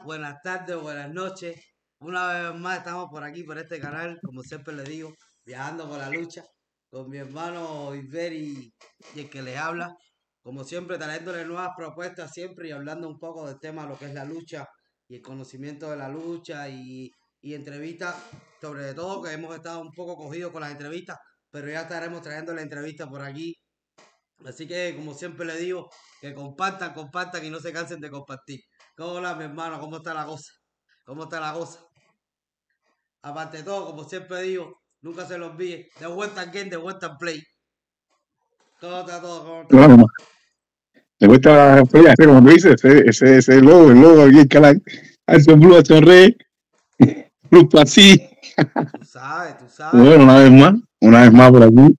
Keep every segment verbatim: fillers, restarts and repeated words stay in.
buenas tardes, buenas noches. Una vez más estamos por aquí, por este canal, como siempre les digo, viajando por la lucha, con mi hermano Iberi y el que les habla. Como siempre, trayéndole nuevas propuestas siempre y hablando un poco del tema de lo que es la lucha y el conocimiento de la lucha y, y entrevistas, sobre todo que hemos estado un poco cogidos con las entrevistas, pero ya estaremos trayendo la entrevista por aquí. Así que, como siempre les digo, que compartan, compartan y no se cansen de compartir. Hola, mi hermano, ¿cómo está la cosa? ¿Cómo está la cosa? Aparte de todo, como siempre digo, nunca se lo olvide, de vuelta game, de vuelta play. ¿Cómo está todo? ¿Cómo está? Claro, de vuelta a play, como tú dices, ese, ese, ese logo, el logo aquí, el canal, Alto Blue, Alto Rey, Blue Plasí. Tú sabes, tú sabes. Bueno, una vez más, una vez más por aquí,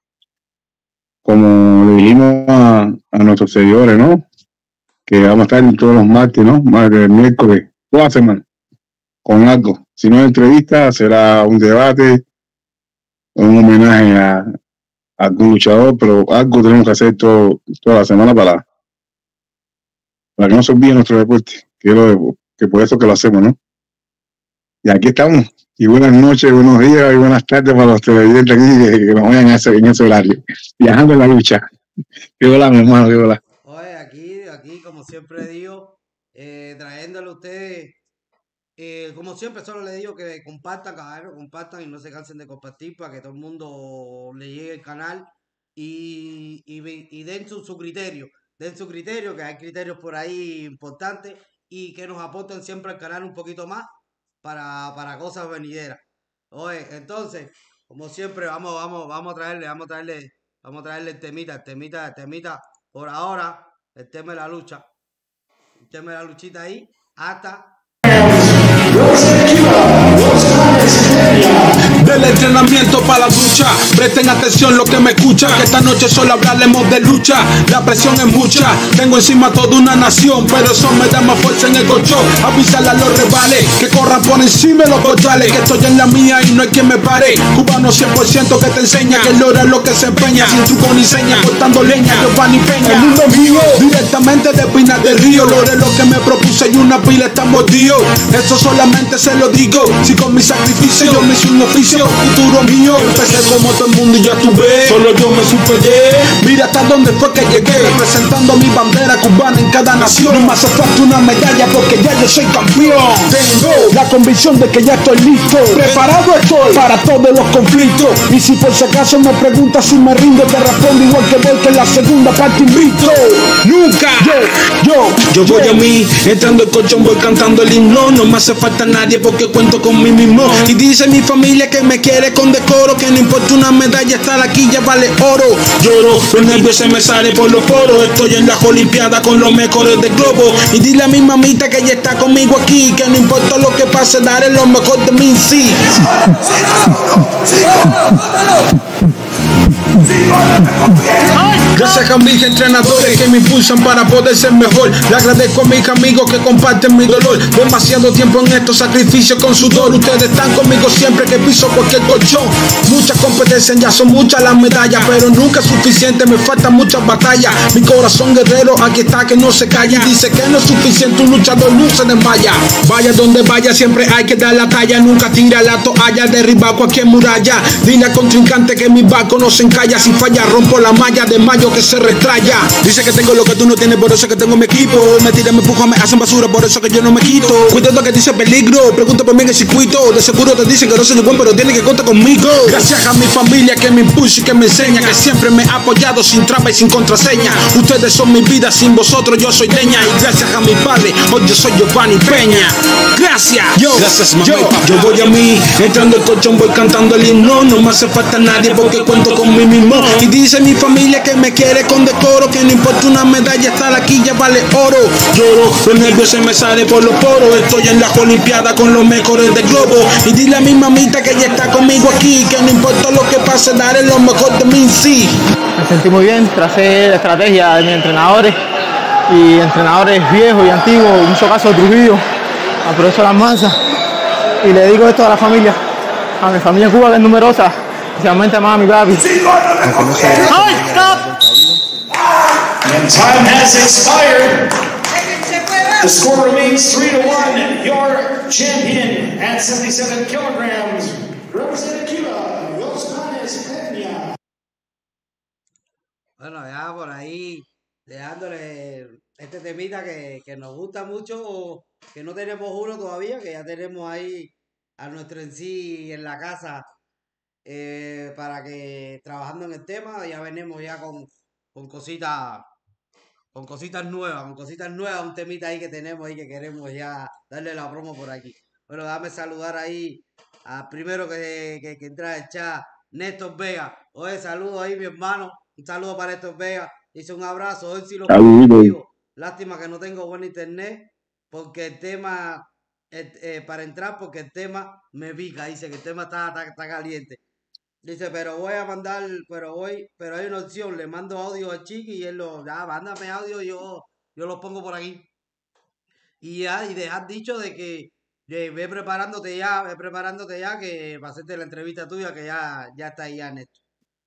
como le dijimos a, a nuestros seguidores, ¿no? Que vamos a estar todos los martes, ¿no? Martes, miércoles, toda la semana, con algo. Si no es entrevista, será un debate, un homenaje a, a algún luchador, pero algo tenemos que hacer todo, toda la semana para, para que no se olvide nuestro deporte, que, lo, que por eso que lo hacemos, ¿no? Y aquí estamos. Y buenas noches, buenos días y buenas tardes para los televidentes aquí que, que nos vayan en ese, en ese horario, viajando en la lucha. Qué hola, mi hermano, qué hola. Oye, aquí, aquí, como siempre digo, eh, trayéndole a ustedes, eh, como siempre, solo les digo que compartan, caballero, compartan y no se cansen de compartir para que todo el mundo le llegue el canal y, y, y den su, su criterio, den su criterio, que hay criterios por ahí importantes y que nos aporten siempre al canal un poquito más para, para cosas venideras. Oye, entonces, como siempre, vamos, vamos, vamos a traerle, vamos a traerle, vamos a traerle el temita, el temita, el temita, por ahora, el tema de la lucha, el tema de la luchita ahí, hasta del entrenamiento para la lucha. Presten atención lo que me escuchan, que esta noche solo hablaremos de lucha. La presión es mucha, tengo encima toda una nación, pero eso me da más fuerza en el colchón. Avisarle a los rivales que corran por encima de los portales, que estoy en la mía y no hay quien me pare. Cubano cien por ciento que te enseña, que logra lo que se empeña, sin truco ni seña, cortando leña, Giovanni Peña. El mundo mío, directamente de Pinar del Río, logré lo que me propuse y una pila está mordido. Eso solamente se lo digo, si con mi sacrificio yo me hice un oficio, futuro mío. Empecé como todo el mundo y ya tuve, solo yo me superé. Mira hasta dónde fue que llegué, representando mi bandera cubana en cada nación. No me hace falta una medalla porque ya yo soy campeón. Tengo la convicción de que ya estoy listo, preparado estoy para todos los conflictos. Y si por si acaso me preguntas si me rindo, te respondo igual que voy que en la segunda parte invito. Nunca, yo, yo, yo voy a mí, entrando el colchón voy cantando el himno. No me hace falta nadie porque cuento con mí mismo. Y dice mi familia que me quiere con decoro, que no importa una medalla, estar aquí ya vale oro. Lloro, los nervios se me salen por los poros. Estoy en las olimpiadas con los mejores del globo. Y dile a mi mamita que ella está conmigo aquí, que no importa lo que pase, daré lo mejor de mí, sí. Gracias a mis entrenadores que me impulsan para poder ser mejor. Le agradezco a mis amigos que comparten mi dolor. Demasiado tiempo en estos sacrificios con sudor. Ustedes están conmigo siempre que piso cualquier colchón. Muchas competencias, ya son muchas las medallas, pero nunca es suficiente, me faltan muchas batallas. Mi corazón guerrero aquí está que no se calla. Dice que no es suficiente, un luchador no se desmaya. Vaya donde vaya siempre hay que dar la talla. Nunca tira la toalla, derriba cualquier muralla. Dile al contrincante que mi barco no se encalla. Si falla rompo la malla de mayo que se retraya. Dice que tengo lo que tú no tienes, por eso que tengo mi equipo. Me tiran, me empujan, me hacen basura, por eso que yo no me quito. Cuidado que dice peligro, pregunta por mí en el circuito. De seguro te dicen que no soy buen, pero tienen que contar conmigo. Gracias a mi familia que me impulsa y que me enseña, que siempre me ha apoyado sin trampa y sin contraseña. Ustedes son mi vida, sin vosotros yo soy leña. Y gracias a mi padre, hoy yo soy Giovanni Peña. Gracias, yo, gracias mamá, yo, yo voy a mí, entrando el colchón voy cantando el himno. No me hace falta nadie porque cuento con mí mismo. Y dice mi familia que me quiere con decoro, que no importa una medalla, estar aquí ya vale oro. Lloro, los nervios se me salen por los poros. Estoy en las olimpiadas con los mejores del globo. Y dile a mi mamita que ella está conmigo aquí, que no importa lo que pase, daré lo mejor de mí, sí. Me sentí muy bien, tracé la estrategia de mis entrenadores y entrenadores viejos y antiguos, en muchos casos Trujillo, al profesor Almanza, y le digo esto a la familia, a mi familia en Cuba que es numerosa, especialmente a mami, papi. And time has expired. The score remains three to one. Your champion at seventy-seven kilograms, representing Cuba, Yosmanes Peña. Bueno, ya por ahí, dejándole este temita que, que nos gusta mucho, que no tenemos uno todavía, que ya tenemos ahí a nuestro en sí en la casa eh, para que trabajando en el tema, ya venimos ya con, con cositas, con cositas nuevas, con cositas nuevas, un temita ahí que tenemos ahí que queremos ya darle la promo por aquí. Bueno, dame saludar ahí a primero que, que, que entra el chat, Néstor Vega. Oye, saludo ahí, mi hermano. Un saludo para Néstor Vega. Dice un abrazo. Hoy sí lo escucho en vivo. Lástima que no tengo buen internet porque el tema, eh, eh, para entrar, porque el tema me pica. Dice que el tema está, está, está caliente. Dice, pero voy a mandar, pero voy, pero hay una opción, le mando audio a Chiqui y él lo, ya, mándame audio, yo, yo lo pongo por aquí. Y ya, y dejar dicho de que de, ve preparándote ya, ve preparándote ya, que va a hacerte la entrevista tuya, que ya, ya está ahí ya, Néstor.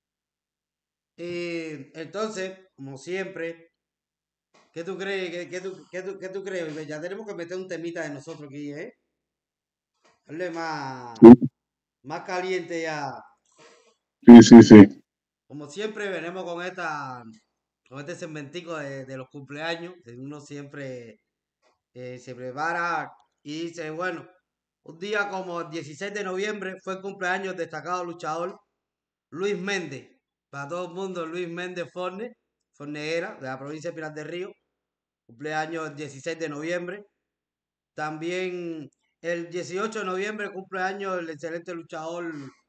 Y entonces, como siempre, ¿qué tú crees? ¿Qué, qué tú, qué tú, qué tú crees? Ya tenemos que meter un temita de nosotros aquí, ¿eh? Darle más, más caliente ya. Sí, sí, sí. Como siempre, venimos con esta, con este segmentico de, de los cumpleaños. Que uno siempre eh, se prepara y dice, bueno, un día como el dieciséis de noviembre fue el cumpleaños del destacado luchador Luis Méndez. Para todo el mundo, Luis Méndez Forne, Forneguera, de la provincia de Pinar del Río. Cumpleaños el dieciséis de noviembre. También el dieciocho de noviembre cumpleaños el excelente luchador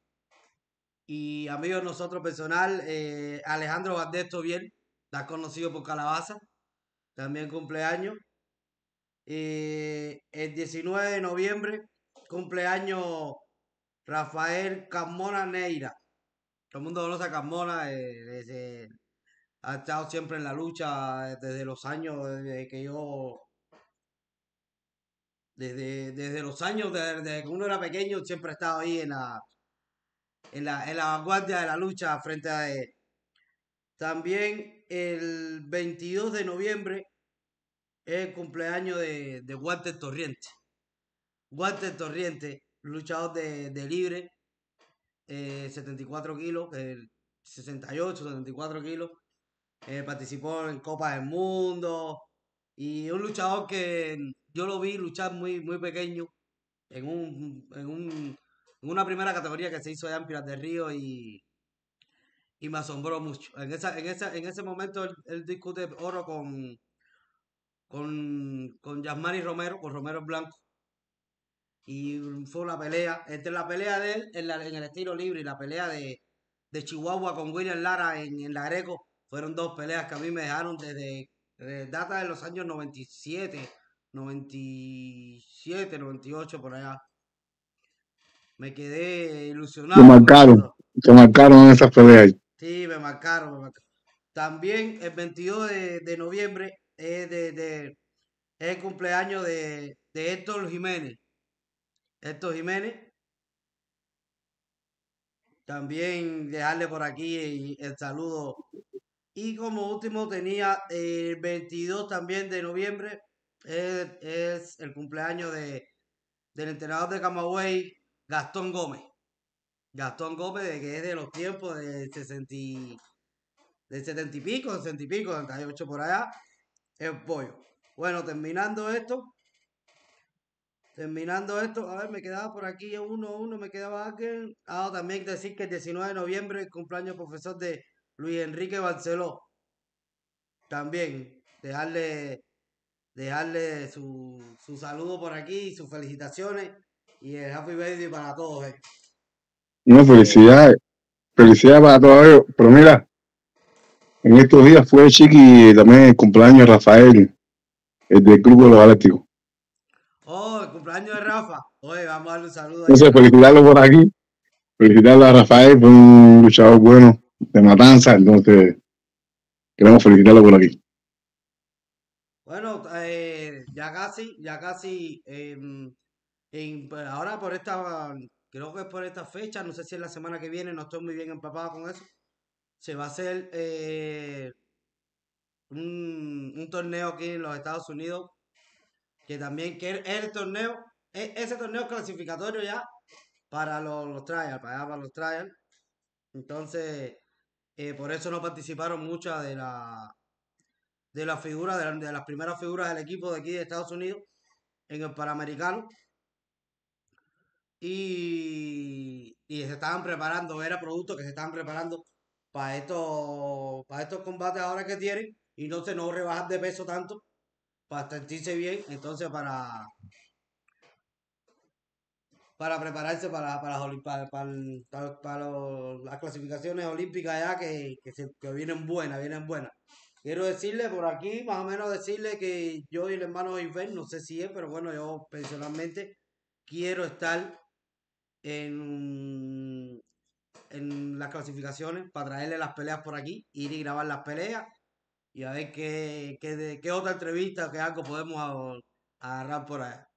y amigo de nosotros personal, eh, Alejandro Valdés Tobiel, está conocido por Calabaza, también cumpleaños. Eh, el diecinueve de noviembre cumpleaños Rafael Carmona Neira. Todo el mundo conoce a Carmona, eh, desde- ha estado siempre en la lucha eh, desde los años desde que yo, desde, desde los años de- desde que uno era pequeño, siempre ha estado ahí en la, en la, en la vanguardia de la lucha frente a él. También el veintidós de noviembre es el cumpleaños de, de Walter Torriente. Walter Torriente, luchador de, de libre, eh, setenta y cuatro kilos, eh, sesenta y ocho, setenta y cuatro kilos. Eh, participó en Copas del Mundo y un luchador que yo lo vi luchar muy, muy pequeño en, un, en, un, en una primera categoría que se hizo allá en Pinar del Río y, y me asombró mucho. En, esa, en, esa, en ese momento él, él discute oro con, con, con Yasmani Romero, con Romero Blanco. Y fue una pelea, entre la pelea de él en, la- en el estilo libre y la pelea de, de Chihuahua con William Lara en, en la Greco, fueron dos peleas que a mí me dejaron desde, desde data de los años noventa y siete, noventa y siete, noventa y ocho por allá. Me quedé Te ilusionado con esos marcaron, dos. te marcaron en esas peleas. Sí, me marcaron, me marcaron. También el veintidós de, de noviembre es, de, de- es el cumpleaños de, de Héctor Jiménez. Héctor Jiménez, también dejarle por aquí el saludo. Y como último tenía el veintidós también de noviembre, es, es el cumpleaños de, del entrenador de Camagüey, Gastón Gómez. Gastón Gómez, de que es de los tiempos de sesenta, y- de setenta y pico, sesenta y pico, setenta y ocho por allá, el pollo. Bueno, terminando esto, terminando esto, a ver, me quedaba por aquí uno, uno, me quedaba alguien. Ah, también decir que el diecinueve de noviembre, el cumpleaños profesor de Luis Enrique Barceló. También dejarle, dejarle su, su saludo por aquí, sus felicitaciones y el happy birthday para todos. eh. No, Eh, felicidades, felicidades para todos ellos. Pero mira, en estos días fue Chiqui también el cumpleaños de Rafael, el del Club de los Galácticos. oh, el cumpleaños de Rafa. Oye, vamos a darle un saludo ahí a Entonces, Rafa. felicitarlo por aquí, felicitarlo a Rafael, fue un luchador bueno de Matanza, entonces queremos felicitarlo por aquí. Bueno, eh, ya casi, ya casi, em, en- pues, ahora por esta, creo que es por esta fecha, no sé si es la semana que viene, no estoy muy bien empapado con eso. Se va a hacer eh, un, un torneo aquí en los Estados Unidos que también que es el torneo, e- ese torneo clasificatorio ya para los, los trials, para, allá para los trials. Entonces, eh, por eso no participaron muchas de la de las figuras, de, la- de las primeras figuras del equipo de aquí de Estados Unidos en el Panamericano. Y, y se estaban preparando, era producto que se estaban preparando para estos, para estos combates ahora que tienen, y entonces no rebajar de peso tanto para sentirse bien, entonces para, para prepararse para, para, las olim- para, para el- para- para los- las clasificaciones olímpicas ya que, que, se- que vienen buenas, vienen buenas. Quiero decirle por aquí, más o menos decirle que yo y el hermano Iber, no sé si es, pero bueno, yo personalmente quiero estar en, en las clasificaciones para traerle las peleas por aquí, ir y grabar las peleas y a ver qué, qué, de- qué otra entrevista, qué algo podemos a- agarrar por ahí.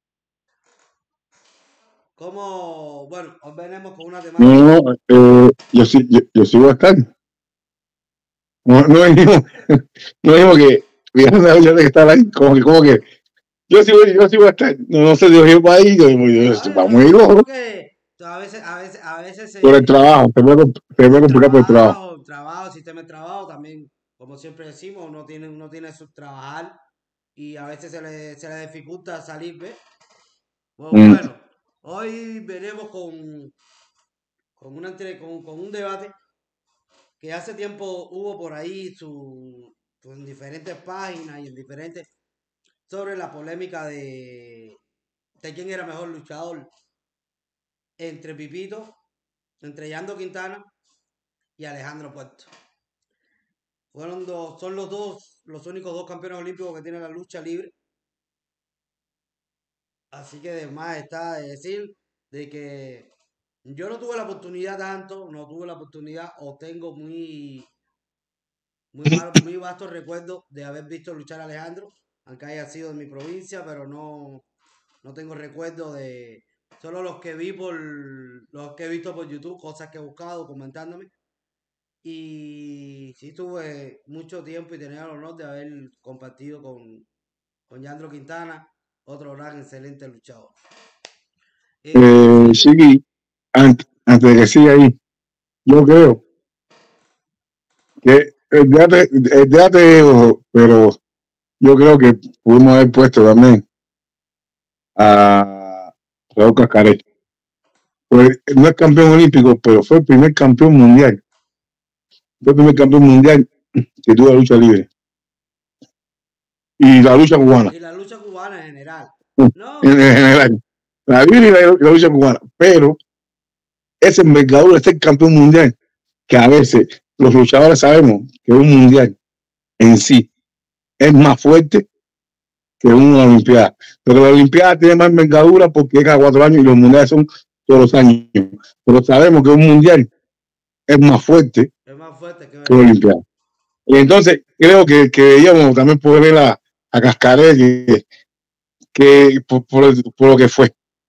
Como, bueno, hoy venimos con una No, temática. no, no, eh, yo sí, yo, yo sí voy a estar. No, no dijimos, no dijimos que viajando a que estar ahí, como que, como que, yo sí voy, yo sí voy a estar. No, no sé, Dios va ahí, yo, yo, yo, Oye, vamos no, a ir no, los dos porque a veces, a veces, a veces se, por el trabajo, se puede, se puede complicar por el trabajo. trabajo, trabajo, sistema de trabajo, también, como siempre decimos, uno tiene, uno tiene su trabajar y a veces se le, se le dificulta salir, ¿ves? Pues Mm. bueno, hoy veremos con, con, una, entre- con, con un debate que hace tiempo hubo por ahí su, su- en diferentes páginas y en diferentes sobre la polémica de, de quién era mejor luchador entre Pipito, entre Yando Quintana y Alejandro Puerto. Fueron dos, son los dos, los únicos dos campeones olímpicos que tienen la lucha libre. Así que además está de decir de que yo no tuve la oportunidad tanto, no tuve la oportunidad o tengo muy, muy mal, muy vastos recuerdos de haber visto luchar a Alejandro, aunque haya sido de mi provincia, pero no, no tengo recuerdo de solo los que vi por los que he visto por YouTube, cosas que he buscado, comentándome. Y sí tuve mucho tiempo y tenía el honor de haber compartido con, con Yandro Quintana, otro gran excelente luchador. Eh, quiero Eh, decirle, Chiqui, antes, antes de que siga ahí, yo creo que el debate, el debate, ojo, pero yo creo que pudimos haber puesto también a Raúl Cascaré. Pues no es campeón olímpico, pero fue el primer campeón mundial. Fue el primer campeón mundial que tuvo la lucha libre. Y la lucha cubana, y la lucha cubana en general. No, en general. La libre y la, la lucha cubana. Pero esa envergadura, este campeón mundial, que a veces los luchadores sabemos que un mundial en sí es más fuerte que una olimpiada. Pero la olimpiada tiene más envergadura porque es cada cuatro años y los mundiales son todos los años. Pero sabemos que un mundial es más fuerte es más fuerte que que una olimpiada. Y entonces creo que, que deberíamos también poder ver a, a Cascaré que, que por, por, por lo que fue.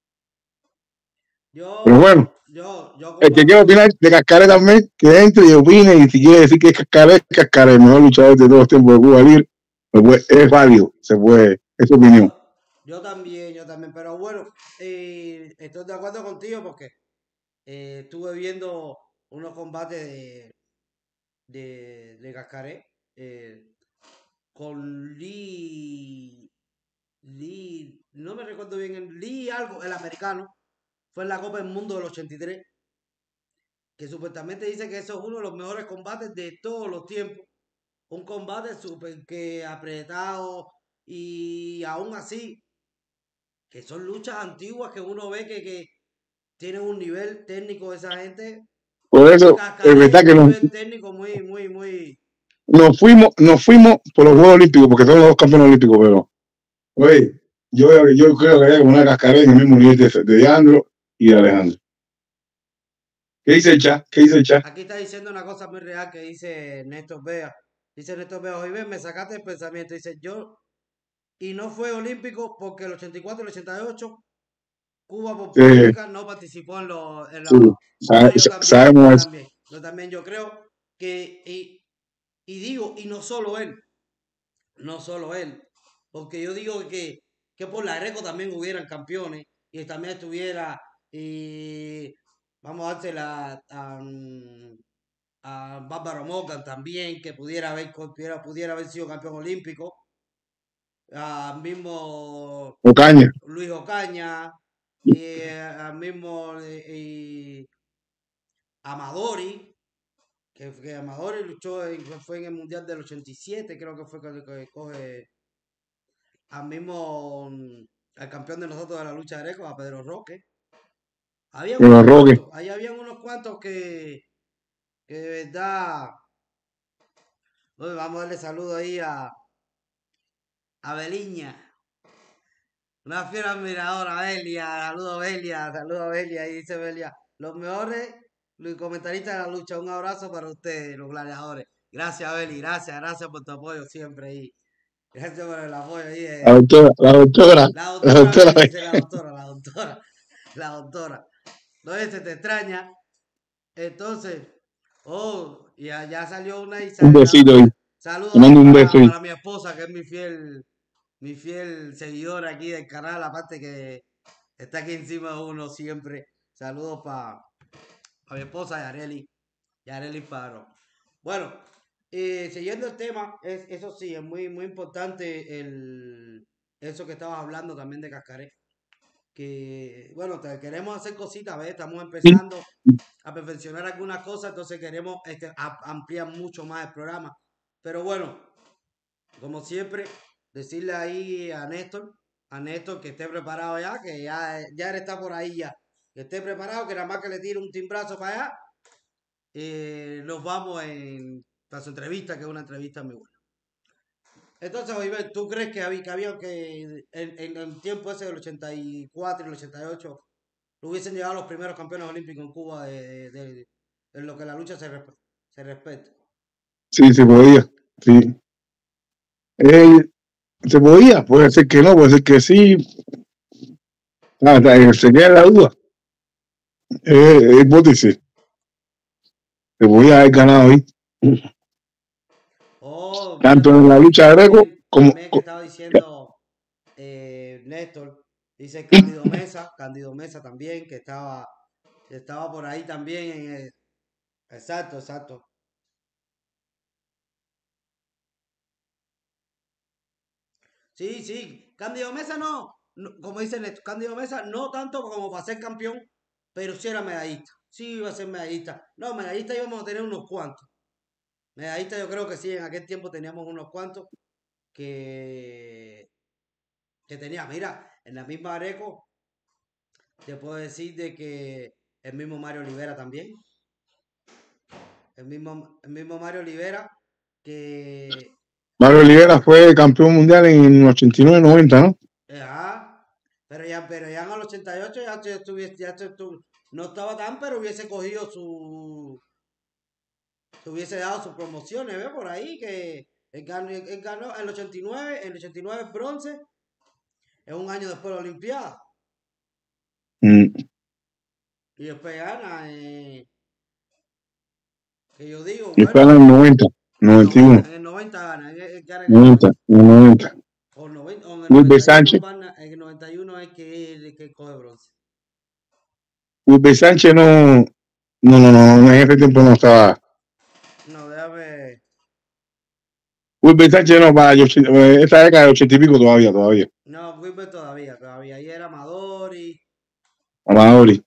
yo, Pero bueno, yo, yo el que compa- quiera opinar de Cascaré también, que entre y opine, y si quiere decir que es Cascaré, Cascaré, el mejor luchador de todos los tiempos de Cuba Libre, pues es válido, se puede, es su opinión. yo, yo también, yo también, pero bueno, eh, estoy de acuerdo contigo porque eh, estuve viendo unos combates de, de, de Cascaré eh, con Lee, Lee, no me recuerdo bien, el Lee algo, el americano, fue en la Copa del Mundo del ochenta y tres, que supuestamente dice que eso es uno de los mejores combates de todos los tiempos. Un combate súper que apretado y aún así, que son luchas antiguas que uno ve que, que tienen un nivel técnico esa gente. Por Y eso, es Cascaré verdad tiene que un nos, nivel técnico muy, muy, muy... nos fuimos, nos fuimos por los Juegos Olímpicos, porque son los dos campeones olímpicos, pero, oye, yo, yo creo que hay una Cascaré en el mismo nivel de, de Leandro y de Alejandro. ¿Qué dice el chat? ¿Qué dice el chat? Aquí está diciendo una cosa muy real que dice Néstor Vea. Dice Néstor Vea, hoy ven, me sacaste el pensamiento. Dice yo, y no fue olímpico porque el ochenta y cuatro y el ochenta y ocho Cuba por Eh, política no participó en los... En sí, los sabe, yo también, sabemos yo eso. también, yo también, yo creo que, y, y digo, y no solo él, no solo él, porque yo digo que que por la Areco también hubieran campeones y también estuviera, y vamos a dársela a, a Bárbaro Morgan también, que pudiera haber, pudiera, pudiera haber sido campeón olímpico, al mismo Ocaña. Luis Ocaña, y al mismo y Amadori, que, que Amadori luchó, en, fue en el Mundial del ochenta y siete, creo que fue que, que coge al mismo, al campeón de nosotros de la lucha de Areco, a Pedro Roque. Había Pedro unos Roque. cuantos, ahí habían unos cuantos que, que de verdad, bueno, vamos a darle saludo ahí a, a Beliña. Una fiera admiradora, Belia, saludo Belia, saludo Belia, y dice Belia, los mejores los comentaristas de la lucha, un abrazo para ustedes, los gladiadores. Gracias, Beli, gracias, gracias por tu apoyo siempre ahí. Gracias por el apoyo ahí. Eh. La doctora, la doctora. La doctora, la doctora, Beli, dice la doctora, la doctora, la doctora. No, se te extraña. Entonces, oh, ya, ya salió una y un besito ahí. Saludos un para, beso para mi esposa, que es mi fiel mi fiel seguidor aquí del canal, aparte que está aquí encima de uno siempre. Saludos para pa mi esposa Yareli, Yareli Paro. Bueno, eh, siguiendo el tema, es, eso sí, es muy, muy importante el, eso que estabas hablando también de Cascaré. Que, bueno, te, queremos hacer cositas, ¿ves? Estamos empezando a perfeccionar algunas cosas, entonces queremos este, a, ampliar mucho más el programa. Pero bueno, como siempre, decirle ahí a Néstor, a Néstor que esté preparado ya, que ya, ya él está por ahí ya. Que esté preparado, que nada más que le tire un timbrazo para allá. Eh, nos vamos en, para su entrevista, que es una entrevista muy buena. Entonces, Oliver, ¿tú crees que había que, había que en, en el tiempo ese del ochenta y cuatro y el ochenta y ocho hubiesen llegado los primeros campeones olímpicos en Cuba de, de, de, de lo que la lucha se, se respeta? Sí, se podía, sí. Eh, se podía, puede ser que no, puede ser que sí. Ah, se queda la duda. Es eh, hipótesis. Se podía haber ganado ahí. Oh, tanto en la lucha de Greco como. que estaba diciendo eh, Néstor, dice Cándido Mesa, Cándido Mesa también, que estaba, estaba por ahí también en el... Exacto, exacto. Sí, sí, Cándido Mesa no, no, como dice Néstor, Cándido Mesa no tanto como para ser campeón, pero sí era medallista, sí iba a ser medallista. No, medallista íbamos a tener unos cuantos. Medallista yo creo que sí, en aquel tiempo teníamos unos cuantos que, que tenía. Mira, en la misma Areco, te puedo decir de que el mismo Mario Olivera también. El mismo, el mismo Mario Olivera que... Mario Olivera fue campeón mundial en ochenta y nueve noventa, ¿no? Ajá, pero ya, pero ya en el ochenta y ocho ya, ya, estuviese, ya estuviese, no estaba tan, pero hubiese cogido su... Se hubiese dado sus promociones, ¿ves? Por ahí que él ganó, él ganó el ochenta y nueve, el ochenta y nueve bronce, es un año después de la Olimpiada. Mm. Y después gana, eh, que yo digo, y bueno, en el noventa, noventa y uno. En el noventa gana, en el, gana noventa, en el noventa. O, noventa, o en el Wilber Sánchez. Gana, en el noventa y uno es que, el que coge bronce. Wilber Sánchez no, no, no, no, en ese tiempo no estaba. No, déjame. Wilber Sánchez no, para esta década de ochenta y pico todavía, todavía. No, Wilber todavía, todavía. Ahí era Amadori. Amadori.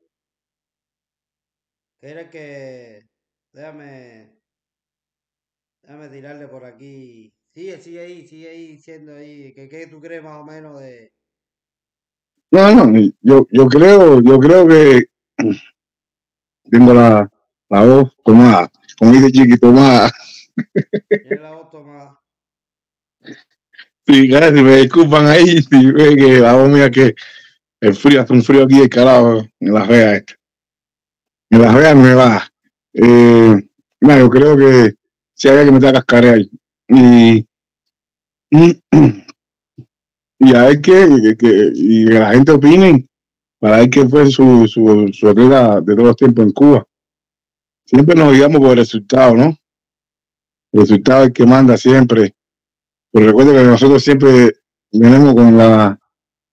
Que era que. Déjame. Déjame tirarle por aquí. Sigue, sigue ahí, sigue ahí diciendo ahí. ¿Qué, qué tú crees más o menos de.? No, no, yo, yo creo, yo creo que tengo la, la voz tomada, como dice Chiqui, tomada. Tiene la voz tomada. Sí, claro, si me disculpan ahí, si ve que la voz mía que el frío, hace un frío aquí de carajo en Las Vegas esta. En Las Vegas me va. Eh, no, yo creo que si había que meter a Cascaré ahí. Y, y, y a ver qué, que, que, y que la gente opine para ver qué fue su, su, su atleta de todos los tiempos en Cuba. Siempre nos guiamos por el resultado, ¿no? El resultado es el que manda siempre. Pero recuerda que nosotros siempre venimos con la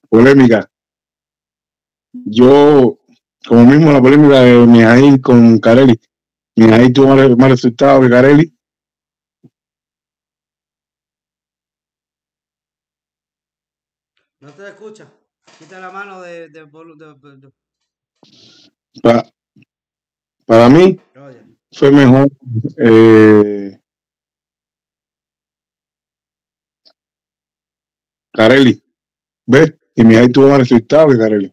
polémica. Yo, como mismo la polémica de Mijail con Carelli, Mijail tuvo más, más resultados que Carelli. No te escucha. Quita la mano de... de, de, de, de... Pa, para mí Oye. fue mejor eh, Carelli, ¿ves? Y Mijail tuvo más resultados que Carelli.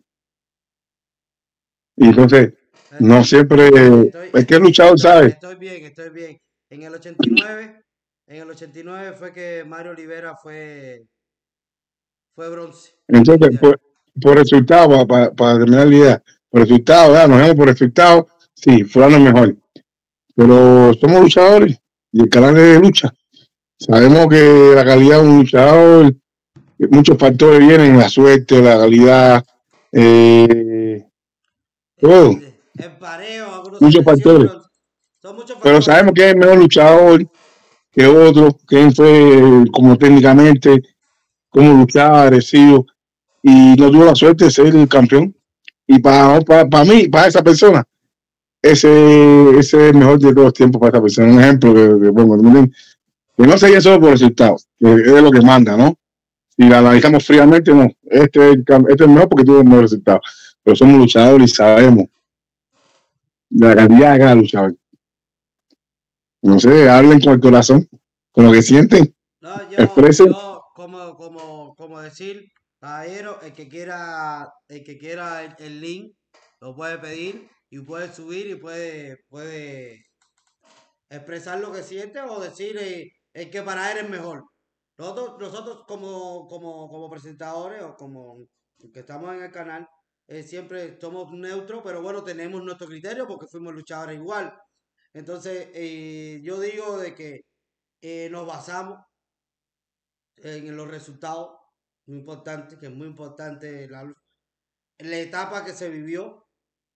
Y entonces, no siempre, Estoy, es que el luchador estoy, sabe. Estoy bien, estoy bien. En el ochenta y nueve, en el ochenta y nueve fue que Mario Olivera fue, fue bronce. Entonces, por, por resultado, para, para, para terminar la idea, por resultado, ¿verdad? Nos vemos por resultado, sí, fulano es mejor. Pero somos luchadores y el canal es de lucha. Sabemos que la calidad de un luchador, muchos factores vienen, la suerte, la calidad, eh, todo. El pareo, algunos muchos factores. Son muchos factores. Pero sabemos que es el mejor luchador que otro, que fue como técnicamente, como luchaba, agresivo, y no tuvo la suerte de ser el campeón. Y para, para, para mí, para esa persona, ese, ese es el mejor de todos los tiempos para esa persona. Un ejemplo que, que, bueno, que no sería solo por resultados, que es lo que manda, ¿no? Si la analizamos fríamente, no. Este es, este es el mejor porque tuvo el mejor resultado. Pero somos luchadores y sabemos la cantidad de cada luchador. No sé, hablen con el corazón, con lo que sienten. No, yo, expresen. yo como, como, como decir, caballero, el que quiera, el que quiera el, el link, lo puede pedir y puede subir y puede, puede expresar lo que siente o decir eh, el que para él es mejor. Nosotros, nosotros como, como, como presentadores o como que estamos en el canal, eh, siempre somos neutros, pero bueno, tenemos nuestro criterio porque fuimos luchadores igual. Entonces, eh, yo digo de que eh, nos basamos en los resultados, muy importante, que es muy importante la, la etapa que se vivió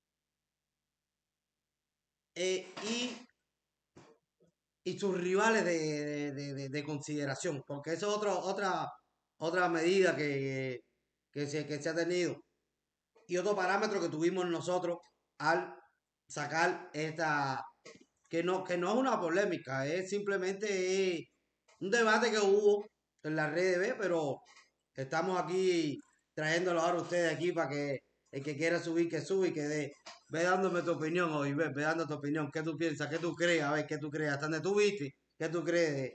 eh, y, y sus rivales de, de, de, de consideración, porque eso es otro, otra, otra medida que, que, se, que se ha tenido y otro parámetro que tuvimos nosotros al sacar esta, que no, que no es una polémica, es simplemente eh, un debate que hubo en la red B, pero estamos aquí trayéndolo ahora ustedes aquí para que el que quiera subir, que suba y que dé. Ve dándome tu opinión hoy, ve, ve dando tu opinión. ¿Qué tú piensas? ¿Qué tú crees? A ver, ¿qué tú crees? ¿Hasta dónde tú viste? ¿Qué tú crees?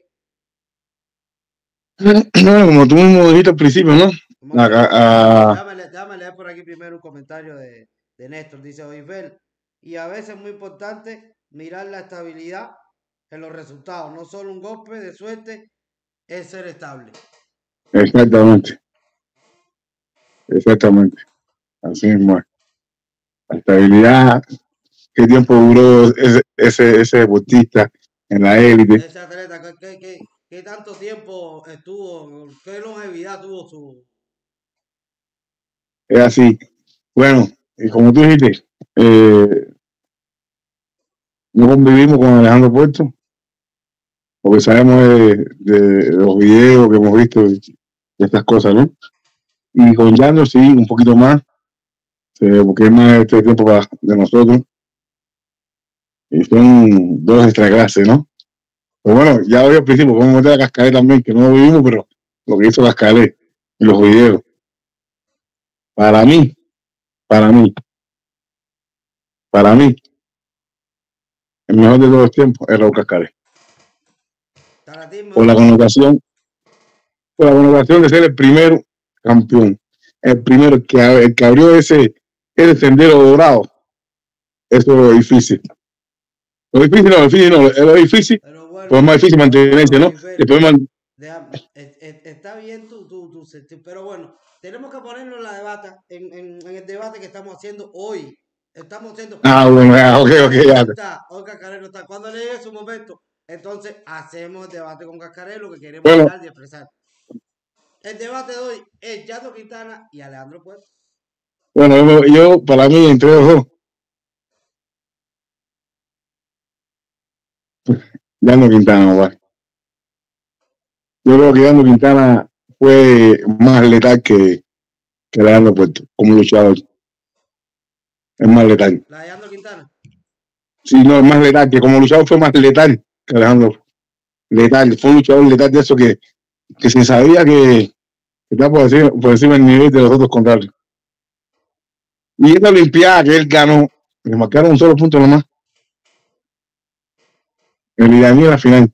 Bueno, como tú mismo dijiste al principio, ¿no? Acá, a... déjame, déjame leer por aquí primero un comentario de, de Néstor. Dice, Oisbel, y a veces es muy importante mirar la estabilidad en los resultados. No solo un golpe de suerte es ser estable. Exactamente. Exactamente. Así mismo es. La estabilidad, qué tiempo duró ese, ese, ese deportista en la élite. Ese atleta, ¿qué, qué, qué tanto tiempo estuvo? ¿Qué longevidad tuvo su...? Es así. Bueno, y como tú dijiste, eh, no convivimos con Alejandro Puerto, porque sabemos de, de los videos que hemos visto de estas cosas, ¿no? Y con Yandro sí, un poquito más, eh, porque es más este tiempo para, de nosotros. Y son dos extra clases, ¿no? Pero bueno, ya hoy al principio podemos meter a Cascabel también, que no lo vivimos, pero lo que hizo Cascabel en los videos. Para mí, para mí, para mí, el mejor de todos los tiempos es Raúl Cascabel. Por la connotación, por la connotación de ser el primero campeón, el primero que, el que abrió ese, ese sendero dorado. Eso es difícil. Lo difícil no, lo difícil no, lo difícil, pero bueno, pues es más difícil mantenerse, ¿no? Después man... Déjame, está bien tú, tú, tú, pero bueno, tenemos que ponerlo en la debata, en, en, en el debate que estamos haciendo hoy. Estamos haciendo. Ah, bueno, ya, ok, ok, ya. Está, hoy Cascarelo está. Cuando le llegue su momento, entonces hacemos el debate con Cascarelo que queremos bueno, hablar y expresar. El debate de hoy es Yandro Quintana y Alejandro Puerto. Bueno, yo, yo para mí, entre los dos, Yandro Quintana, ¿vale? Yo creo que Yandro Quintana fue más letal que, que Alejandro Puerto, como luchador. Es más letal. ¿La de Alejandro Quintana? Sí, no, es más letal, que como luchador fue más letal que Alejandro. Letal, fue un luchador letal de eso que, que se sabía que, que estaba por encima, por encima del nivel de los otros contrarios. Y esta Olimpiada que él ganó, le marcaron un solo punto nomás. El iraní en la final.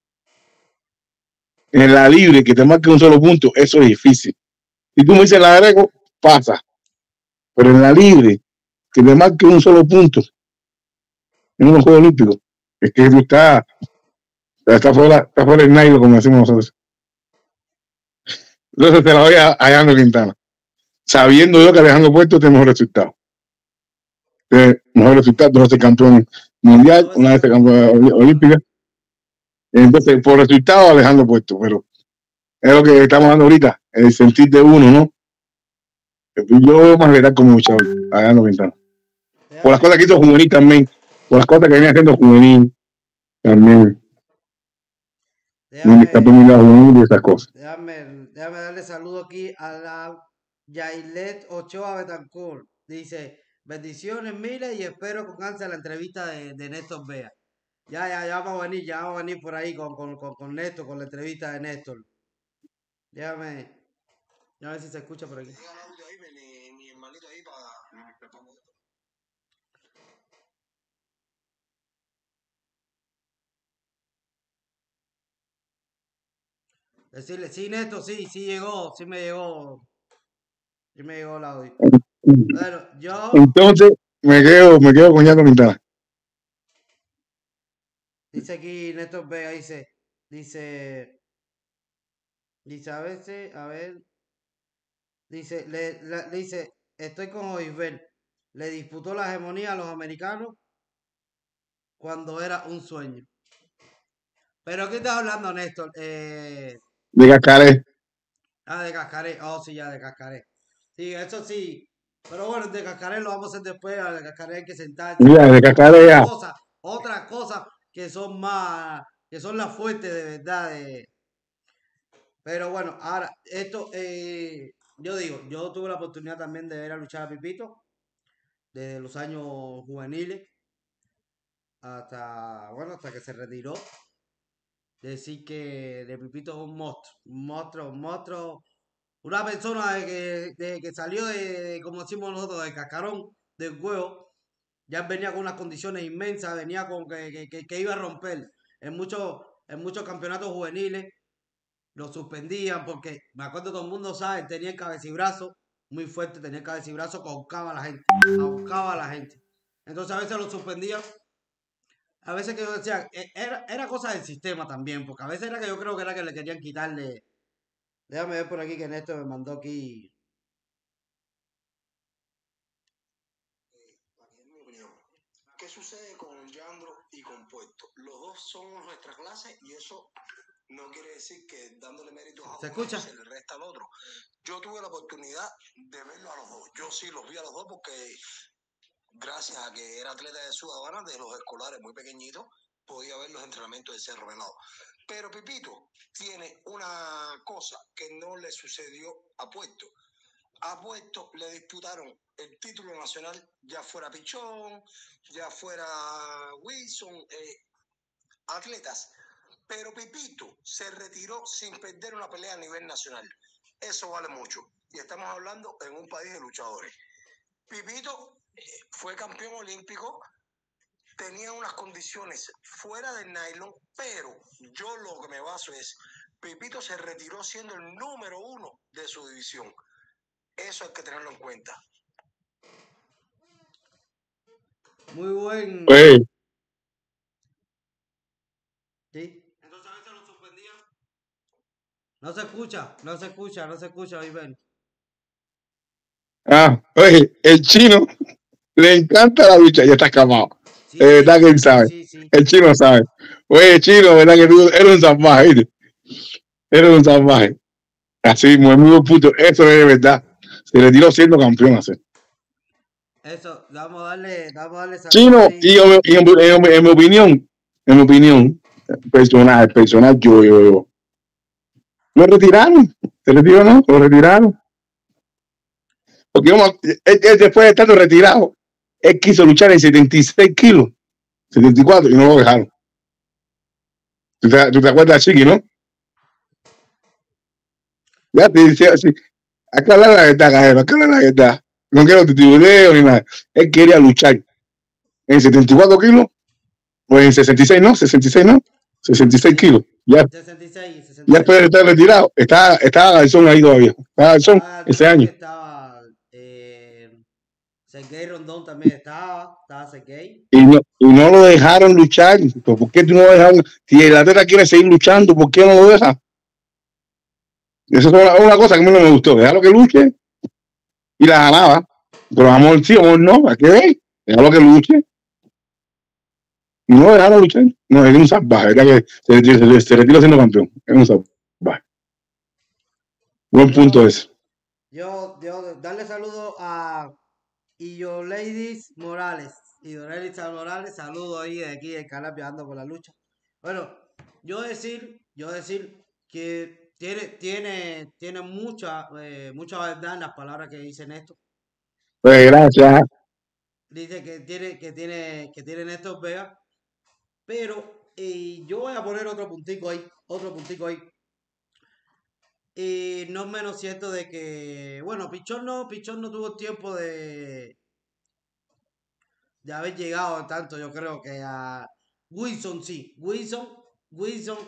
En la libre, que te marque un solo punto, eso es difícil. Si tú me dices la Greco, pasa. Pero en la libre, que te marque un solo punto en unos Juegos Olímpicos, es que tú estás, está fuera, está fuera el nylon, como decimos nosotros. Entonces te la voy a Alejandro Quintana. Sabiendo yo que Alejandro Puerto tiene mejor resultado. Tiene mejor resultado, dos veces campeón mundial, una vez campeón olímpica. Entonces, por resultado, Alejandro Puerto, pero es lo que estamos dando ahorita, el sentir de uno, ¿no? Yo veo más letal como luchador, Alejandro Quintana. Por las cosas que hizo juvenil también, por las cosas que venía haciendo juvenil también. Déjame, Campeón mundial juvenil y esas cosas. déjame, déjame darle saludo aquí a la Yailet Ochoa Betancourt. Dice, bendiciones, mire, y espero con ansia la entrevista de, de Néstor Vea. Ya, ya, ya vamos a venir, ya vamos a venir por ahí con, con, con, con Néstor, con la entrevista de Néstor. Déjame, a ver si se escucha por aquí. Decirle, sí, Néstor, sí, sí llegó, sí me llegó, sí me llegó el audio. Bueno, yo... Entonces, me quedo, me quedo con Yato Quintana. Dice aquí Néstor Vega, dice, dice, dice a veces, a ver, dice, le, le- le dice, estoy con Oisbel, le disputó la hegemonía a los americanos cuando era un sueño. Pero ¿qué estás hablando, Néstor? Eh, De Cascaré. ah, de Cascaré, oh sí, ya de Cascaré. Sí, eso sí, pero bueno, de Cascaré lo vamos a hacer después, de Cascaré hay que sentarse. Mira, de Cascaré Otras ya. cosas, otras cosas que son más, que son las fuertes de verdad de... Pero bueno, ahora, esto, eh, yo digo, yo tuve la oportunidad también de ver a luchar a Pipito desde los años juveniles hasta, bueno, hasta que se retiró. Decir que de Pipito es un monstruo, un monstruo, un monstruo, una persona de que, de que salió de, de, como decimos nosotros, del cascarón, del huevo, ya venía con unas condiciones inmensas, venía con que, que, que, que iba a romper en muchos, en muchos campeonatos juveniles. Lo suspendían porque, me acuerdo, todo el mundo sabe, tenía el cabecibrazo muy fuerte, tenía el cabecibrazo que ahorcaba a la gente, ahorcaba a la gente. Entonces a veces lo suspendían, a veces que yo decía, e- era, era cosa del sistema también, porque a veces era que yo creo que era que le querían quitarle. Déjame ver por aquí que Néstor me mandó aquí. ¿Qué sucede con Yandro y con Puerto? Los dos son nuestra clase y eso no quiere decir que dándole méritos a ¿Se uno escucha? se le resta al otro. Yo tuve la oportunidad de verlos a los dos. Yo sí los vi a los dos porque gracias a que era atleta de Sudabana, de los escolares muy pequeñitos, podía ver los entrenamientos de Cerro Venado. Pero Pipito tiene una cosa que no le sucedió a Puerto. A Puerto le disputaron el título nacional, ya fuera Pichón, ya fuera Wilson, eh, atletas. Pero Pipito se retiró sin perder una pelea a nivel nacional. Eso vale mucho. Y estamos hablando en un país de luchadores. Pipito eh, fue campeón olímpico, tenía unas condiciones fuera del nylon, pero yo lo que me baso es, Pipito se retiró siendo el número uno de su división. Eso hay que tenerlo en cuenta. Muy buen. Pues, Sí. Entonces a veces lo suspendían. No se escucha, no se escucha, no se escucha, Iván. ah, oye, el chino le encanta la lucha, ya está acabado. Sí, De verdad que él sí, sabe. sí, sí. El chino sabe. Oye, chino, verdad que tú eres un salvaje, ¿viste? Eres un salvaje. Así, muy, muy buen punto. Eso es de verdad. Se retiró siendo campeón así. Eso, vamos a darle, vamos a darle saludos Chino, ahí. y, en, y en, en, en mi opinión, en mi opinión, personal, personal, yo, yo, yo. Lo retiraron. Se retiró, ¿no? Lo retiraron. Porque vamos, él, él después de estar retirado, él quiso luchar en setenta y seis kilos, setenta y cuatro, y no lo dejaron. ¿Tú te, tú te acuerdas, Chiqui, no? Ya te decía así, acá la verdad, cajero, acá la verdad. No quiero tituleo ni nada. Él quería luchar en setenta y cuatro kilos, o en sesenta y seis, ¿no? sesenta y seis, ¿no? sesenta y seis kilos. Ya, sesenta y seis, sesenta y seis. ya después de estar retirado, estaba, estaba Garzón ahí todavía. Estaba Garzón Ah, ese año. Estaba eh, Sergey Rondón también estaba, estaba Sergey. Y no, y no lo dejaron luchar. ¿Por qué tú no lo dejaron? Si el atleta quiere seguir luchando, ¿por qué no lo deja? Eso es una, una cosa que a mí no me gustó. Déjalo que luche y la ganaba. Pero amor sí, amor no. ¿A qué ves? Déjalo que luche. Y no lo dejaron luchar. No, es un salvaje. Era que se, se, se, se retira siendo campeón. Es un salvaje. Buen punto Yo, ese. yo, yo darle saludo a Illo Ladies Morales. Illo Ladies Morales, saludo ahí de aquí del canal Viajando por la Lucha. Bueno, yo decir, yo decir que tiene, tiene, tiene mucha, eh, mucha verdad en las palabras que dicen esto. Pues gracias. Dice que tiene, que tiene, que tiene Néstor Vega. Pero eh, yo voy a poner otro puntico ahí, otro puntico ahí. Y no es menos cierto de que, bueno, Pichón no, Pichón no tuvo tiempo de, de haber llegado tanto, yo creo que a Wilson sí, Wilson, Wilson,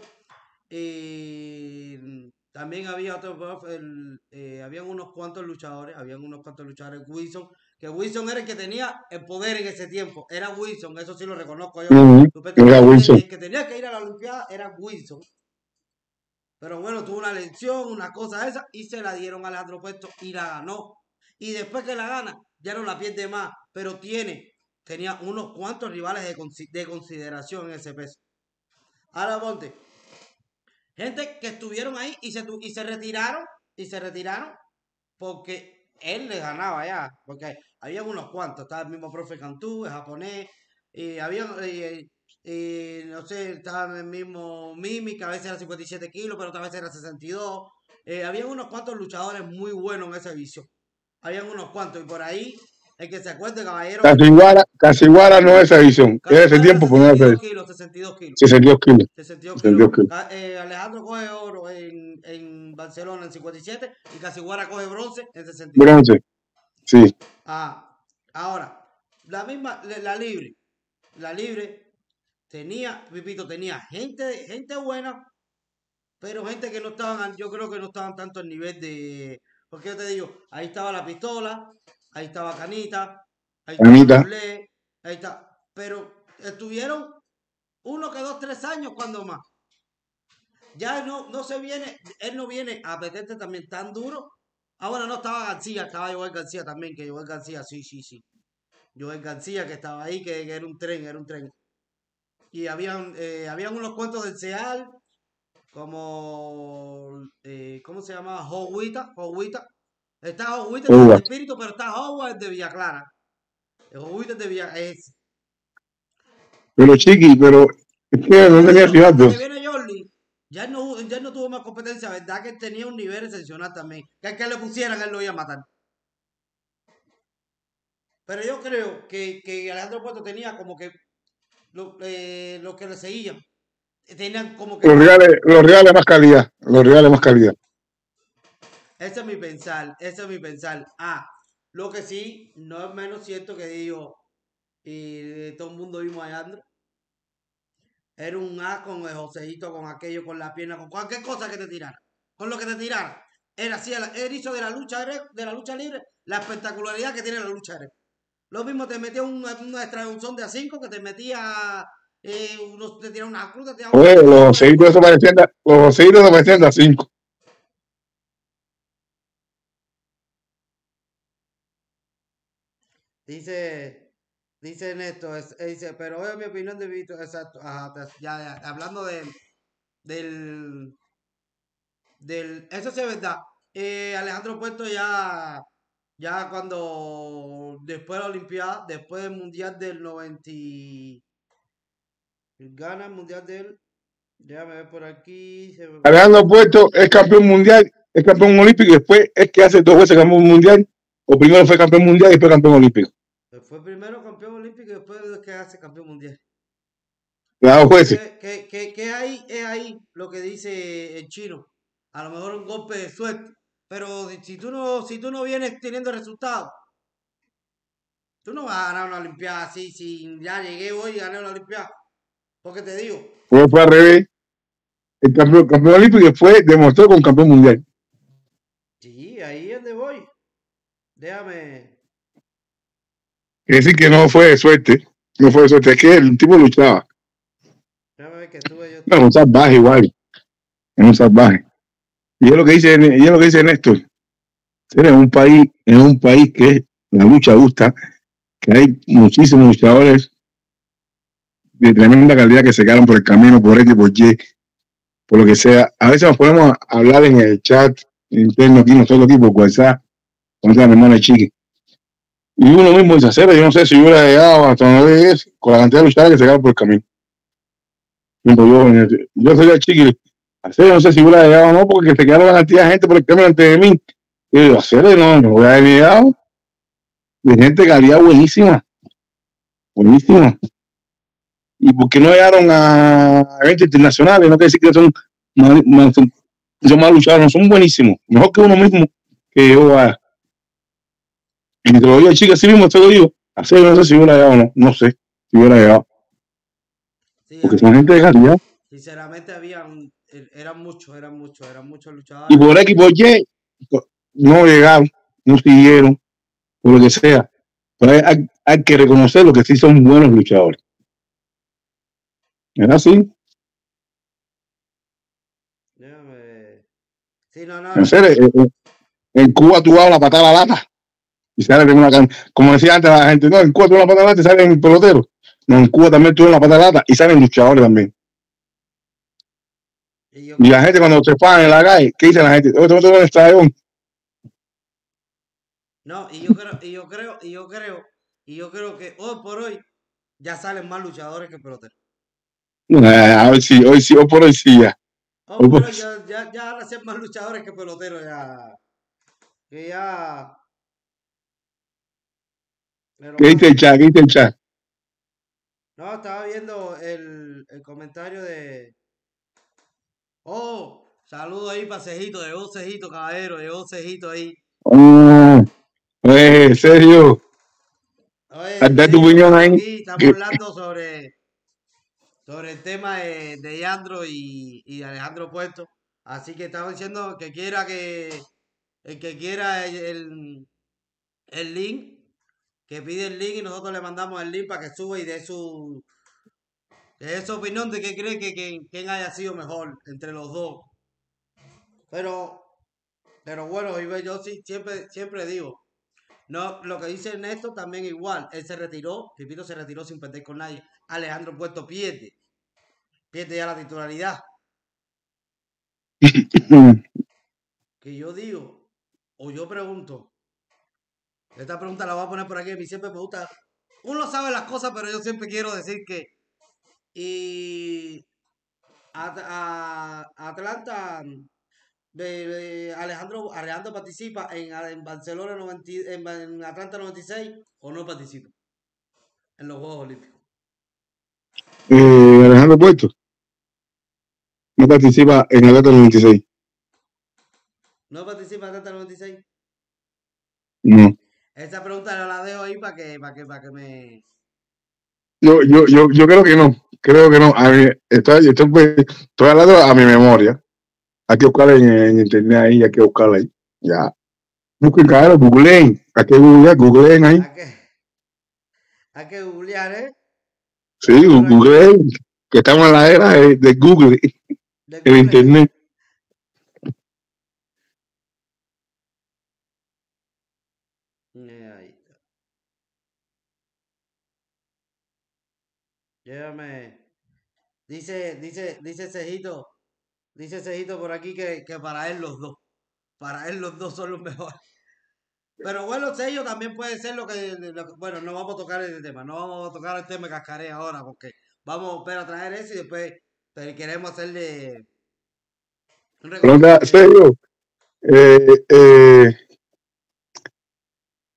eh, también había otro, el, eh, habían unos cuantos luchadores, habían unos cuantos luchadores, Wilson, que Wilson era el que tenía el poder en ese tiempo, era Wilson, eso sí lo reconozco yo. Uh -huh. Era Wilson. El que tenía que ir a la Olimpiada era Wilson. Pero bueno, tuvo una lesión, una cosa esa, y se la dieron a Alejandro Puesto y la ganó. Y después que la gana, ya no la pierde más, pero tiene, tenía unos cuantos rivales de, de consideración en ese peso. Ahora ponte, gente que estuvieron ahí y se, y se retiraron, y se retiraron porque él les ganaba ya, porque había unos cuantos, estaba el mismo profe Cantú, el japonés, y había... Y, y no sé, estaba en el mismo Mimi, que a veces era cincuenta y siete kilos, pero otra vez era sesenta y dos. Eh, había unos cuantos luchadores muy buenos en esa división. Habían unos cuantos, y por ahí, el que se acuerde, caballero. Casiguara, Casiguara no es esa división. Era ese tiempo, pues no es esa división. sesenta y dos kilos. sesenta y dos kilos. sesenta y dos kilos. Eh, Alejandro coge oro en, en Barcelona en cincuenta y siete y Casiguara coge bronce en sesenta y dos. Bronce, sí. Ah, ahora, la misma, la libre. La libre. Tenía, Pipito, tenía gente, gente buena, pero gente que no estaban, yo creo que no estaban tanto al nivel de, porque yo te digo, ahí estaba la pistola, ahí estaba Canita, ahí estaba Canita. Rulé, ahí está, pero estuvieron uno que dos, tres años cuando más. Ya no, no se viene, él no viene a meterte también tan duro. Ah, bueno, no estaba García, estaba Joel García también, que Joel García, sí, sí, sí. Joel García que estaba ahí, que, que era un tren, era un tren. Y habían, eh, habían unos cuantos del Seal, como, eh, ¿cómo se llama? Howita, Howita. Está Howita en el espíritu, pero está Howard de Villa Clara. El Howita de Villa es. Pero Chiqui, pero es que no tenía fijado. Que viene Jordi, ya no, ya no tuvo más competencia, ¿verdad? Que tenía un nivel excepcional también. Que al que le pusieran, él lo iba a matar. Pero yo creo que, que Alejandro Puerto tenía como que Lo, eh, lo que le seguían tenían como que los reales, los reales más calidad, los reales más calidad. Ese es mi pensar, ese es mi pensar. Ah, lo que sí, no es menos cierto que digo, y todo el mundo vimos a Andro. Era un A con el Joseito, con aquello, con la pierna, con cualquier cosa que te tirara. Con lo que te tirara. Era así, él hizo de la lucha de la lucha libre la espectacularidad que tiene la lucha libre. Lo mismo te metía un, una extracción de A cinco que te metía eh, unos, te tiraba una cruz, te tiraba Oye, los Joseitos se parecían los Joseitos se parecían de A cinco. Dice, dice Néstor, es, dice, pero hoy mi opinión de Víctor, exacto, ajá, ya, ya, hablando de, del, del, eso sí es verdad. Eh, Alejandro Puerto ya Ya cuando después de la Olimpiada, después del Mundial del noventa, gana el Mundial del, déjame ver por aquí. Me... Alejandro Puerto es campeón mundial, es campeón olímpico y después es que hace dos veces campeón mundial o primero fue campeón mundial y después campeón olímpico. Fue primero campeón olímpico y después que hace campeón mundial. Claro, jueces. ¿Qué, qué, qué, qué hay? Es ahí lo que dice el chino. A lo mejor un golpe de suerte. Pero si tú no, si tú no vienes teniendo resultados, tú no vas a ganar una olimpiada así. Si ya llegué hoy y gané una olimpiada. Porque te digo. Fue, fue al revés. El campeón, campeón olímpico y después demostró con campeón mundial. Sí, ahí es donde voy. Déjame. Quiere decir que no fue de suerte. No fue de suerte. Es que el tipo luchaba. Déjame ver que estuve yo. Era un salvaje igual. Era un salvaje. Y es lo que dice, y es lo que dice Néstor. En un país, en un país que la lucha gusta, que hay muchísimos luchadores de tremenda calidad que se quedaron por el camino, por X, por Y, por lo que sea. A veces nos podemos hablar en el chat interno aquí, nosotros aquí por WhatsApp, con mi hermana Chiqui. Y uno mismo dice, hacer, yo no sé si yo hubiera llegado hasta donde es, con la cantidad de luchadores que se quedaron por el camino. Yo, yo soy la Chiqui, hacer, no sé si hubiera llegado o no, porque se quedaron la cantidad de gente por el camino antes de mí. Y yo, hacer, no, no voy a haber llegado. De gente de calidad buenísima. Buenísima. Y porque no llegaron a eventos internacionales, no quiere decir que son mal, mal, son, son mal luchadores, no, son buenísimos. Mejor que uno mismo que yo vaya. Y te lo digo, chicas, así mismo te lo digo. Así no sé si hubiera llegado o no, no sé si hubiera llegado. Sí, porque había, son gente de calidad. Sinceramente, habían, eran muchos, eran muchos, eran muchos luchadores. Y por X, por Y, no llegaron, no siguieron, por lo que sea. Pero hay, hay, hay que reconocer lo que sí son buenos luchadores. ¿Es así? Déjame. Sí, no, no. En serio, en Cuba tú vas a la patada a la lata y sale de una can... como decía antes la gente, no, en Cuba tú vas a la patada a la lata y salen peloteros. No, en Cuba también tú vas a la patada a la lata y salen luchadores también. Y, yo... y la gente cuando se pagan en la calle, ¿qué dice la gente? Oye, te meto en el estadio. No, y yo creo, y yo creo, y yo creo, y yo creo que hoy por hoy ya salen más luchadores que peloteros. A ver si, hoy sí, hoy por hoy sí ya. Hoy por hoy ya, ya, ya van a ser más luchadores que peloteros ya. Que ya. ¿Qué dice el chat? ¿Qué dice el chat? No, estaba viendo el, el comentario de. Oh, saludo ahí para Cejito, llegó Cejito, caballero, llegó Cejito ahí. Oh, eh, serio. Oye, Date tu opinión ahí. Aquí estamos hablando sobre, sobre el tema de, de Yandro y, y de Alejandro Puerto. Así que estamos diciendo que quiera que el que quiera el, el, el link, que pide el link y nosotros le mandamos el link para que suba y dé su, dé su opinión de qué cree que, que quién haya sido mejor entre los dos. Pero, pero bueno, yo sí siempre, siempre digo, no, lo que dice Ernesto también igual. Él se retiró, Pipito se retiró sin perder con nadie. Alejandro Puerto pierde. Pierde ya la titularidad. Que yo digo, o yo pregunto. Esta pregunta la voy a poner por aquí. A mí siempre me gusta. Uno sabe las cosas, pero yo siempre quiero decir que. Y. A, a Atlanta. De, de Alejandro, Alejandro participa en, en Barcelona noventa, en, en Atlanta noventa y seis o no participa en los Juegos Olímpicos. Eh, Alejandro Puerto no participa en Atlanta noventa y seis. ¿No participa en Atlanta noventa y seis? No. Esa pregunta yo la dejo ahí para que, para que, para que me. Yo, yo, yo, yo creo que no. Creo que no. A mí, estoy, estoy, estoy hablando a mi memoria. Hay que buscarla en, en internet ahí, hay que buscarla ahí. Ya. Busquen, claro, googleen. Hay que googlear, googleen ahí. Hay que, hay que googlear, ¿eh? Sí, googleen. Que estamos en la era de, de Google. De Google. En internet. Ahí está. Llévame. Dice, dice, dice Cejito. Dice Cejito por aquí que, que para él los dos. Para él los dos son los mejores. Pero bueno, Sello también puede ser lo que, lo que. Bueno, no vamos a tocar el tema. No vamos a tocar el tema de Cascaré ahora. Porque vamos a, a traer eso y después queremos hacerle. Pregunta, Sello. Eh, eh,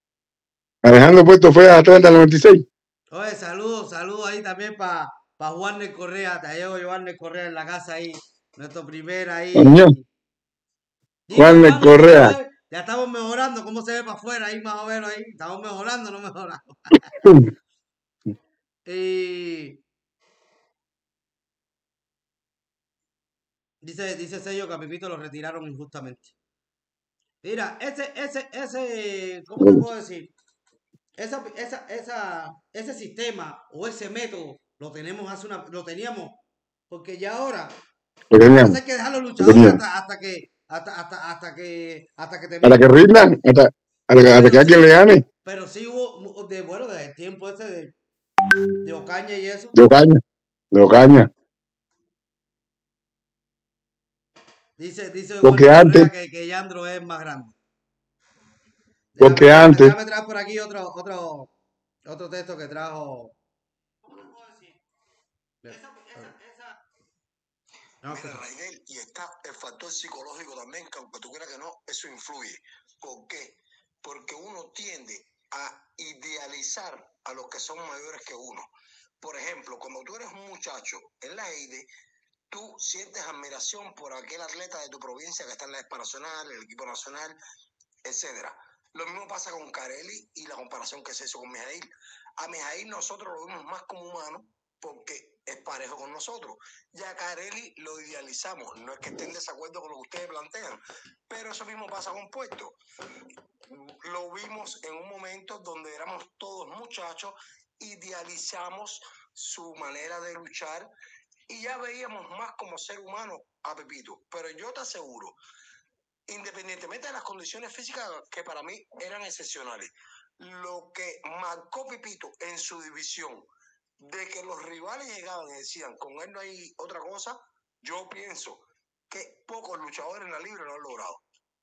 Alejandro Puerto fue a treinta noventa y seis. Oye, saludos, saludos ahí también para pa Juan Correa. Te llevo Juan Correa en la casa ahí. Nuestro primer ahí. Coño, Digo, Juan Juan, Correa. ¿cómo es? Ya estamos mejorando. ¿Cómo se ve para afuera ahí más o menos ahí? Estamos mejorando, no mejorando. Y dice, dice Sello que a Pipito lo retiraron injustamente. Mira, ese, ese, ese, ¿cómo te puedo decir? Esa, esa, esa, ese sistema o ese método lo tenemos hace una, lo teníamos, porque ya ahora Lo teníamos. hay que dejar los Lo luchadores teníamos. hasta, hasta que, hasta, hasta, hasta que, hasta que Para que terminen. rindan, hasta, hasta, que- hasta que Pero alguien sí, le gane. pero sí hubo, mu- de bueno, desde el tiempo ese de, de Ocaña y eso. De Ocaña. De Ocaña. Dice, dice Porque Walter antes, Correa que, que Yandro es más grande. porque Déjame, déjame, antes, déjame traer por aquí otro, otro, otro texto que trajo. ¿Cómo le puedo decir? Esa, esa, esa. No, Mira, que- Raidel, y está el factor psicológico también, que aunque tú quieras que no, eso influye. ¿Por qué? Porque uno tiende a idealizar a los que son mayores que uno. Por ejemplo, cuando tú eres un muchacho en la E I D E, tú sientes admiración por aquel atleta de tu provincia que está en la Expo Nacional, el equipo nacional, etcétera. Lo mismo pasa con Carelli y la comparación que se hizo con Mijail. A Mijail nosotros lo vemos más como humano porque es parejo con nosotros. Ya a Carelli lo idealizamos. No es que esté en desacuerdo con lo que ustedes plantean, pero eso mismo pasa con Puerto. Lo vimos en un momento donde éramos todos muchachos, idealizamos su manera de luchar y ya veíamos más como ser humano a Pepito. Pero yo te aseguro, independientemente de las condiciones físicas que para mí eran excepcionales, lo que marcó Pepito en su división, de que los rivales llegaban y decían, con él no hay otra cosa, yo pienso que pocos luchadores en la libre lo han logrado.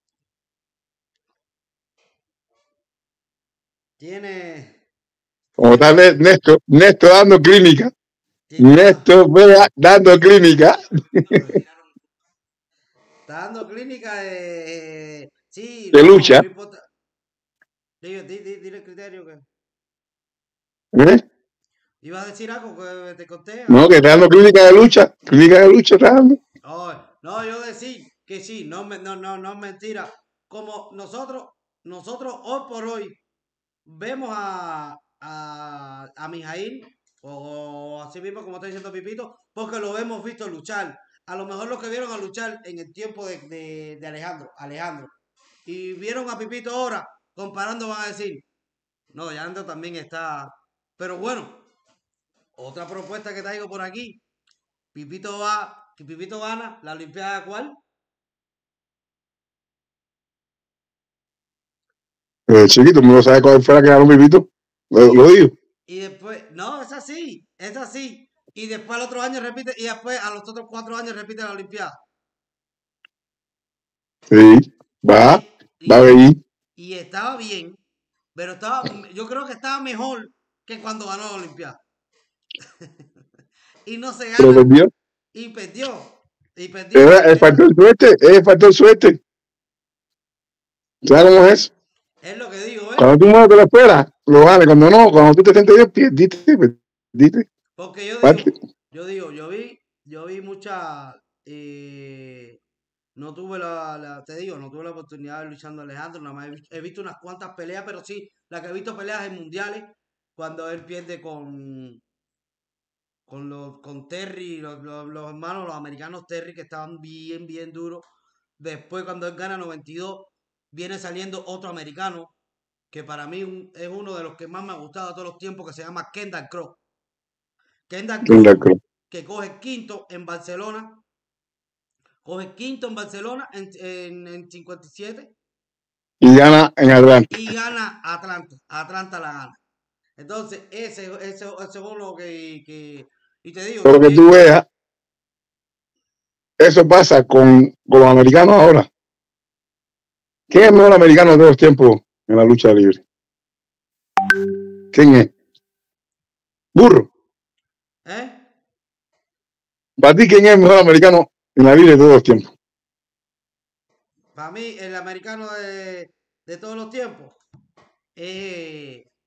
Tiene, como tal, Néstor, Néstor dando clínica. tiene- Néstor Vega dando clínica. está dando clínica de, eh, sí, De no, lucha. no importa. Dile, di- di- dile el criterio que ¿Eh? ibas a decir algo que te conté. No, que está dando clínica de lucha. Clínica de lucha está dando. Oh, no, yo decir que sí, no, me- no, no, no es mentira. Como nosotros, nosotros hoy por hoy vemos a, a, a Mijail, o así mismo como está diciendo Pipito, porque lo hemos visto luchar. A lo mejor los que vieron a luchar en el tiempo de, de, de Alejandro, Alejandro, y vieron a Pipito ahora, comparando van a decir, no, Yandro también está. Pero bueno, otra propuesta que traigo por aquí, Pipito va, que Pipito gana la Olimpiada ¿cuál? Eh, chiquito, ¿no sabe cuál fue la que ganó Pipito? Lo, lo digo. Y después, no, es así, es así. Y después al otro año repite, y después a los otros cuatro años repite la Olimpiada. Sí, va, Y, va a venir. y estaba bien, pero estaba, yo creo que estaba mejor que cuando ganó la Olimpiada. Y no se Pero gana, perdió. y perdió, y perdió. Era el Esa- factor suerte, es el factor suerte. ¿Sabes cómo es eso? es lo que digo, ¿eh? Cuando tú mueves te lo esperas, lo ganas. Cuando no, cuando tú te sientes bien, perdiste, perdiste. Porque yo Parte. digo, yo digo, yo vi, yo vi mucha, eh, no tuve la, la- te digo, no tuve la oportunidad de ver luchando a Alejandro, nada más he visto, he visto unas cuantas peleas, pero sí, la que he visto peleas en mundiales, cuando él pierde con, con los, con Terry, los, los, los hermanos, los americanos Terry, que estaban bien, bien duros. Después, cuando él gana noventa y dos, viene saliendo otro americano, que para mí un- es uno de los que más me ha gustado de todos los tiempos, que se llama Kendall Cross. Kendall Cross, Kendall Cross. que coge quinto en Barcelona, coge quinto en Barcelona en, en, en cincuenta y siete Y gana en Atlanta. y gana a Atlanta. A Atlanta la gana. Entonces, ese, ese, ese es uno que, que. Y te digo. Pero que también, tú veas, eso pasa con, con los americanos ahora. ¿Quién es el mejor americano de todos los tiempos en la lucha libre? ¿Quién es? Burro. ¿eh? Para ti, ¿quién es el mejor americano en la libre de todos los tiempos? Para mí, el americano de, de todos los tiempos. Eh,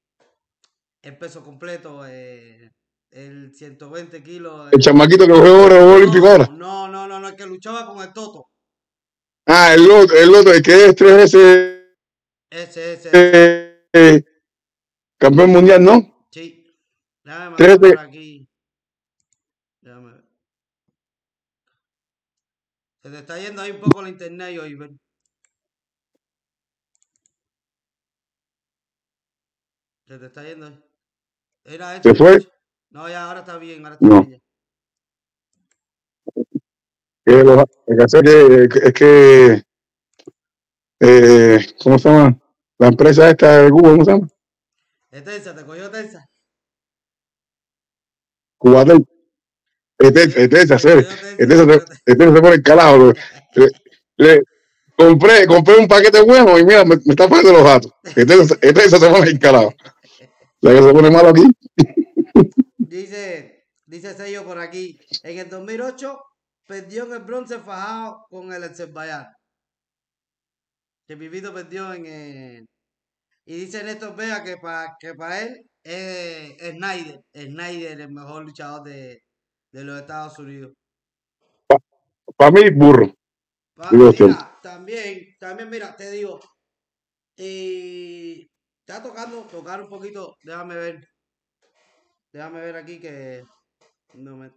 el peso completo, eh, el ciento veinte kilos. El chamaquito que juega ahora, Juego Olímpico ahora. No, no, no, no, el que luchaba con el Toto. Ah, el otro, el otro, el que es tres veces Ese, ese, ese. eh, eh, campeón mundial, ¿no? Sí. Déjame Tres mandar de- por aquí. Déjame ver. Se te está yendo ahí un poco la internet hoy, ¿ven? Se te está yendo ahí. Era este ¿Se fue? muchacho. No, ya ahora está bien, ahora está No. bien. Que lo- el que hace que, que- es que, eh, ¿cómo se llama? La empresa esta de Cuba, ¿cómo se llama? Es tensa, te cogió tensa. Cubatel. Eterza, Eterza, serio. Eterza se, Eterza se pone el carajo. Le, le- compré, compré un paquete bueno y mira, me, me está poniendo los gatos. Eterza, Eterza se pone el carajo. La que se pone malo aquí. Dice, dice Sello por aquí. En el dos mil ocho perdió en el bronce fajado con el Azerbaiyán. Que Pipito perdió en el... Y dice Néstor Vega que para que pa él es Snyder. Snyder, el mejor luchador de, de los Estados Unidos. Para mí, burro. Pa- Digo mira, usted. también, también, mira, te digo. Y está tocando, tocar un poquito. Déjame ver. Déjame ver aquí que... Un momento.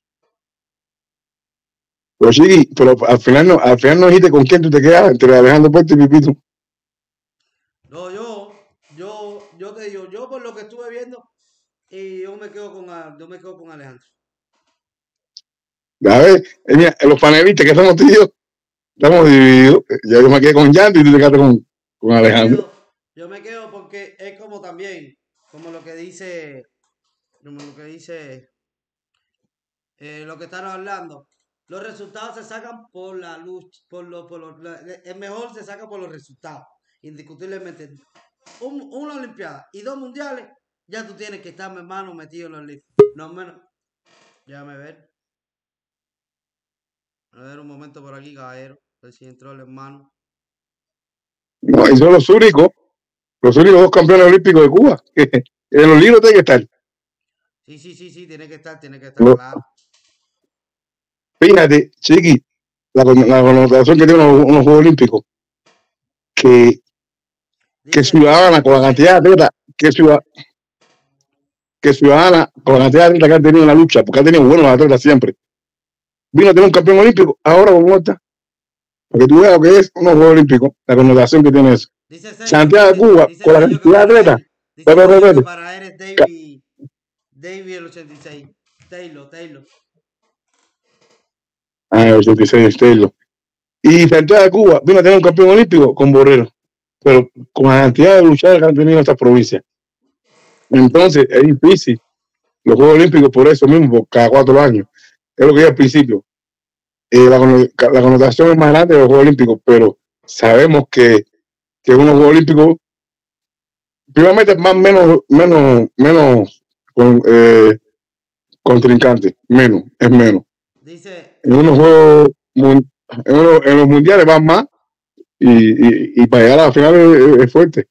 Pero sí, pero al final no, al final no dijiste con quién tú te quedas entre Alejandro Puerto y Pipito. No, yo, yo, yo te digo, yo por lo que estuve viendo, y yo me quedo con, a- yo me quedo con Alejandro. A ver, eh, mira, los panelistas que somos tíos, estamos divididos. Ya yo me quedé con Yandy y tú te quedaste con, con Yo me Alejandro. quedo, yo me quedo porque es como también, como lo que dice, como lo que dice, eh, lo que están hablando. Los resultados se sacan por la lucha, por lo, por lo, la- el mejor se saca por los resultados, indiscutiblemente. Un, una olimpiada y dos mundiales, ya tú tienes que estar, mi hermano, metido en los libros. No menos. Déjame ver. A ver un momento por aquí, caballero. A ver si entró el hermano. No, y son los únicos, los únicos dos campeones olímpicos de Cuba. En los libros tiene que estar. Sí, sí, sí, sí, tiene que estar, tiene que estar, Lo- claro. Fíjate, Chiqui, la, con- la connotación que tienen unos, unos Juegos Olímpicos, que, que Dice, Ciudadana, con la dice, cantidad de atletas, que, ciudad, que Ciudadana, con la cantidad de atletas que ha tenido en la lucha, porque ha tenido buenos atletas siempre, vino a tener un campeón olímpico, ahora con está. Porque tú veas lo que es unos Juegos Olímpicos, la connotación que tiene eso. dice Sergio, Santiago de dice- Cuba, dice con la Sergio que cantidad de para atletas, él, dice Pepe, Sergio Pepe, que para él es David, David el ochenta y seis. Taylor, Taylor. ah, el ochenta y seis, Taylor. Y Santiago de Cuba vino a tener un campeón olímpico con Borrero, pero con la cantidad de luchadores que han tenido estas provincias. Entonces es difícil los Juegos Olímpicos por eso mismo, por cada cuatro años. Es lo que dije al principio. Eh, la, conno- la connotación es más grande de los Juegos Olímpicos, pero sabemos que, que unos Juegos Olímpicos, primeramente, más menos, menos, menos con, eh, contrincantes, menos, es menos. Dice, En unos Juegos, mun- en, unos- en los mundiales van más y, y, y para llegar a la final es, es fuerte.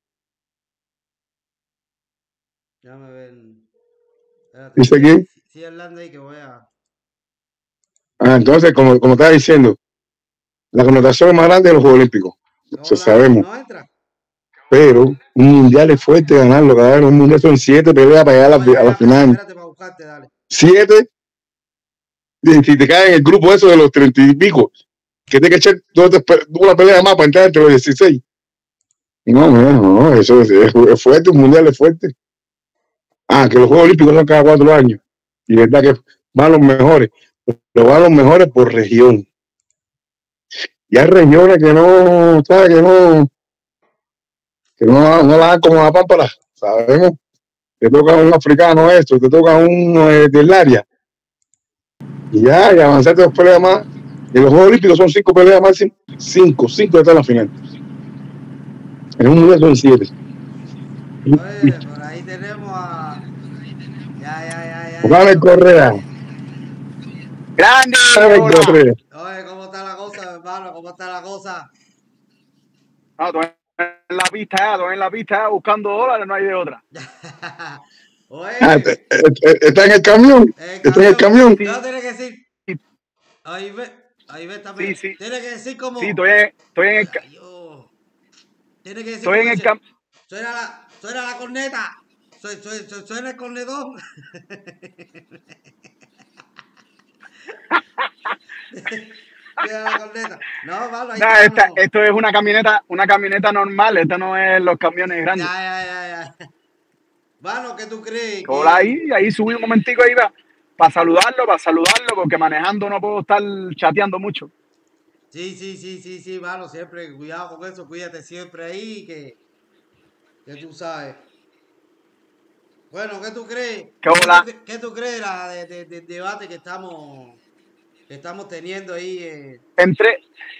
déjame ver. Espérate, ¿Dice sigue- quién? sigue hablando ahí que voy a... Ah, entonces, como, como estaba diciendo, la connotación es más grande de los Juegos Olímpicos. No, Eso la- sabemos. no entra. Pero un mundial es fuerte ganarlo. Cada vez un mundial son siete peleas para llegar a No, la, ya, a la ya, final. espérate para buscarte, dale. Siete. Y si te caes en el grupo eso de los treinta y pico, que te que echar dos, tres, una pelea más para entrar entre los dieciséis. No, no, no, eso es, es, es fuerte, un mundial es fuerte. Ah, que los Juegos Olímpicos son cada cuatro años. Y verdad que van los mejores. Pero van los mejores por región. Y hay regiones que no, ¿sabes? Que no, que no, no la dan como la pámpara, sabemos. Te toca un africano esto, te toca uno eh, del área. Y ya, y avanzarte dos peleas más. En los Juegos Olímpicos son cinco peleas máximo. Cinco, cinco están en la final. En un mundial son siete. Y- Oye, por ahí tenemos a... Ya, ya, ya, ya. Dale ya. Correa, Grande, dale hola. Correa. Oye, ¿cómo está la cosa, hermano? ¿Cómo está la cosa? No, todo en la pista, ya, estoy en la pista ya, buscando dólares, no hay de otra. Oye, ah, está en el camión. El está camión. en el camión. Sí. No, tiene que decir. Ahí ve, ahí ve también. Sí, sí. Tiene que decir como. Sí, estoy en, estoy en el camión. Tiene que decir estoy en el camión. Suena la, suena la corneta. Soy, soy, soy, suena el cornetón. La corneta. No, vale, no, esta, esto es una camioneta, una camioneta normal, esta no es los camiones grandes. Ya, ya, ya, ya. Bueno, ¿qué tú crees? Hola, ahí, ahí subí un momentico ahí para pa saludarlo, para saludarlo, porque manejando no puedo estar chateando mucho. Sí, sí, sí, sí, sí, mano, siempre, cuidado con eso, cuídate siempre ahí, que, que tú sabes. Bueno, ¿qué tú crees? ¿Qué, hola? ¿Qué, qué tú crees la, de, de, de, debate que estamos, que estamos teniendo ahí? Eh? Entré,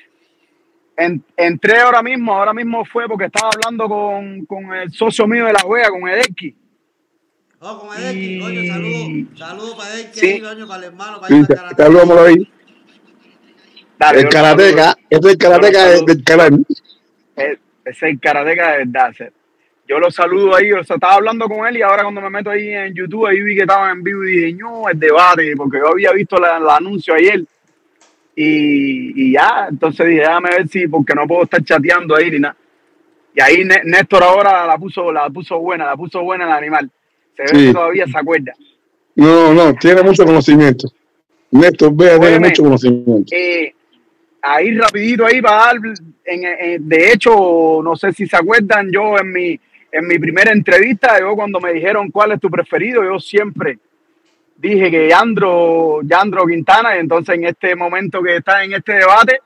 en, entré ahora mismo, ahora mismo fue porque estaba hablando con, con el socio mío de la wea, con Edelki. Oh, con Edelki, y... coño, saludos, saludos para Edelki, sí. ahí, coño, para el hermano, para sí, ir para Saludos ahí. Dale, el karateca, este es el karateca del canal. Es, es el karateca de verdad. Yo lo saludo ahí, o sea, estaba hablando con él y ahora cuando me meto ahí en YouTube, ahí vi que estaba en vivo y dije, no, el debate, porque yo había visto la, el anuncio ayer y, y ya, entonces dije, déjame ver si, porque no puedo estar chateando ahí ni nada. Y ahí Néstor ahora la puso, la puso buena, la puso buena el animal. Se ve sí. que todavía se acuerda. No, no, tiene mucho conocimiento. Néstor Vea tiene mucho conocimiento. Eh, ahí rapidito ahí para dar, en, en, de hecho, no sé si se acuerdan, yo en mi En mi primera entrevista, yo cuando me dijeron cuál es tu preferido, yo siempre dije que Yandro, Yandro Quintana, y entonces en este momento que está en este debate,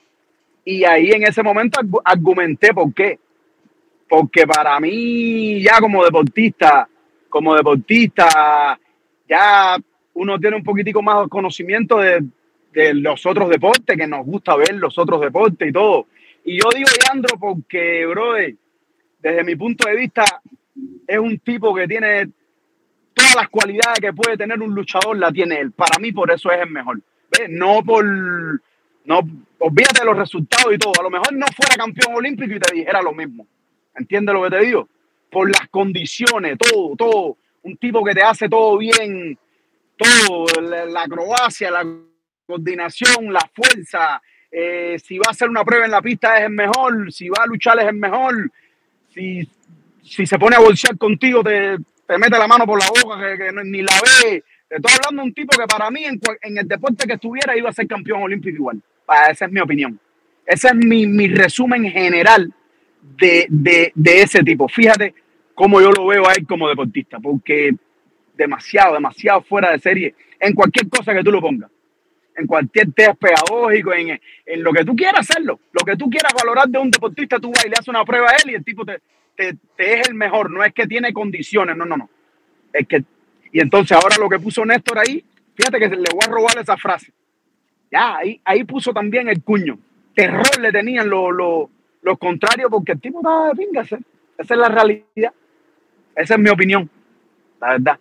y ahí en ese momento argumenté por qué. Porque para mí, ya como deportista, como deportista, ya uno tiene un poquitico más conocimiento de, de los otros deportes, que nos gusta ver los otros deportes y todo. Y yo digo Yandro porque, brother, desde mi punto de vista, es un tipo que tiene todas las cualidades que puede tener un luchador, la tiene él. Para mí, por eso es el mejor. ¿Ves? No por... no olvídate de los resultados y todo. A lo mejor no fuera campeón olímpico y te dijera lo mismo. ¿Entiendes lo que te digo? Por las condiciones, todo, todo. Un tipo que te hace todo bien, todo. La, la acrobacia, la coordinación, la fuerza. Eh, si va a hacer una prueba en la pista es el mejor. Si va a luchar es el mejor. Si, si se pone a bolsear contigo, te, te mete la mano por la boca, que, que ni la ve. Te estoy hablando de un tipo que para mí, en, en el deporte que estuviera, iba a ser campeón olímpico igual. Para, esa es mi opinión. Ese es mi, mi resumen general de, de, de ese tipo. Fíjate cómo yo lo veo a él como deportista, porque demasiado, demasiado fuera de serie en cualquier cosa que tú lo pongas. En cualquier test pedagógico, en, en lo que tú quieras hacerlo, lo que tú quieras valorar de un deportista, tú vas y le haces una prueba a él y el tipo te, te, te es el mejor, no es que tiene condiciones, no, no, no. Es que, y entonces ahora lo que puso Néstor ahí, fíjate que le voy a robar esa frase. Ya, ahí, ahí puso también el cuño. Terror le tenían los, los, los contrarios porque el tipo estaba de pinga. Esa es la realidad. Esa es mi opinión, la verdad.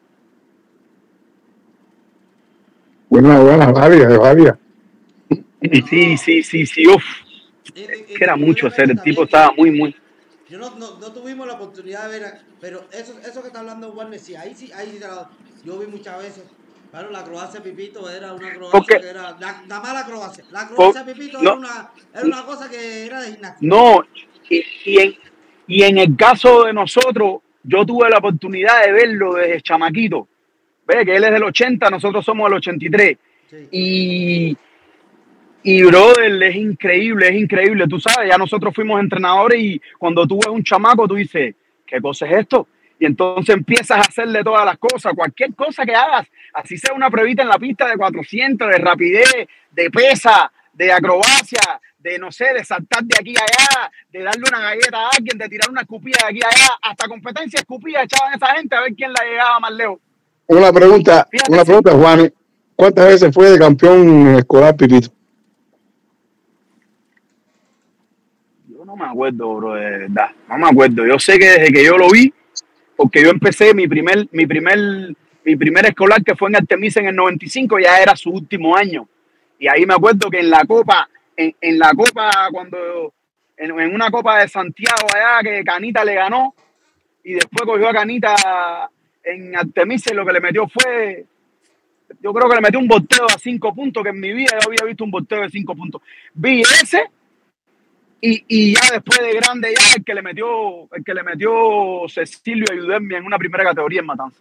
Bueno, bueno, válida, válida. Sí, sí, sí, sí, uff. Que era mucho hacer, el tipo estaba muy, muy... Yo no, no, no tuvimos la oportunidad de ver, pero eso, eso que está hablando Warner, sí, ahí sí, ahí sí, yo vi muchas veces. Claro, la acrobacia Pipito era una acrobacia Porque, que era, la, la mala acrobacia, la acrobacia por, Pipito no, era, una, era una cosa que era de gimnasia. No, y, y, en, y en el caso de nosotros, yo tuve la oportunidad de verlo desde chamaquito. Ve que él es del ochenta, nosotros somos del ochenta y tres. Sí. Y, y, brother, es increíble, es increíble. Tú sabes, ya nosotros fuimos entrenadores y cuando tú ves un chamaco, tú dices, ¿qué cosa es esto? Y entonces empiezas a hacerle todas las cosas, cualquier cosa que hagas, así sea una pruebita en la pista de cuatrocientos, de rapidez, de pesa, de acrobacia, de no sé, de saltar de aquí a allá, de darle una galleta a alguien, de tirar una escupida de aquí a allá, hasta competencia escupida echaban esa gente a ver quién la llegaba más lejos. Una pregunta, Fíjate una pregunta, si... Juan, ¿cuántas veces fue de campeón escolar Pipito? Yo no me acuerdo, bro, de verdad, no me acuerdo. Yo sé que desde que yo lo vi, porque yo empecé mi primer, mi primer, mi primer escolar que fue en Artemisa en el noventa y cinco, ya era su último año. Y ahí me acuerdo que en la Copa, en, en la Copa, cuando en, en una Copa de Santiago allá que Canita le ganó y después cogió a Canita en Artemisa y lo que le metió fue, yo creo que le metió un volteo a cinco puntos, que en mi vida yo había visto un volteo de cinco puntos. Vi ese y, y ya después de grande ya el que le metió, el que le metió Cecilio Ayudermi en una primera categoría en Matanza.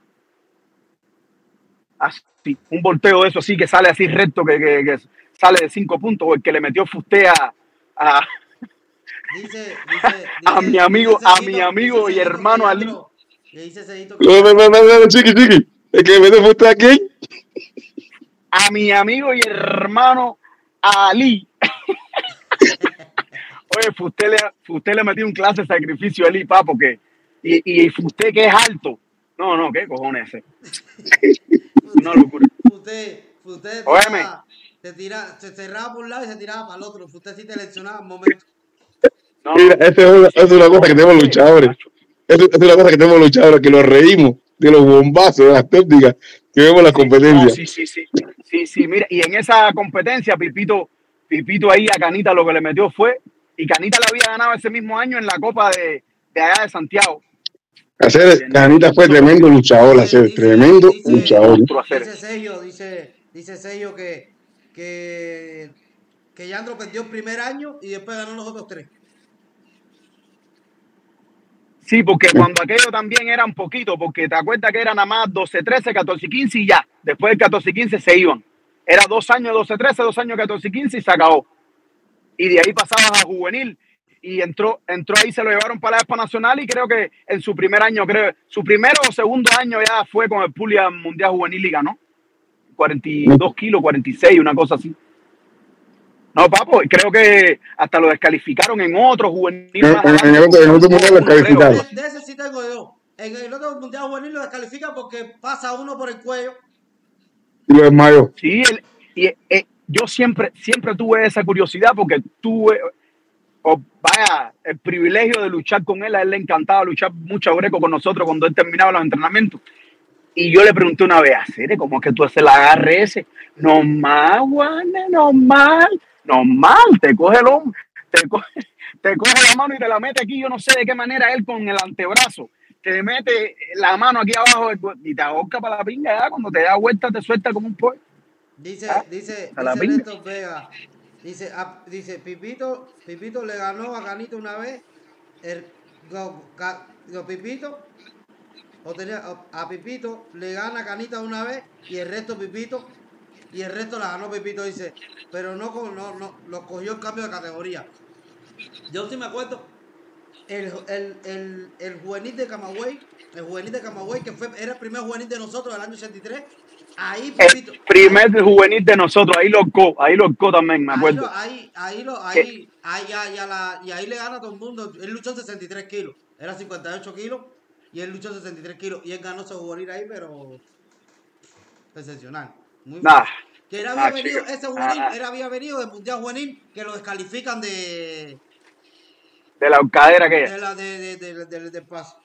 Así, un volteo de eso así que sale así recto, que, que, que sale de cinco puntos, o el que le metió Fusté a, a, Dice, dice, a dice, mi amigo, dice a Cejito- mi amigo dice y Cejito hermano que Ali. Leandro- le dice Cejito que- No, no, no, no, no, chiqui, chiqui. El que me mete fuiste a quién. A mi amigo y hermano Ali. Oye, Fusté le, Fusté le metió un clase de sacrificio a Ali, pa, porque y, y Fusté que es alto. No, no, ¿qué cojones ese? Una locura. Usted, usted Óyeme. tiraba, te tira, se cerraba por un lado y se tiraba para el otro. Usted sí te leccionaba un momento. No, Mira, esa es una, es una cosa que tenemos luchadores. Esa es una cosa que tenemos luchadores, que nos reímos de los bombazos, de las técnicas que vemos en la no, competencia. sí, sí, sí. Sí, sí, mira, y en esa competencia, Pipito, Pipito ahí a Canita lo que le metió fue, y Canita le había ganado ese mismo año en la Copa de, de allá de Santiago. Hacer, Canita fue tremendo luchador, hacer, Dice- tremendo dice- luchador. Monstruo hacer. Dice Sello, dice, dice Sello que, que, que Yandro perdió el primer año y después ganó los otros tres. Sí, porque cuando aquello también era un poquito, porque te acuerdas que era nada más doce, trece, catorce, quince y ya. Después del catorce y quince se iban. Era dos años doce, trece, dos años catorce y quince y se acabó. Y de ahí pasabas a juvenil. Y entró, entró ahí, se lo llevaron para la Expo Nacional y creo que en su primer año, creo, su primero o segundo año ya fue con el Puglia Mundial Juvenil y ganó. cuarenta y dos kilos, cuarenta y seis, una cosa así. No, papo, creo que hasta lo descalificaron en otro juvenil. En- más en- en adelante, el otro- en el otro porque mundial lo uno, creo. descalificaron. De, de ese sí tengo yo. En el otro mundial juvenil lo descalifica porque pasa uno por el cuello. Y lo desmayó. Sí, él- y, eh, yo siempre, siempre tuve esa curiosidad porque tuve, oh, vaya, el privilegio de luchar con él. A él le encantaba luchar mucho greco con nosotros cuando él terminaba los entrenamientos. Y yo le pregunté una vez, ¿Acere, cómo es que tú haces el agarre ese? Normal, Juan, normal, normal, te coge el hombro, te coge, te coge la mano y te la mete aquí, yo no sé de qué manera él con el antebrazo, te mete la mano aquí abajo del cu- y te ahorca para la pinga, ya, cuando te da vuelta te suelta como un pollo. Dice, Ah, dice, a la dice pinga. Néstor Vega. Dice, a- dice Pipito, Pipito le ganó a Canito una vez. El, go- ca- go- Pipito, o tenía, o- a Pipito le gana a Canita una vez y el resto Pipito, y el resto la ganó Pipito, dice, pero no, con- no, no lo cogió el cambio de categoría. Yo sí me acuerdo, el, el, el, el juvenil de Camagüey, el juvenil de Camagüey, que fue, era el primer juvenil de nosotros del año ochenta y tres, ahí Pipito. El primer juvenil de nosotros, ahí lo horcó, ahí lo horcó también, me Ahí, acuerdo. lo, ahí, ahí, lo, ahí, ahí, ya, ya la, y ahí le gana a todo el mundo. Él luchó sesenta y tres kilos, era cincuenta y ocho kilos y él luchó sesenta y tres kilos y él ganó su juvenil ahí, pero excepcional. Muy Nah, fuerte. Que él había nah, venido, chico. ese juvenil, Nah, nah. él había venido del mundial juvenil que lo descalifican de, De la horcadera que de la de, de, de, de- del paso.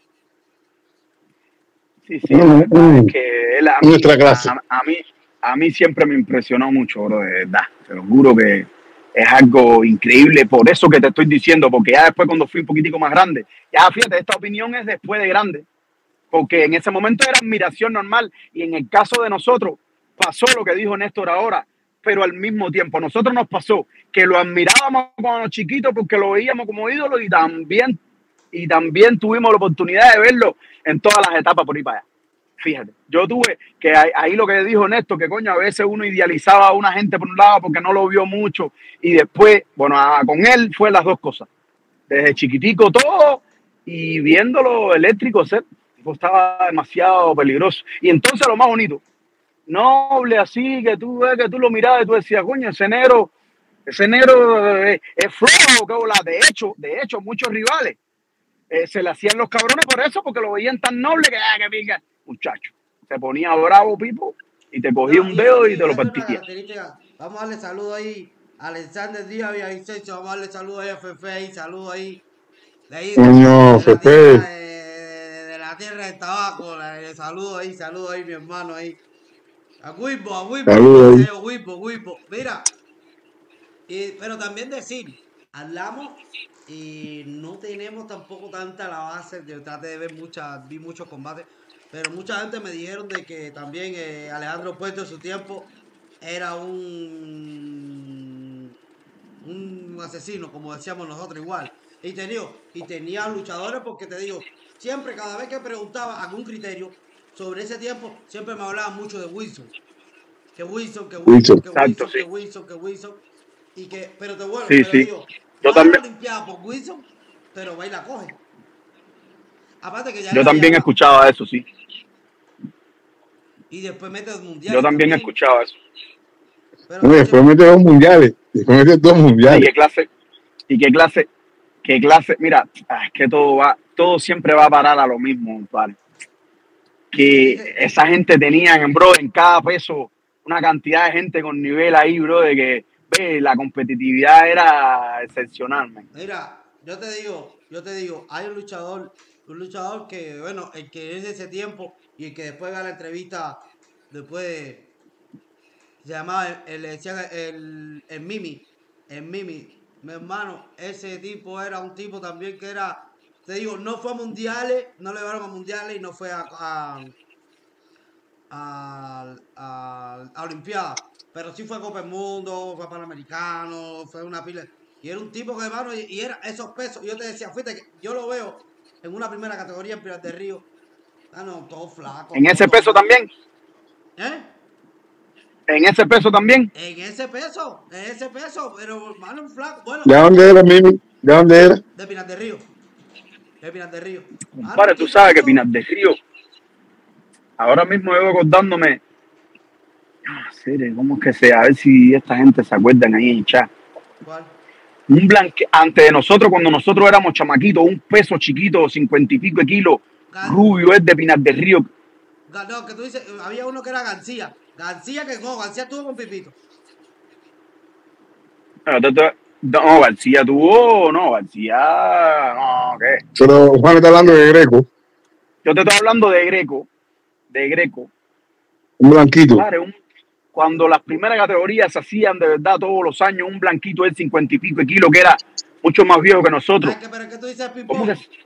Sí, sí, Mm, la verdad mm. es que él a mí, Nuestra clase. a, a mí, a mí siempre me impresionó mucho, bro, de verdad. Te lo juro que es algo increíble, por eso que te estoy diciendo, porque ya después cuando fui un poquitico más grande, ya fíjate, esta opinión es después de grande, porque en ese momento era admiración normal y en el caso de nosotros pasó lo que dijo Néstor ahora, pero al mismo tiempo a nosotros nos pasó que lo admirábamos cuando chiquitos porque lo veíamos como ídolo y también, y también tuvimos la oportunidad de verlo en todas las etapas por ahí para allá. Fíjate, yo tuve que ahí, ahí lo que dijo Néstor, que coño, a veces uno idealizaba a una gente por un lado porque no lo vio mucho y después, bueno, a- con él fue las dos cosas. Desde chiquitico todo y viéndolo eléctrico ser, tipo, estaba demasiado peligroso. Y entonces lo más bonito, noble así, que tú ves, que tú lo mirabas y tú decías, coño, ese negro, ese negro eh, es flojo, que bola. De hecho, de hecho, muchos rivales eh, se le hacían los cabrones por eso, porque lo veían tan noble que, ah, que pinga, muchacho, se ponía bravo, Pipo, y te cogía No, un dedo y, y te lo esa es una partía. característica. Vamos a darle saludo ahí a Alexander Díaz y a Vicencio. Vamos a darle saludo ahí a Fefe ahí, saludo ahí. De ahí, de, Coño, de la Fefe. tierra, de, de la tierra del tabaco. la- Saludo ahí, saludo ahí, mi hermano ahí. A Wipo, a Wipo, Saludo ahí. Wipo, Wipo. Mira, y, pero también decir, hablamos y no tenemos tampoco tanta la base. Yo traté de ver muchas, vi muchos combates, pero mucha gente me dijeron de que también eh, Alejandro Puerto en su tiempo era un un asesino, como decíamos nosotros igual. Y te digo, y tenía luchadores porque te digo, siempre cada vez que preguntaba algún criterio sobre ese tiempo, siempre me hablaban mucho de Wilson. Que Wilson, que Wilson, Wilson. que Exacto, Wilson, sí. que Wilson, que Wilson. Y que, pero te bueno, Sí, pero sí. digo, Yo vas a la también, Olimpiada por Wilson, pero va y la coge. Aparte que ya yo la había también ganado. escuchaba eso, sí. Y después mete los Yo mundiales también también. escuchaba eso. Pero No, y no, después siempre- mete dos mundiales. Después mete dos Ay, mundiales. qué clase, y qué clase, qué clase. Mira, ah, es que todo va, todo siempre va a parar a lo mismo, compadre. Que ese- esa gente tenían, bro, en cada peso, una cantidad de gente con nivel ahí, bro, de que ve, la competitividad era excepcional, man. Mira, yo te digo, yo te digo, hay un luchador, un luchador que, bueno, el que es de ese tiempo y el que después va a la entrevista, después de- se llamaba, el, el- le decían el, el Mimi, el Mimi, mi hermano, ese tipo era un tipo también que era, te digo, no fue a mundiales, no le llevaron a mundiales y no fue a, a, a, a, a Olimpiada, pero sí fue a Copa del Mundo, fue a Panamericano, fue una pila. Y era un tipo que, hermano, y, y era esos pesos. Yo te decía, fuiste que yo lo veo en una primera categoría en Pinar del Río. Ah, no, todo flaco. En ese todo peso mal. también, ¿Eh? en ese peso también. En ese peso, en ese peso, pero hermano, un flaco. Bueno, ¿De dónde era, Mimi? ¿De dónde era? de Pinar del Río. De Pinar del Río. Mano, Compadre, un tú sabes que tipazo. Pinar del Río, ahora mismo yo acordándome, ah, serio, ¿cómo es que sea? A ver si esta gente se acuerdan ahí en el chat. ¿Cuál? Un blanque, antes de nosotros, cuando nosotros éramos chamaquitos, un peso chiquito, cincuenta y pico de kilos, Gan- rubio, es de Pinar del Río. Gan- No, que tú dices, había uno que era García. García que no, García estuvo con Pipito. No, te- te- no, García tuvo, no, García, no, ¿qué? Pero Juan está hablando de Greco, Yo te estoy hablando de Greco, de Greco. un blanquito. Compadre, un- cuando las primeras categorías se hacían de verdad todos los años, un blanquito de cincuenta y pico de kilos que era mucho más viejo que nosotros. Ay, que, pero que tú dices ¿Cómo Pimpón. que?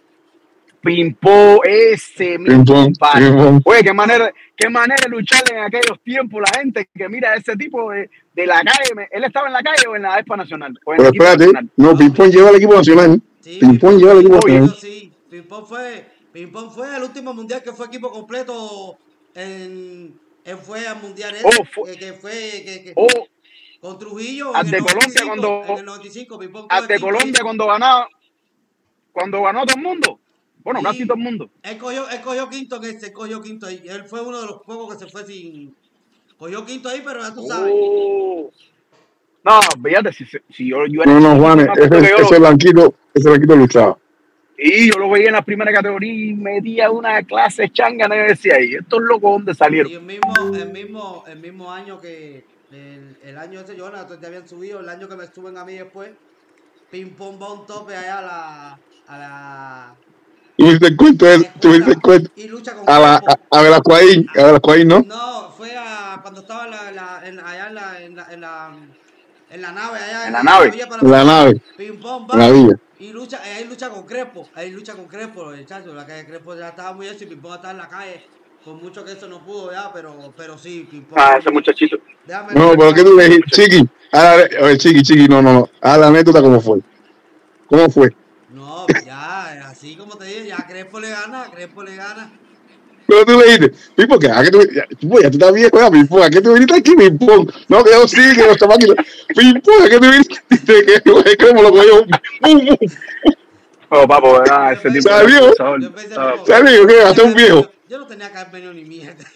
Pimpó, ese mismo, Ping-pong, compadre. ping-pong. Oye, qué manera, qué manera de luchar en aquellos tiempos la gente que mira ese tipo de, de la calle. me- Él estaba en la calle o en la Expa Nacional. O en Pero el equipo espérate, nacional. no, Pimpón lleva al equipo nacional. Sí, Pimpón lleva al equipo Oye, nacional. sí. Pimpón fue, Pimpón fue el último mundial que fue equipo completo en, en fue al mundial ese, Oh, fue- que, que fue que, que- O con Trujillo al en de el Colombia noventa y cinco, cuando- en el noventa y cinco Pimpón al coge de quinto Colombia ahí. cuando ganaba, cuando ganó todo el mundo. Bueno, Sí. casi todo el mundo. Él cogió, él cogió quinto en ese, cogió quinto ahí. Él fue uno de los pocos que se fue sin. Cogió quinto ahí, pero ya tú sabes. Oh. No, fíjate, si, si yo, yo era No, no, chiquito, Juan, me acuerdo ese, que yo ese lo- blanquito, ese blanquito luchaba. y yo lo veía en la primera categoría y metía una clase changa, y yo decía, ¿y estos locos dónde salieron? Y el mismo, el mismo, el mismo año que. El, el año ese, yo, no, te habían subido, el año que me suben a mí después. Pimpón va a un tope allá a la. A la. Tuviste el cuento, él, tuviste el cuento. Y lucha con A la, Crespo. a, a Velascoaín, a Velascoaín, ¿no? No, fue a cuando estaba en la, la- en- allá en la, en la, en la, en la nave, allá En la nave. vía para En la nave, Ping pong en la va villa. y lucha, eh, ahí lucha con Crespo, ahí lucha con Crespo, los muchachos, la calle Crespo ya estaba muy hecho y Ping Pong estaba en la calle, por mucho que eso no pudo ya, pero, pero sí, Ping Pong. Ah, ese muchachito. Déjame No, ver. pero ¿qué tú le dijiste? Chiqui, a la, oye, Chiqui, Chiqui, no, no, no. A la anécdota, ¿cómo fue? ¿Cómo fue? No, ya, así como te dije, ya Crespo le gana, Crespo le gana. Pero tú le dijiste, Pipo, ¿qué? ¿A qué tú, ya, Pipo, ya tú estás viejo, ya, Pipo, ¿a qué tú viniste aquí, Pipo? No, que yo sí, que los chamaquitos. Pipo, ¿a qué tú viniste? Que que como lo cogió. ¡Bum, bum! Oh, papo, ah, ese tipo de Salió. abusador. Yo pensé, Ah, no, ¿Sabes qué? Hasta un viejo. Yo no tenía que haber venido ni mierda.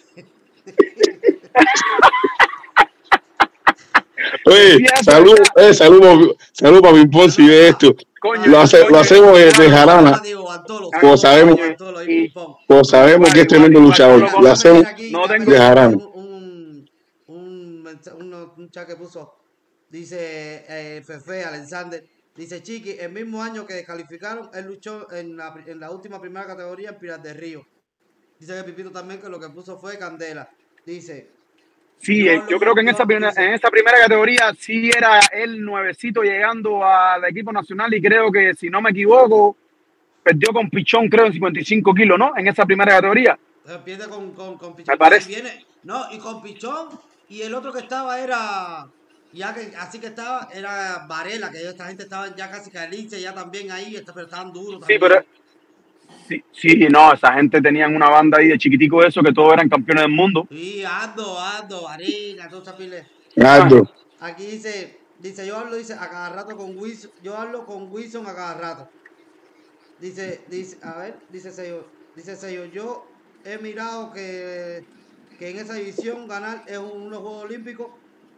Oye, salud, eh, salud, salud para Pimpón si ve esto. Coño, Lo, hace, lo coño, hacemos de, de jarana, Diego Bartolo, Como Diego sabemos- Bartolo y y- Ping Pong. pues sabemos que es tremendo luchador. Lo hacemos No tengo- de jarana. Un, un, un, mensa- un, un chat que puso, dice eh, Fefe Alexander, dice Chiqui, el mismo año que descalificaron, él luchó en la, en la última primera categoría en Pinar del Río. Dice que Pipito también que lo que puso fue Candela. Dice, Sí, Yo eh, hablo yo creo que en yo esa, hablo, primera- dice, en esa primera categoría sí era el nuevecito llegando al equipo nacional y creo que, si no me equivoco, perdió con Pichón, creo, en cincuenta y cinco kilos, ¿no? En esa primera categoría, eh, pierde con, con, con me Pichón. Viene, parece. viene, no, y con Pichón, y el otro que estaba era, ya que así que estaba, era Varela, que esta gente estaba ya casi caliente, ya también ahí, este, pero estaban duros Sí, pero también. sí, sí, no, esa gente tenían una banda ahí de chiquitico eso, que todos eran campeones del mundo. Sí, Ando, Ando, Varela, toda esa pila. Ah, Aldo. Aquí dice, dice, yo hablo, dice, a cada rato con Wilson, yo hablo con Wilson a cada rato. Dice, dice, a ver, dice Sello, dice Sello, yo he mirado que, que en esa división ganar es un- unos Juegos Olímpicos.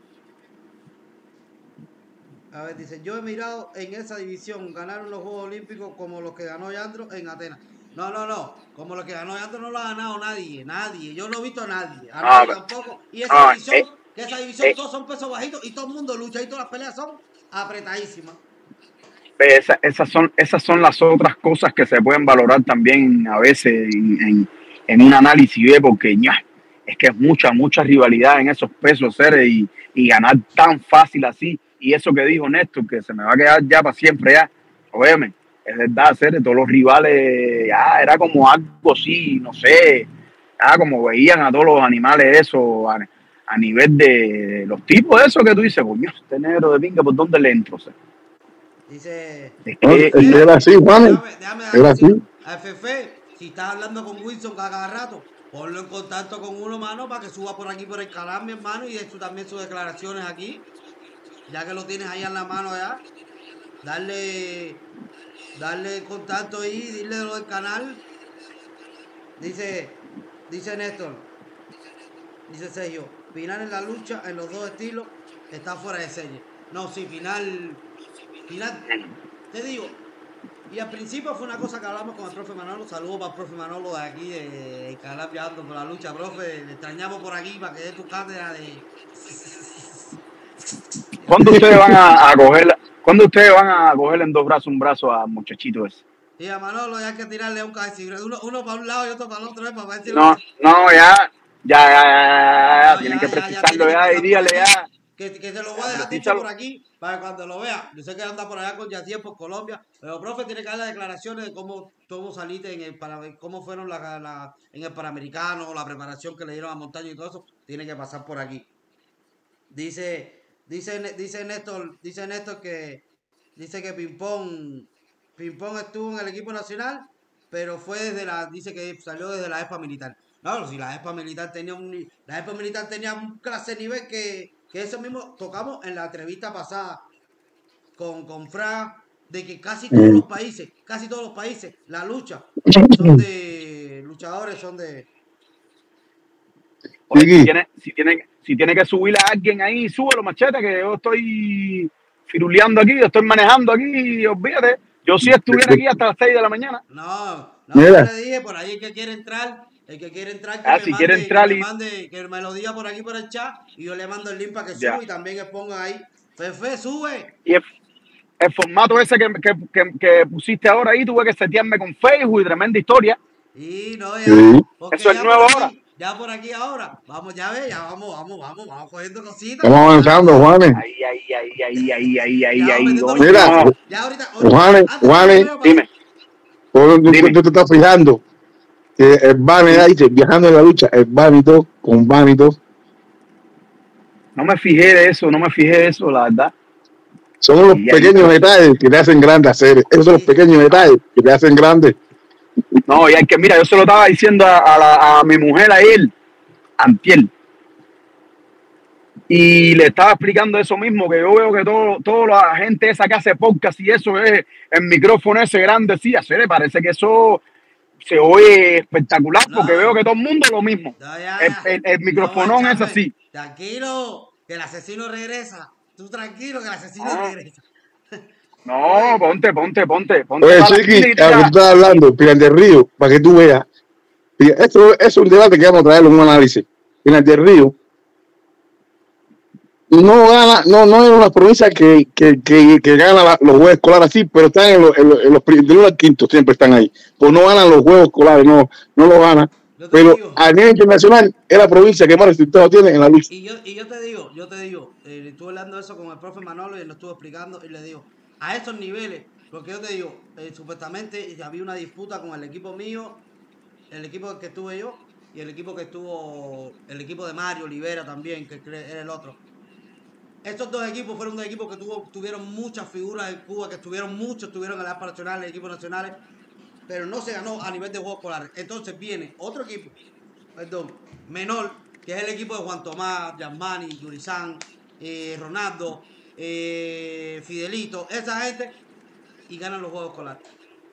A ver, dice, yo he mirado en esa división ganar unos Juegos Olímpicos como los que ganó Yandro en Atenas. No, no, no, como los que ganó Yandro no lo ha ganado nadie, nadie. Yo no he visto a nadie, a ah, nadie pero- tampoco. Y esa ah, división, eh, que esa división eh, todos son pesos bajitos y todo el mundo lucha y todas las peleas son apretadísimas. esa- esas, son, esas son las otras cosas que se pueden valorar también a veces en, en- en un análisis, ¿ve? Porque ña, es que es mucha, mucha rivalidad en esos pesos, seres, y, y ganar tan fácil así. Y eso que dijo Néstor, que se me va a quedar ya para siempre, ya, óyeme, es verdad, seres, todos los rivales, ya, era como algo así, no sé, ya, como veían a todos los animales eso, a, a nivel de los tipos de eso que tú dices, coño, este negro de pinga, ¿por dónde le entro? O sea, Dice, es No, que, es que era así, Juan. déjame, déjame dar Era un así. a F F, si estás hablando con Wilson a cada rato, ponlo en contacto con uno, mano, para que suba por aquí por el canal, mi hermano, y de hecho también sus declaraciones aquí, ya que lo tienes ahí en la mano ya, darle, darle contacto ahí, dile lo del canal. Dice, dice Néstor, dice Sergio, final en la lucha, en los dos estilos, está fuera de serie. No, sí, final, final, te digo, y al principio fue una cosa que hablamos con el profe Manolo. Saludos para el profe Manolo de aquí, de, de canal Viajando por la Lucha, profe. Le extrañamos por aquí para que dé tu cátedra de. ¿cuándo ustedes van a, a coger, cuándo ustedes van a coger en dos brazos un brazo a muchachito ese? Y a Manolo ya hay que tirarle un cabecillo. Uno, uno para un lado y otro para el otro, ¿eh? Para ver si No, no, ya, ya, ya, ya, ya, ya, no, tienen ya, que ya, ya precisarlo tiene que ya, pasar y por dígale aquí. ya. Que, que se lo voy a Ya, dejar dicho precisalo. por aquí para que cuando lo vea. Yo sé que anda por allá con Yatier por Colombia, pero profe tiene que dar las declaraciones de cómo, cómo saliste en el para, cómo fueron la, la- en el Panamericano, la preparación que le dieron a Montaña y todo eso. Tiene que pasar por aquí. Dice, dice, dice Néstor, dice Néstor que dice que Pimpón, Pimpón estuvo en el equipo nacional, pero fue desde la, dice que salió desde la ESPA militar. No, si la ESPA militar tenía un ni- la ESPA militar tenía un clase de nivel que, que eso mismo tocamos en la entrevista pasada con, con Fra, de que casi todos los países, casi todos los países, la lucha son de luchadores, son de. Oye, si Chiqui, tiene, si tiene, si tiene que subirle a alguien ahí, súbelo, machete, que yo estoy firuleando aquí, yo estoy manejando aquí, olvídate. Yo sí estuviera aquí hasta las seis de la mañana. No, no, Mira. yo le dije por ahí el que quiere entrar, el que quiere entrar, que Ah, me si mande, quiere entrar que me y- mande, que me lo diga por aquí por el chat y yo le mando el link para que Ya. suba y también que ponga ahí. Fefe, sube. Y el, el formato ese que, que, que, que pusiste ahora ahí, tuve que setearme con Facebook y tremenda historia. Y no, ya, Sí. porque Eso es ya nuevo por aquí, ahora. ya por aquí ahora, vamos, ya ve, ya vamos, vamos, vamos, vamos cogiendo cositas. Estamos avanzando, Juanes. Ahí, ahí, ahí, ahí, ahí, ahí, ahí, Ya, ahí, metiendo coño. Mira, los- ya ahorita, oye, Juanes, antes de Juanes, que vaya para- Dime. ¿Tú, tú- Dime. tú te estás fijando que el Bani ahí dice, viajando en la lucha, el Banito con Banito, No me fijé de eso, no me fijé de eso, la verdad. son los Y ahí- pequeños detalles que te hacen grandes hacer. Esos son los pequeños detalles que te hacen grandes. No, y hay que, mira, yo se lo estaba diciendo a, a, la- a mi mujer ayer, antier, y le estaba explicando eso mismo, que yo veo que todo, toda la gente esa que hace podcast y eso es el micrófono ese grande, sí, a le parece que eso se oye espectacular, No. porque veo que todo el mundo lo mismo. No, ya, El, ya. el, el No, microfonón es chame, así. Tranquilo, que el asesino regresa. Tú tranquilo, que el asesino Ah. regresa. No, ponte, ponte, ponte, ponte. Oye, para la Chiqui, esquina y a lo que tira. tú estás hablando, Pinar del Río, para que tú veas. Mira, esto es un debate que vamos a traerlo en un análisis. Pinar del Río no gana, no, no es una provincia que, que, que, que gana la- los juegos escolares así, pero están en los, en los, en los prim- del uno al quinto, siempre están ahí. Pues no ganan los juegos escolares, no, no lo ganan. pero digo, a nivel internacional es la provincia que más resultados tiene en la lucha. y yo, y yo te digo, yo te digo, eh, estuve hablando de eso con el profe Manolo y él lo estuvo explicando y le digo, a esos niveles, porque yo te digo, eh, supuestamente había una disputa con el equipo mío, el equipo que estuve yo y el equipo que estuvo, el equipo de Mario Olivera también, que era el otro. Estos dos equipos fueron dos equipos que tuvo, tuvieron muchas figuras en Cuba, que estuvieron muchos, estuvieron en la ASPA nacional, en equipos nacionales, pero no se ganó a nivel de juegos escolares. Entonces viene otro equipo, perdón, menor, que es el equipo de Juan Tomás, Yasmani, Yurizán, eh, Ronaldo, eh, Fidelito, esa gente, y ganan los juegos escolares.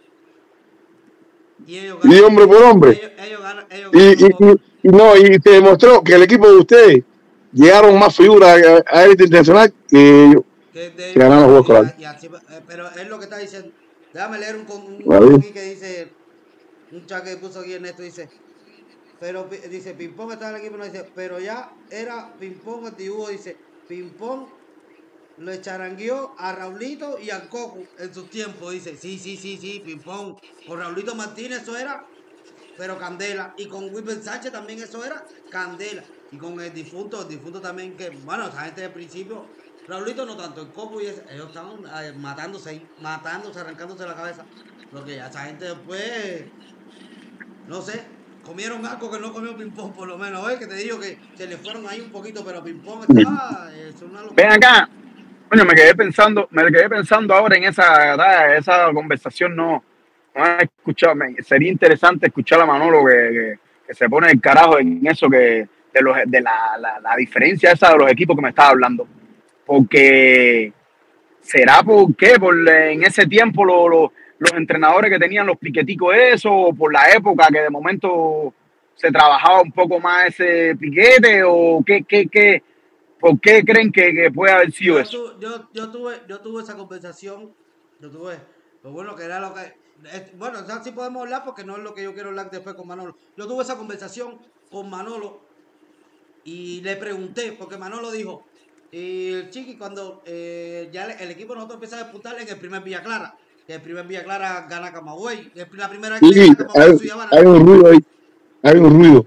Y ellos ganan. Y hombre por hombre. Ellos, ellos ganan, ellos y, ganan y, y, y no, y te demostró que el equipo de ustedes llegaron más figuras a, a élite internacional que ellos. Que, de, que ganan los juegos escolares. Y así, pero es lo que está diciendo. Déjame leer un, un, un aquí que dice, un chat que puso aquí en esto, dice, pero dice, Pimpón está en el equipo, no dice, pero ya era Pimpón el dibujo, dice, Pimpón lo charangueó a Raulito y a Coco en sus tiempos, dice, sí, sí, sí, sí, Pimpón, con Raulito Martínez eso era, pero candela, y con Wilber Sánchez también eso era candela, y con el difunto, el difunto también, que, bueno, esa gente del principio, Raulito no tanto, el Coco y ese, ellos estaban eh, matándose ahí, matándose, arrancándose la cabeza, porque ya esa gente después, no sé, comieron algo que no comió Pimpón, por lo menos, ¿eh? Que te digo que se le fueron ahí un poquito, pero Pimpón estaba, eh, es una locura. Ven acá, coño, me quedé pensando, me quedé pensando ahora en esa, esa conversación, no, no he escuchado, me, sería interesante escuchar a Manolo que, que, que se pone el carajo en eso, que de, los, de la, la, la diferencia esa de los equipos que me estaba hablando. Porque será por qué, por en ese tiempo lo, lo, los entrenadores que tenían los piqueticos eso, o por la época que de momento se trabajaba un poco más ese piquete, o qué, qué, qué, por qué creen que, que puede haber sido yo eso. Tu, yo, yo tuve, yo tuve esa conversación, yo tuve, pues bueno, que era lo que, es, bueno, o sea, sí podemos hablar porque no es lo que yo quiero hablar después con Manolo. Yo tuve esa conversación con Manolo y le pregunté, porque Manolo dijo, y el Chiqui, cuando eh, ya el equipo nosotros empieza a disputar en el primer Villa Clara, que el primer Villa Clara gana Camagüey, es la primera vez que sí, gana Camagüey. Hay, hay un ruido ahí, hay un ruido.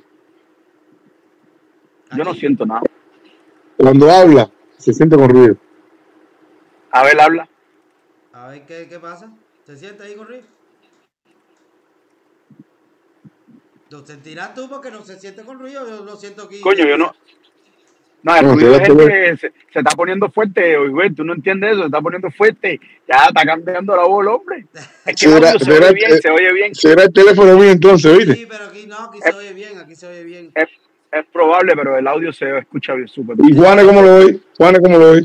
Yo no siento nada. Cuando habla, se siente con ruido. A ver, habla. A ver, ¿qué, qué pasa? ¿Se siente ahí con ruido? Lo sentirás tú porque no se siente con ruido, yo lo siento aquí. Coño, yo no... No, el ruido es que se, se está poniendo fuerte, güey, tú no entiendes eso, se está poniendo fuerte, ya está cambiando la voz el hombre. Es que el audio se oye bien, se oye bien. Será el teléfono mío entonces, ¿viste? Sí, pero aquí no, aquí se oye bien, aquí se oye bien. Es, es probable, pero el audio se escucha bien, súper bien. ¿Y Juanes cómo lo oí? Juanes cómo lo oí?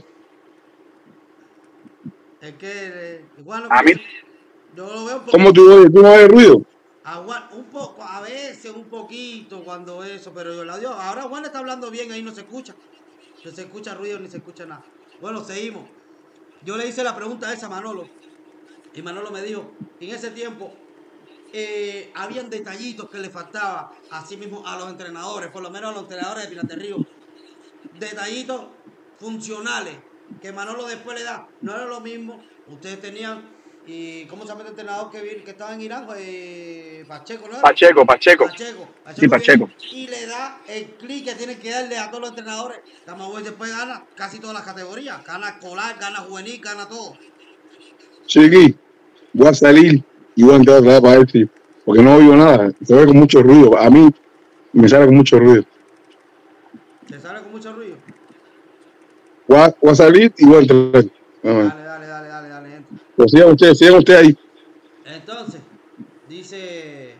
Es que, eh, Juan, a mí, yo lo veo un ¿cómo tú oyes? ¿Tú no oyes ruido? A, Juan, un poco, a veces un poquito cuando eso, pero el audio, ahora Juan está hablando bien, ahí no se escucha. No se escucha ruido ni se escucha nada. Bueno, seguimos. Yo le hice la pregunta a esa a Manolo. Y Manolo me dijo, en ese tiempo, eh, habían detallitos que le faltaba así mismo a los entrenadores, por lo menos a los entrenadores de Pinar del Río. Detallitos funcionales que Manolo después le da. No era lo mismo. Ustedes tenían... ¿Y cómo se llama el entrenador que, viene, que estaba en Irán? Eh, Pacheco, ¿no? Pacheco, Pacheco. Pacheco, Pacheco sí, Pacheco. Y le da el clic que tienen que darle a todos los entrenadores. Camagüey después gana casi todas las categorías. Gana escolar, gana juvenil, gana todo. Chiqui, voy a salir y voy a entrar otra vez para ver si... Porque no oigo nada. Se ve con mucho ruido. A mí me sale con mucho ruido. ¿Te sale con mucho ruido? Voy a, voy a salir y voy a entrar. Dale, dale, dale, dale, dale, dale, gente. Pues sigan ustedes, sigan ustedes ahí. Entonces, dice,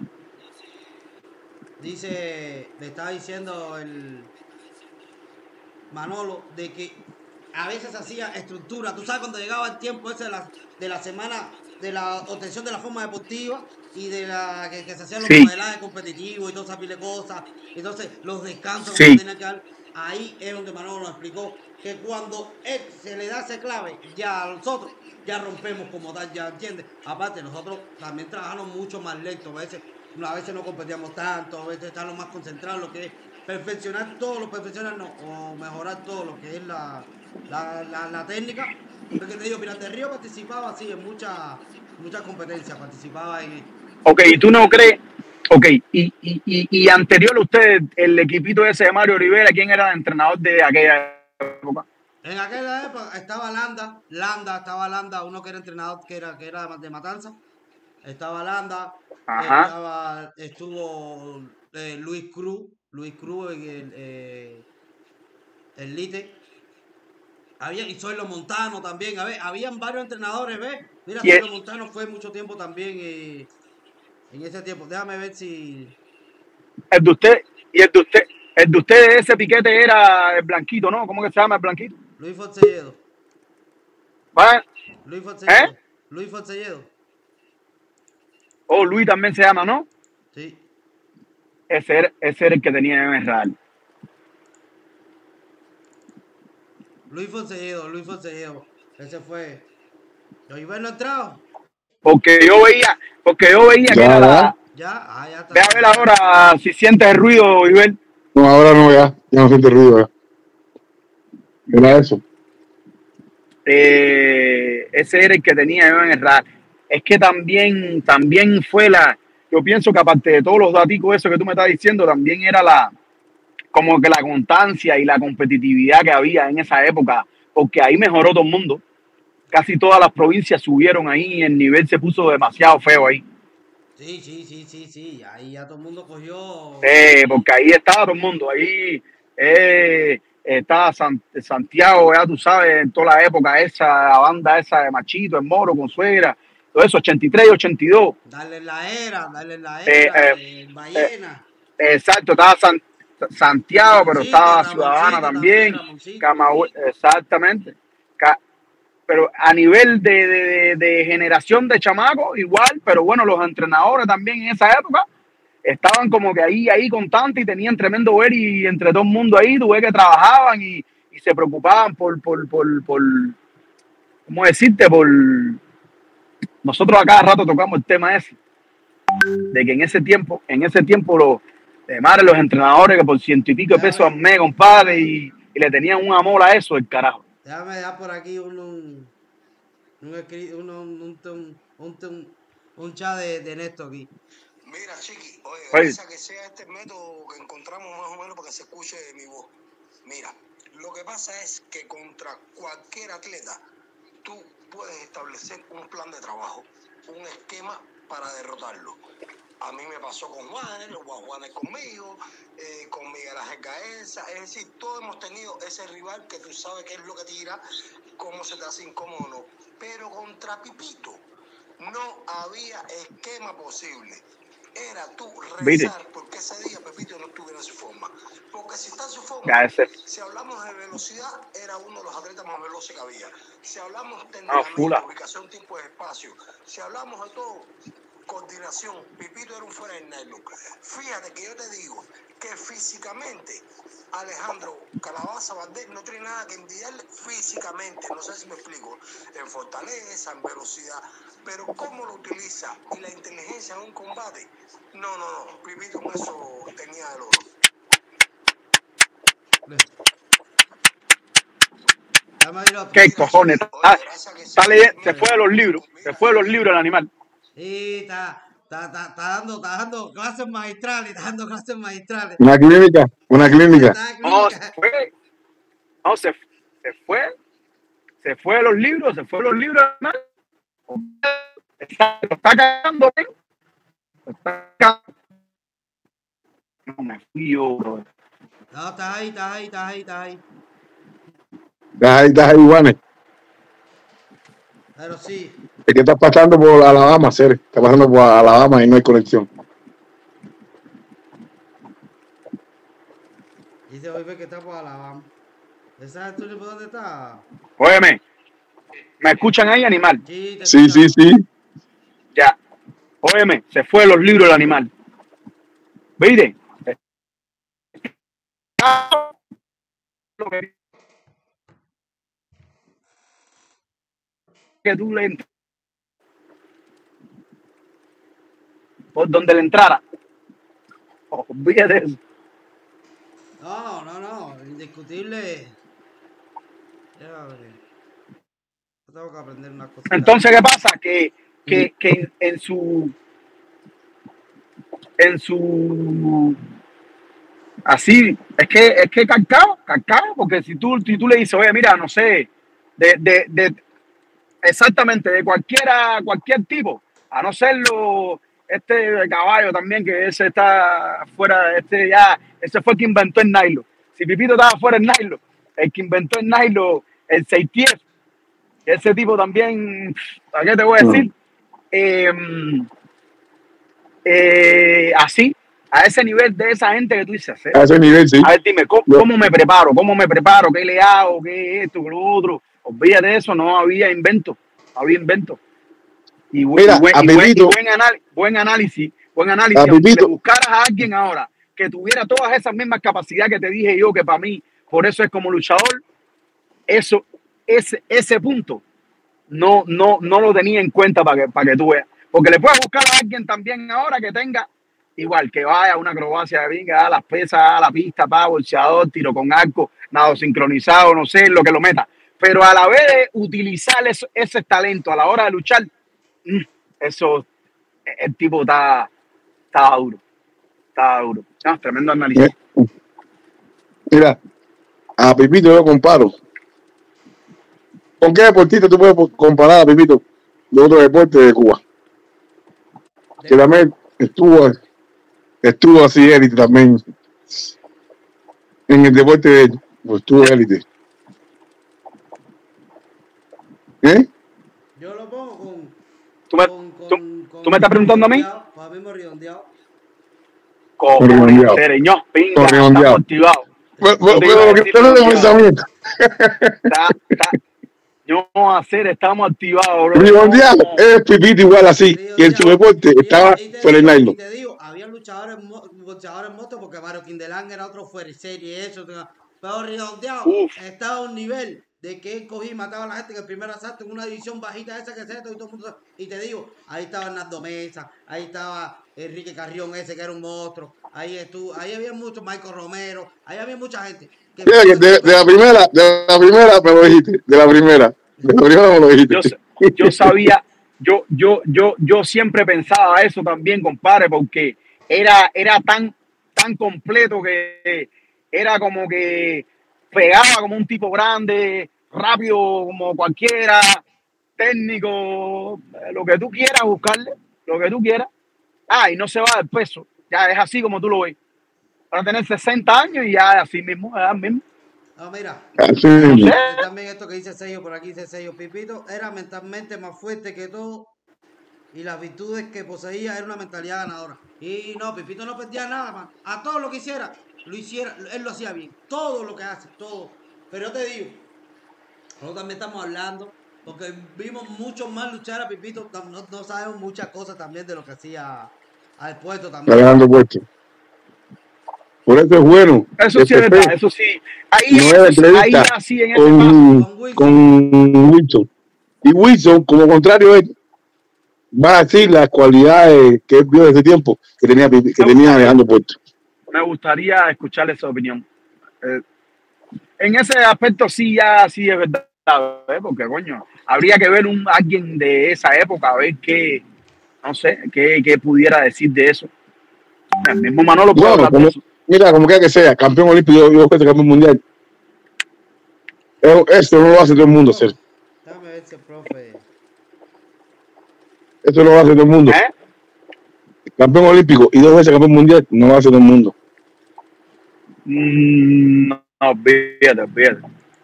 dice, le estaba diciendo el Manolo de que a veces hacía estructura. Tú sabes cuando llegaba el tiempo ese de la, de la semana de la obtención de la forma deportiva y de la que, que se hacían los sí. modelajes competitivos y todas esas pile cosas. Entonces, los descansos sí. que tenían que dar. Ahí es donde Manolo nos explicó que cuando él se le da ese clave, ya a nosotros ya rompemos como tal, ya entiendes. Aparte, nosotros también trabajamos mucho más lento. A veces, a veces no competíamos tanto, a veces estamos más concentrados en lo que es perfeccionar todo, lo perfeccionar no, o mejorar todo lo que es la, la, la, la técnica. Porque te digo, Pinar del Río participaba así en muchas muchas competencias, participaba en... Ok, ¿y tú no crees, Ok, y, y, y, y anterior a usted, el equipito ese de Mario Rivera, ¿quién era el entrenador de aquella época? En aquella época estaba Landa, Landa, estaba Landa, uno que era entrenador que era, que era de Matanza. Estaba Landa, Ajá. estaba, estuvo eh, Luis Cruz, Luis Cruz, el, eh, el Lite. Había, y Zoilo Montano también, a ver, habían varios entrenadores, ¿ves? Mira, Y el, Zoilo Montano fue mucho tiempo también eh, en ese tiempo. Déjame ver si... el de usted, y el de usted, el de usted de ese piquete era el blanquito, ¿no? ¿Cómo que se llama el blanquito? Luis Forcelledo. ¿Va? Luis ¿Eh? Forcelledo. Luis Forcelledo. Oh, Luis también se llama, ¿no? Sí. Ese era, ese era el que tenía en Real. Luis Forcelledo, Luis Forcelledo. Ese fue. ¿Lo iba no entrado? Porque yo veía, porque yo veía que Ya, era ya. la. Ya, ah, ya está. Ve a ver ahora si sientes el ruido, Iber. No, ahora no, ya. Ya no siente ruido, ya. Era eso. Eh, ese era el que tenía yo en el Real. Es que también, también fue la. Yo pienso que aparte de todos los daticos eso que tú me estás diciendo, también era la. Como que la constancia y la competitividad que había en esa época, porque ahí mejoró todo el mundo. Casi todas las provincias subieron ahí y el nivel se puso demasiado feo ahí. Sí, sí, sí, sí, sí. Ahí ya todo el mundo cogió. Eh, porque ahí estaba todo el mundo. Ahí eh, estaba San- Santiago, ya tú sabes, en toda la época esa, la banda esa de Machito, el Moro, Consuegra, todo eso, ochenta y tres y ochenta y dos. Darle la era, darle la Eh, era, eh, el Ballena. Exacto, estaba San- Santiago, pero Ramoncito, estaba Ciudadana Ramoncito también, también, Ramoncito. Camagüey, exactamente. Ca- Pero a nivel de, de, de- de generación de chamacos, igual, pero bueno, los entrenadores también en esa época estaban como que ahí, ahí constantes y tenían tremendo ver y entre todo el mundo ahí, tú ves que trabajaban y, y se preocupaban por, por, por, por, ¿cómo decirte? Por, nosotros a cada rato tocamos el tema ese, de que en ese tiempo, en ese tiempo los, de madre, los entrenadores que por ciento y pico de pesos al mes, compadre, y, y le tenían un amor a eso, el carajo. Déjame dejar por aquí un, un, un, escri- un, un, un, un, un, un- un chat de, de Néstor aquí. Mira, Chiqui, oye, Oye. gracias que sea este método que encontramos más o menos para que se escuche mi voz. Mira, lo que pasa es que contra cualquier atleta tú puedes establecer un plan de trabajo, un esquema para derrotarlo. A mí me pasó con Juanes, los Juanes conmigo, eh, con Miguel Ángel Gaenza, es decir, todos hemos tenido ese rival que tú sabes qué es lo que tira, cómo se te hace incómodo o no. Pero contra Pipito no había esquema posible. Era tú rezar porque ese día Pepito no estuviera en su forma. Porque si está en su forma, Ya, ese- si hablamos de velocidad, era uno de los atletas más veloces que había. Si hablamos de Ah, fula. entrenamiento, ubicación, tiempo de espacio, si hablamos de todo, coordinación, Pipito era un fuera del nylon. Fíjate que yo te digo que físicamente Alejandro Calabaza Valdés no tiene nada que envidiarle físicamente, no sé si me explico, en fortaleza, en velocidad, pero cómo lo utiliza y la inteligencia en un combate, no, no, no, Pipito con eso tenía el oro. Déjame ir otro. ¿Qué cojones? Ah, está leyendo- se fue de los libros, se fue de los libros el animal. Sí, está, está, está, está dando, está dando clases magistrales, está dando clases magistrales. Una clínica, una clínica. Está en No, clínica. se fue, no, se, se fue, se fue de los libros, se fue de los libros, animal. Está, lo está cagando, ¿eh? Lo está cagando. No me fui yo, bro. No, estás ahí, estás ahí, estás ahí, estás ahí. Estás ahí, estás ahí, Juanes. Pero sí, Es que estás pasando por Alabama, Cere. Está pasando por Alabama y no hay conexión. dice hoy ve que está por Alabama. ¿Sabes tú por dónde está? Óyeme, ¿me escuchan ahí, animal? Sí, te Sí, sí, escuchamos. sí. Ya. Óyeme, se fue de los libros el animal. ¿Viste? Lo que que tú le entras por donde le entrara. Oh, olvídate de eso. No, no, no, indiscutible. Ya, hombre. Yo tengo que aprender una cosita. Entonces, ¿qué pasa? Que, que, que en, en su en su así, es que es que cacao, cacao, porque si tú, si tú le dices, oye, mira, no sé, de, de, de exactamente, de cualquiera, cualquier tipo, a no serlo este caballo también, que ese está fuera, este ya, ese fue el que inventó el nylon. Si Pipito estaba fuera el nylon, el que inventó el nylon, el Seitier, ese tipo también, ¿a qué te voy a decir? Eh, eh, así, a ese nivel de esa gente que tú dices, ¿eh? A ese nivel, sí. A ver, dime, ¿cómo, ¿cómo me preparo? ¿Cómo me preparo? ¿Qué le hago? ¿Qué es esto? ¿Qué lo otro? Olvídate de eso, no había invento, no había invento. Y buen, Mira, y buen, a y buen, y Pepito, buen, anal, buen análisis, buen análisis. a Aunque le Pepito, buscaras a alguien ahora que tuviera todas esas mismas capacidades que te dije yo, que para mí, por eso es como luchador, eso, ese, ese punto no, no, no lo tenía en cuenta para que, para que tú veas. Porque le puedes buscar a alguien también ahora que tenga igual, que vaya a una acrobacia de vinga, a las pesas, a la pista, para bolseador, tiro con arco, nado sincronizado, no sé, lo que lo meta. Pero a la vez de utilizar eso, ese talento a la hora de luchar, eso, el tipo está, está duro, está duro. No, tremendo análisis. mira, a Pipito yo comparo. ¿Con qué deportista tú puedes comparar a Pipito de otro deporte de Cuba? Que también estuvo, estuvo así élite también. En el deporte de él, pues estuvo élite. ¿Eh? Yo lo pongo con. ¿Tú me, con, con, tú, con ¿tú me estás preguntando a mí? Para mí, redondeado. Con Sereño, pinga, estamos activados. Bueno, bueno, lo que está en el pensamiento. Está, está. Yo a hacer, estamos activados, bro. Redondeado No. es Pipito igual así. Y en su deporte estaba fuera el nylon. Y te digo, había luchadores, luchadores en moto porque Mario Quindelán era otro fuera de serie, eso. Pero redondeado estaba a un nivel de que él cogía y mataba a la gente en el primer asalto en una división bajita esa que se y todo el mundo. Y te digo, ahí estaba Hernando Mesa, ahí estaba Enrique Carrión ese que era un monstruo, ahí estuvo, ahí había muchos, Michael Romero, ahí había mucha gente. Que de, de, de la primera, de la primera me lo dijiste, de la primera, de la primera me lo dijiste. Yo, yo sabía, yo, yo, yo, yo siempre pensaba eso también, compadre, porque era, era tan, tan completo que era como que pegaba como un tipo grande, rápido como cualquiera, técnico, lo que tú quieras buscarle, lo que tú quieras. Ah, y no se va del peso, ya es así como tú lo ves. Para tener sesenta años y ya así mismo, es mismo. No, mira, Así no mismo. sé. también esto que dice Sello, por aquí dice Sello, Pipito era mentalmente más fuerte que todo y las virtudes que poseía era una mentalidad ganadora. Y no, Pipito no perdía nada, man. A todo lo que hiciera, lo hiciera, él lo hacía bien. Todo lo que hace, todo. Pero yo te digo, nosotros también estamos hablando, porque vimos mucho más luchar a Pipito, no, no sabemos muchas cosas también de lo que hacía al puerto también. Alejandro Puerto. Por eso es bueno. Eso sí es verdad, eso sí. Ahí, no eso, ahí ya sí en ese con, paso. Con con Wilson. Y Wilson, como contrario, él va a decir las cualidades que él vio de ese tiempo que tenía, que tenía Alejandro Puerto. Me gustaría escucharle esa opinión. Eh, en ese aspecto sí ya sí es verdad, ¿eh? Porque coño, habría que ver un alguien de esa época a ver qué, no sé, qué, qué pudiera decir de eso. El mismo Manolo puede Bueno, hablar como, de eso. mira, como quiera que sea, campeón olímpico, yo creo que campeón mundial. Esto no lo hace todo el mundo hacer. Déjame ver si el profe. Esto no lo hace todo el mundo. ¿Eh? Campeón olímpico y dos veces campeón mundial, no lo hace todo el mundo. Mm, no, olvídate, olvídate.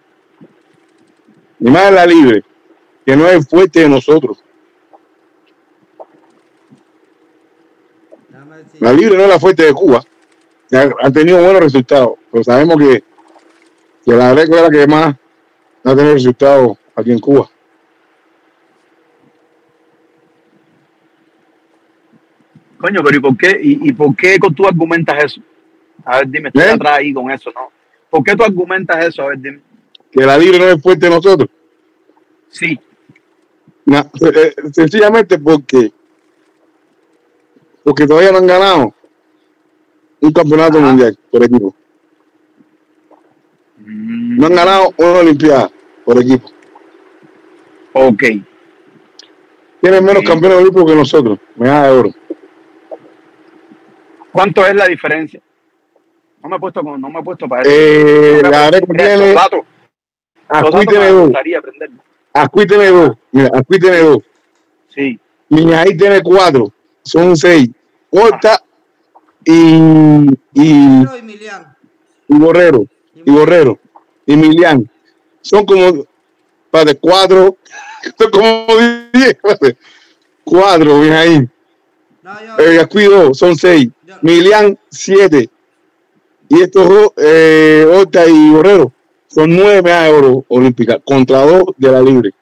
Ni más la libre, que no es fuerte de nosotros. Déjame ver si. La libre no es la fuerte de Cuba. Ya han tenido buenos resultados, pero sabemos que, que la Greco es la que más ha tenido resultados aquí en Cuba. Coño, pero ¿y por qué? ¿Y, y por qué tú argumentas eso? A ver, dime, estoy ¿Eh? atrás ahí con eso, ¿no? ¿Por qué tú argumentas eso? A ver, dime. Que la libre no es fuerte de nosotros. Sí. Na, eh, sencillamente porque porque todavía no han ganado un campeonato Ajá. mundial por equipo. Mm, No han ganado una olimpiada por equipo. ok. Tienen menos Sí. campeones olímpicos que nosotros. Medalla de oro. ¿Cuánto es la diferencia? No me he puesto, con, no me he puesto para eso. Eh, No me he la puesto- Areco mira, tiene, los datos, los Ascuí datos tiene me dos, gustaría aprenderlos. Ascuí tiene dos, mira, Ascuí tiene dos, Sí. Miñaí tiene cuatro, son seis, Horta y, y, Borrero y Milian. y Borrero, y Borrero, y Milian, son como, espérate, cuatro, son como diez, espérate, cuatro, Miñaí, No, yo, eh, Ascuí dos, son seis, yo- Milian siete, y estos dos, eh, Horta y Borrero, son nueve medallas de oro olímpicas contra dos de la libre.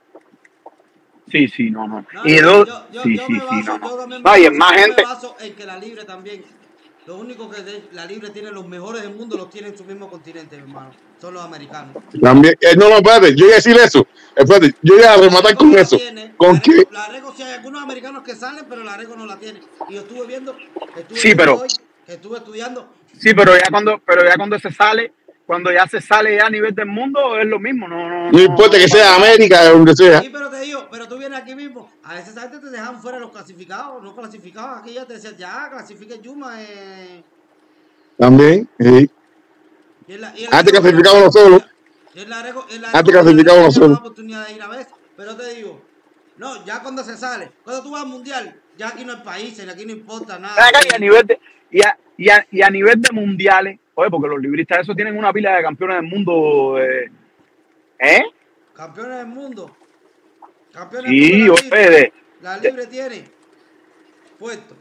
Sí, sí, no, no. no, Y yo, dos, yo, yo, sí, yo sí, me sí, baso, no, yo no. también me No, y es baso, más yo me gente. baso en que la libre también. Lo único que de- la libre tiene los mejores del mundo los tiene en su mismo continente, mi hermano. Son los americanos. También, eh, no, no, espérate, yo iba a decir eso. Espérate, yo iba a rematar con no la eso. tiene. Con La que, Areco, la Areco, sí hay algunos americanos que salen, pero la Areco no la tiene. Y yo estuve viendo, estuve Sí, viendo pero, hoy, que estuve estudiando. sí, pero ya cuando, pero ya cuando se sale, cuando ya se sale ya a nivel del mundo, es lo mismo, no, no, no no, importa no que sea pasa nada. América, de donde sea. Sí, pero te digo, pero tú vienes aquí mismo. A veces esa gente te dejan fuera los clasificados, no clasificados. Aquí ya te decían, ya, clasifique Yuma. Eh, También, sí. y el, y el Antes Areco, el clasificamos Areco, nosotros. y el Areco, el Areco, Antes el Areco clasificamos tenía más nosotros. oportunidad de ir a veces. Pero te digo, no, ya cuando se sale, cuando tú vas al mundial, ya aquí no hay países, aquí no importa Ven nada. acá, y a Aquí, nivel de, y a, y a, y a nivel de mundiales, oye, porque los libristas esos tienen una pila de campeones del mundo, eh, ¿eh? campeones del mundo. Campeones del mundo Sí, de la oye, libre. de, La de- libre tiene puesto.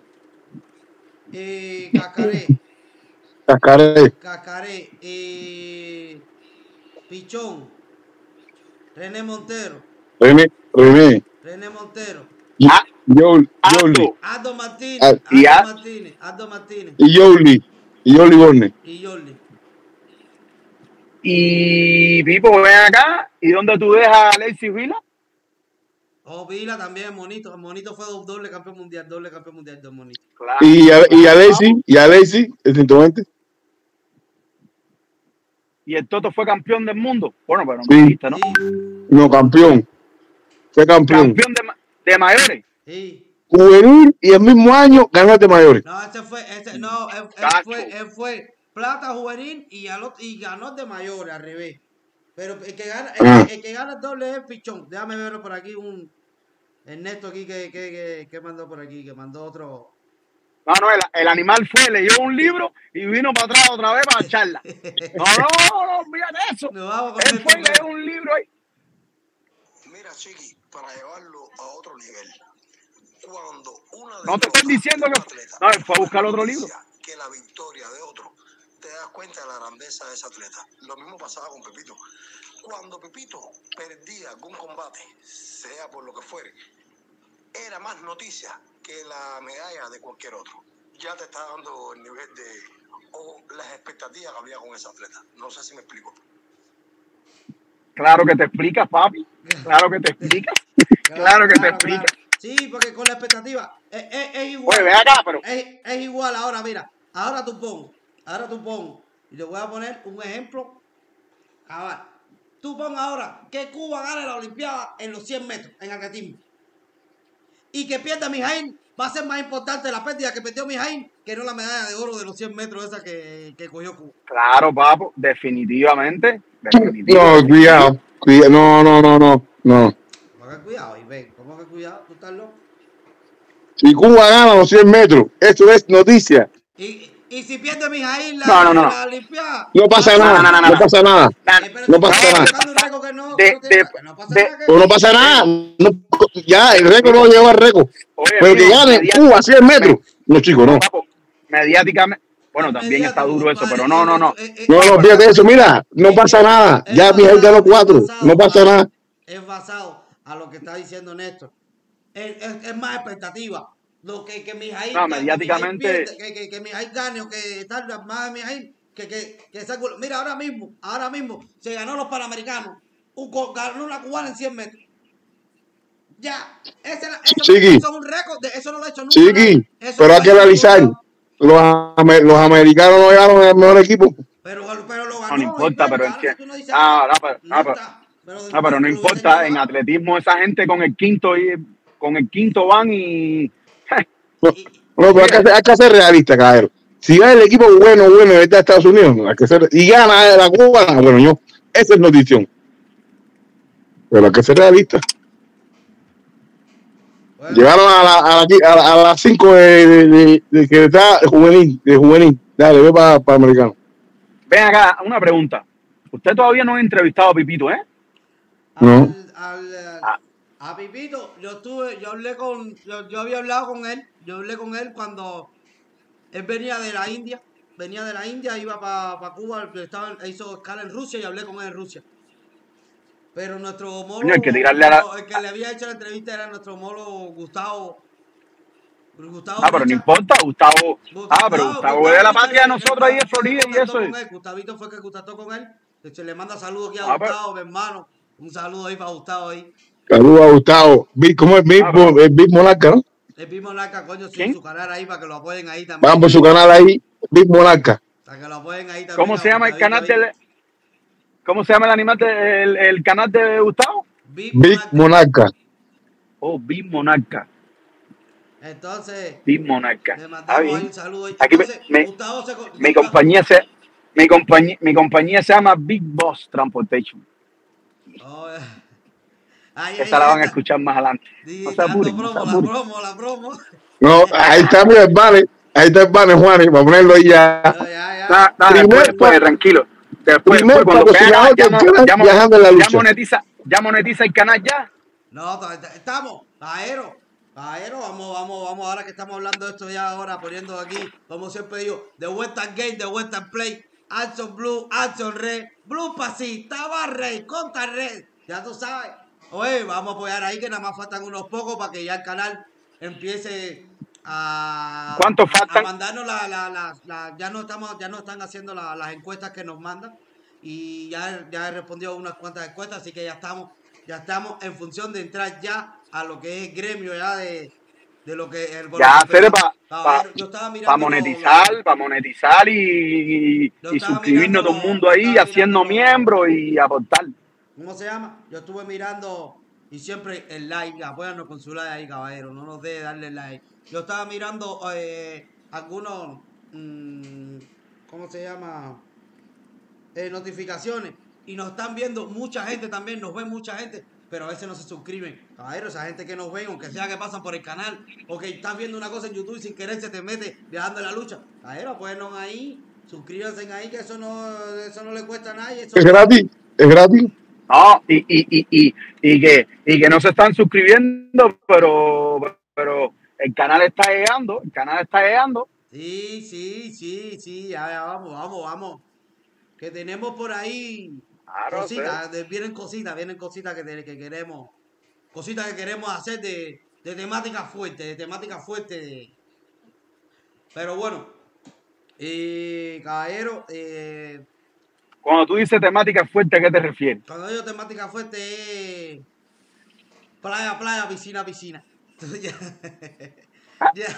Eh, Cacaré, Cascaré, Cacaré, eh, Pichón, René Montero, René, René, René Montero, y ah, Yol- Aldo, Yoli, Aldo Martínez, ah, y Aldo a, Martínez, Aldo Martínez y Yoli, y Yoli Borne. y Jordi. y Pipo, ven acá, ¿y dónde tú dejas a Alexis Vila? Oh, Vila también, Monito. Monito fue do- doble campeón mundial, doble campeón mundial de Monito. Claro, Y a, y a claro, Lacy, papo. y a Lacy, el ciento veinte. Y el Toto fue campeón del mundo. Bueno, pero no Sí, dijiste, ¿no? Sí, no, campeón. Fue campeón. Campeón de, ma- de mayores. sí. Juvenil y el mismo año ganó de mayores. No, ese fue, ese, no, él, él Chacho. fue, él fue plata juvenil y, al ot- y ganó de mayores al revés. Pero el que gana, el, Ah. que, el que gana el doble es el Pichón. Déjame verlo por aquí, un Ernesto aquí que, que, que, que mandó por aquí, que mandó otro. No, no, el, el animal fue, leyó un libro y vino para atrás otra vez para charla. No, no, no, olvídate eso. Nos vamos con Él el fue y primero. leyó un libro ahí. Mira, Chiqui, para llevarlo a otro nivel, cuando una No te derrota estoy diciendo de un que. atleta No, él fue a es buscar más otro libro. noticia que la victoria de otro, te das cuenta de la grandeza de ese atleta. Lo mismo pasaba con Pepito. Cuando Pepito perdía algún combate, sea por lo que fuere, era más noticia que la medalla de cualquier otro. Ya te está dando el nivel de o las expectativas que había con ese atleta. No sé si me explico. Claro que te explicas, papi. Claro que te explicas. Claro que te explica. Sí, porque con la expectativa es, es, es igual. Oye, ve acá, pero. Es, es igual ahora, mira. Ahora tú pon, ahora tú pon. Y le voy a poner un ejemplo. A ver, tú pon ahora que Cuba gane la Olimpiada en los cien metros, en atletismo. Y que pierda Mijaín, va a ser más importante la pérdida que perdió Mijaín que no la medalla de oro de los cien metros esa que, que cogió Cuba. Claro, papo, definitivamente. No, definitivamente. cuidado, cuidado. No, no, no, no, no. ¿Cómo que cuidado? Y ven, ¿cómo que cuidado? ¿Tú estás loco? Si Cuba gana los cien metros, esto es noticia. Y, y si pierde Mijaín la, No, no, no, no. la Olimpiada. No pasa No, nada, no, no, no, no no. pasa nada. Eh, pero No tú pasa estás nada. buscando un récord que no, De- que no tiene de- nada, que no pasa de- nada que- O no pasa nada. No, ya, el récord no lleva el récord. Oye, Pero que mijo, gane media- Cuba cien metros. No, chicos, no. papo, mediáticamente. Bueno, también está duro eso, pero no, no, no. Eh, eh, No, eh, no, olvídate de eso. Mira, no pasa nada. es Ya basado- Miguel ganó es cuatro. basado No pasa a- nada. Es basado a lo que está diciendo Néstor. Es, es, es más expectativa. Lo que, que Mijaíl No, gane, que mediáticamente- Mijaíl pierda, que, que, que Mijaíl gane o que tal, más de Mijaíl, que, que, que esa cul- Mira, ahora mismo, ahora mismo, se ganó los Panamericanos. Un, co- ganó una cubana en cien metros. Ya, ese, era- eso, Chiqui. eso es un récord, de- eso no lo ha hecho nunca. Chiqui, nadie. Eso pero no hay lo que ha hecho realizar. nunca. Los, ame- los americanos no llegaron al mejor equipo. Pero, pero lo ganó. No, no importa, y pero claro, es que. tú no dices Ah, nada. no, pero, no, pero, está. Pero- no, pero no lo importa. hubiesen En llevado. atletismo, esa gente con el quinto y con el quinto van y. Y, No, pero hay que, hacer, hay que ser realista, caballero. Si gana el equipo bueno, bueno de Estados Unidos, hay que ser, y gana la Cuba, bueno, yo, esa es notición. Pero hay que ser realista. Bueno. Llegaron a, la, a, la, a las cinco de, de, de, de que está juvenil, de juvenil. Dale, ve para pa americano. Ven acá, una pregunta. Usted todavía no ha entrevistado a Pipito, ¿eh? No. Al, al, a, a Pipito, yo estuve, yo hablé con, yo, yo había hablado con él, yo hablé con él cuando él venía de la India, venía de la India, iba para pa Cuba, estaba, hizo escala en Rusia y hablé con él en Rusia. Pero nuestro homólogo, el que, tirarle a la... el que le había hecho la entrevista era nuestro homólogo Gustavo. Gustavo ah, pero no importa, Gustavo. Gustavo ah, pero Gustavo, Gustavo es de la patria de nosotros ahí en Florida y eso. Gustavito fue el que contactó con él. Se le manda saludos aquí a ah, Gustavo, pero... mi hermano. Un saludo ahí para Gustavo ahí. Saludos a Gustavo. ¿Cómo es Big, ah, pero... el Big Monarca, no? El Big Monarca, coño, sí, su canal ahí para que lo apoyen ahí también. Vamos por su canal ahí, Big Monarca. Para que lo apoyen ahí también. ¿Cómo se llama el canal del... ¿Cómo se llama el animal de, el, el canal de Gustavo? Big, Big Monarca. Oh, Big Monarca. Entonces, Big Monarca. Le mandamos ahí un saludo. Aquí Entonces, me, Gustavo se, mi compañía se mi compañía mi compañía se llama Big Boss Transportation. Oh, ahí, Esa ahí, la van a escuchar más adelante. Sí, o sea, puri, promo, o sea, la promo, la promo. No, ahí está mi hermano, ahí está el hermano Juan, para ponerlo ahí ya. No, ya, ya. Da, da, después, después, tranquilo. Después, después cuando vean, ya, ya, ya monetiza, ya monetiza el canal ya. No, estamos, Paero, Paero, vamos, vamos, vamos, ahora que estamos hablando de esto ya ahora, poniendo aquí, como siempre digo, The Western Game, The Western Play, Action Blue, Action Red, Blue Pasi, Taba Rey, Conta Red, ya tú sabes. Oye, vamos a apoyar ahí que nada más faltan unos pocos para que ya el canal empiece a, ¿Cuánto faltan? a mandarnos la, la, la, la, ya no estamos, ya no están haciendo la, las encuestas que nos mandan y ya, ya he respondido unas cuantas encuestas, así que ya estamos, ya estamos en función de entrar ya a lo que es gremio ya de, de lo que el ya hacer para pa, pa monetizar, para monetizar y, y, y suscribirnos todo el mundo ahí, haciendo miembros y aportar. ¿Cómo se llama? Yo estuve mirando y siempre el like, apóyanos con su like ahí, caballero, no nos deje darle like. Yo estaba mirando eh, algunos, mmm, ¿cómo se llama? Eh, notificaciones y nos están viendo mucha gente también, nos ven mucha gente, pero a veces no se suscriben. Caballero, esa gente que nos ven, aunque sea que pasan por el canal, o que estás viendo una cosa en YouTube y sin querer se te mete viajando en la lucha. Caballero, apóyanos ahí, suscríbanse ahí, que eso no, eso no le cuesta a nadie. Eso es gratis, es gratis. No, y, y, y, y, y, que, y que no se están suscribiendo, pero, pero el canal está llegando, el canal está llegando. Sí, sí, sí, sí, ya, ya vamos, vamos, vamos. Que tenemos por ahí claro, cositas, de, vienen cositas, vienen cositas que, que queremos, cositas que queremos hacer de, de temática fuerte, de temática fuerte. De... Pero bueno, eh, caballero, eh, cuando tú dices temática fuerte, ¿a qué te refieres? Cuando digo temática fuerte es playa, playa, piscina, piscina. ya. ya.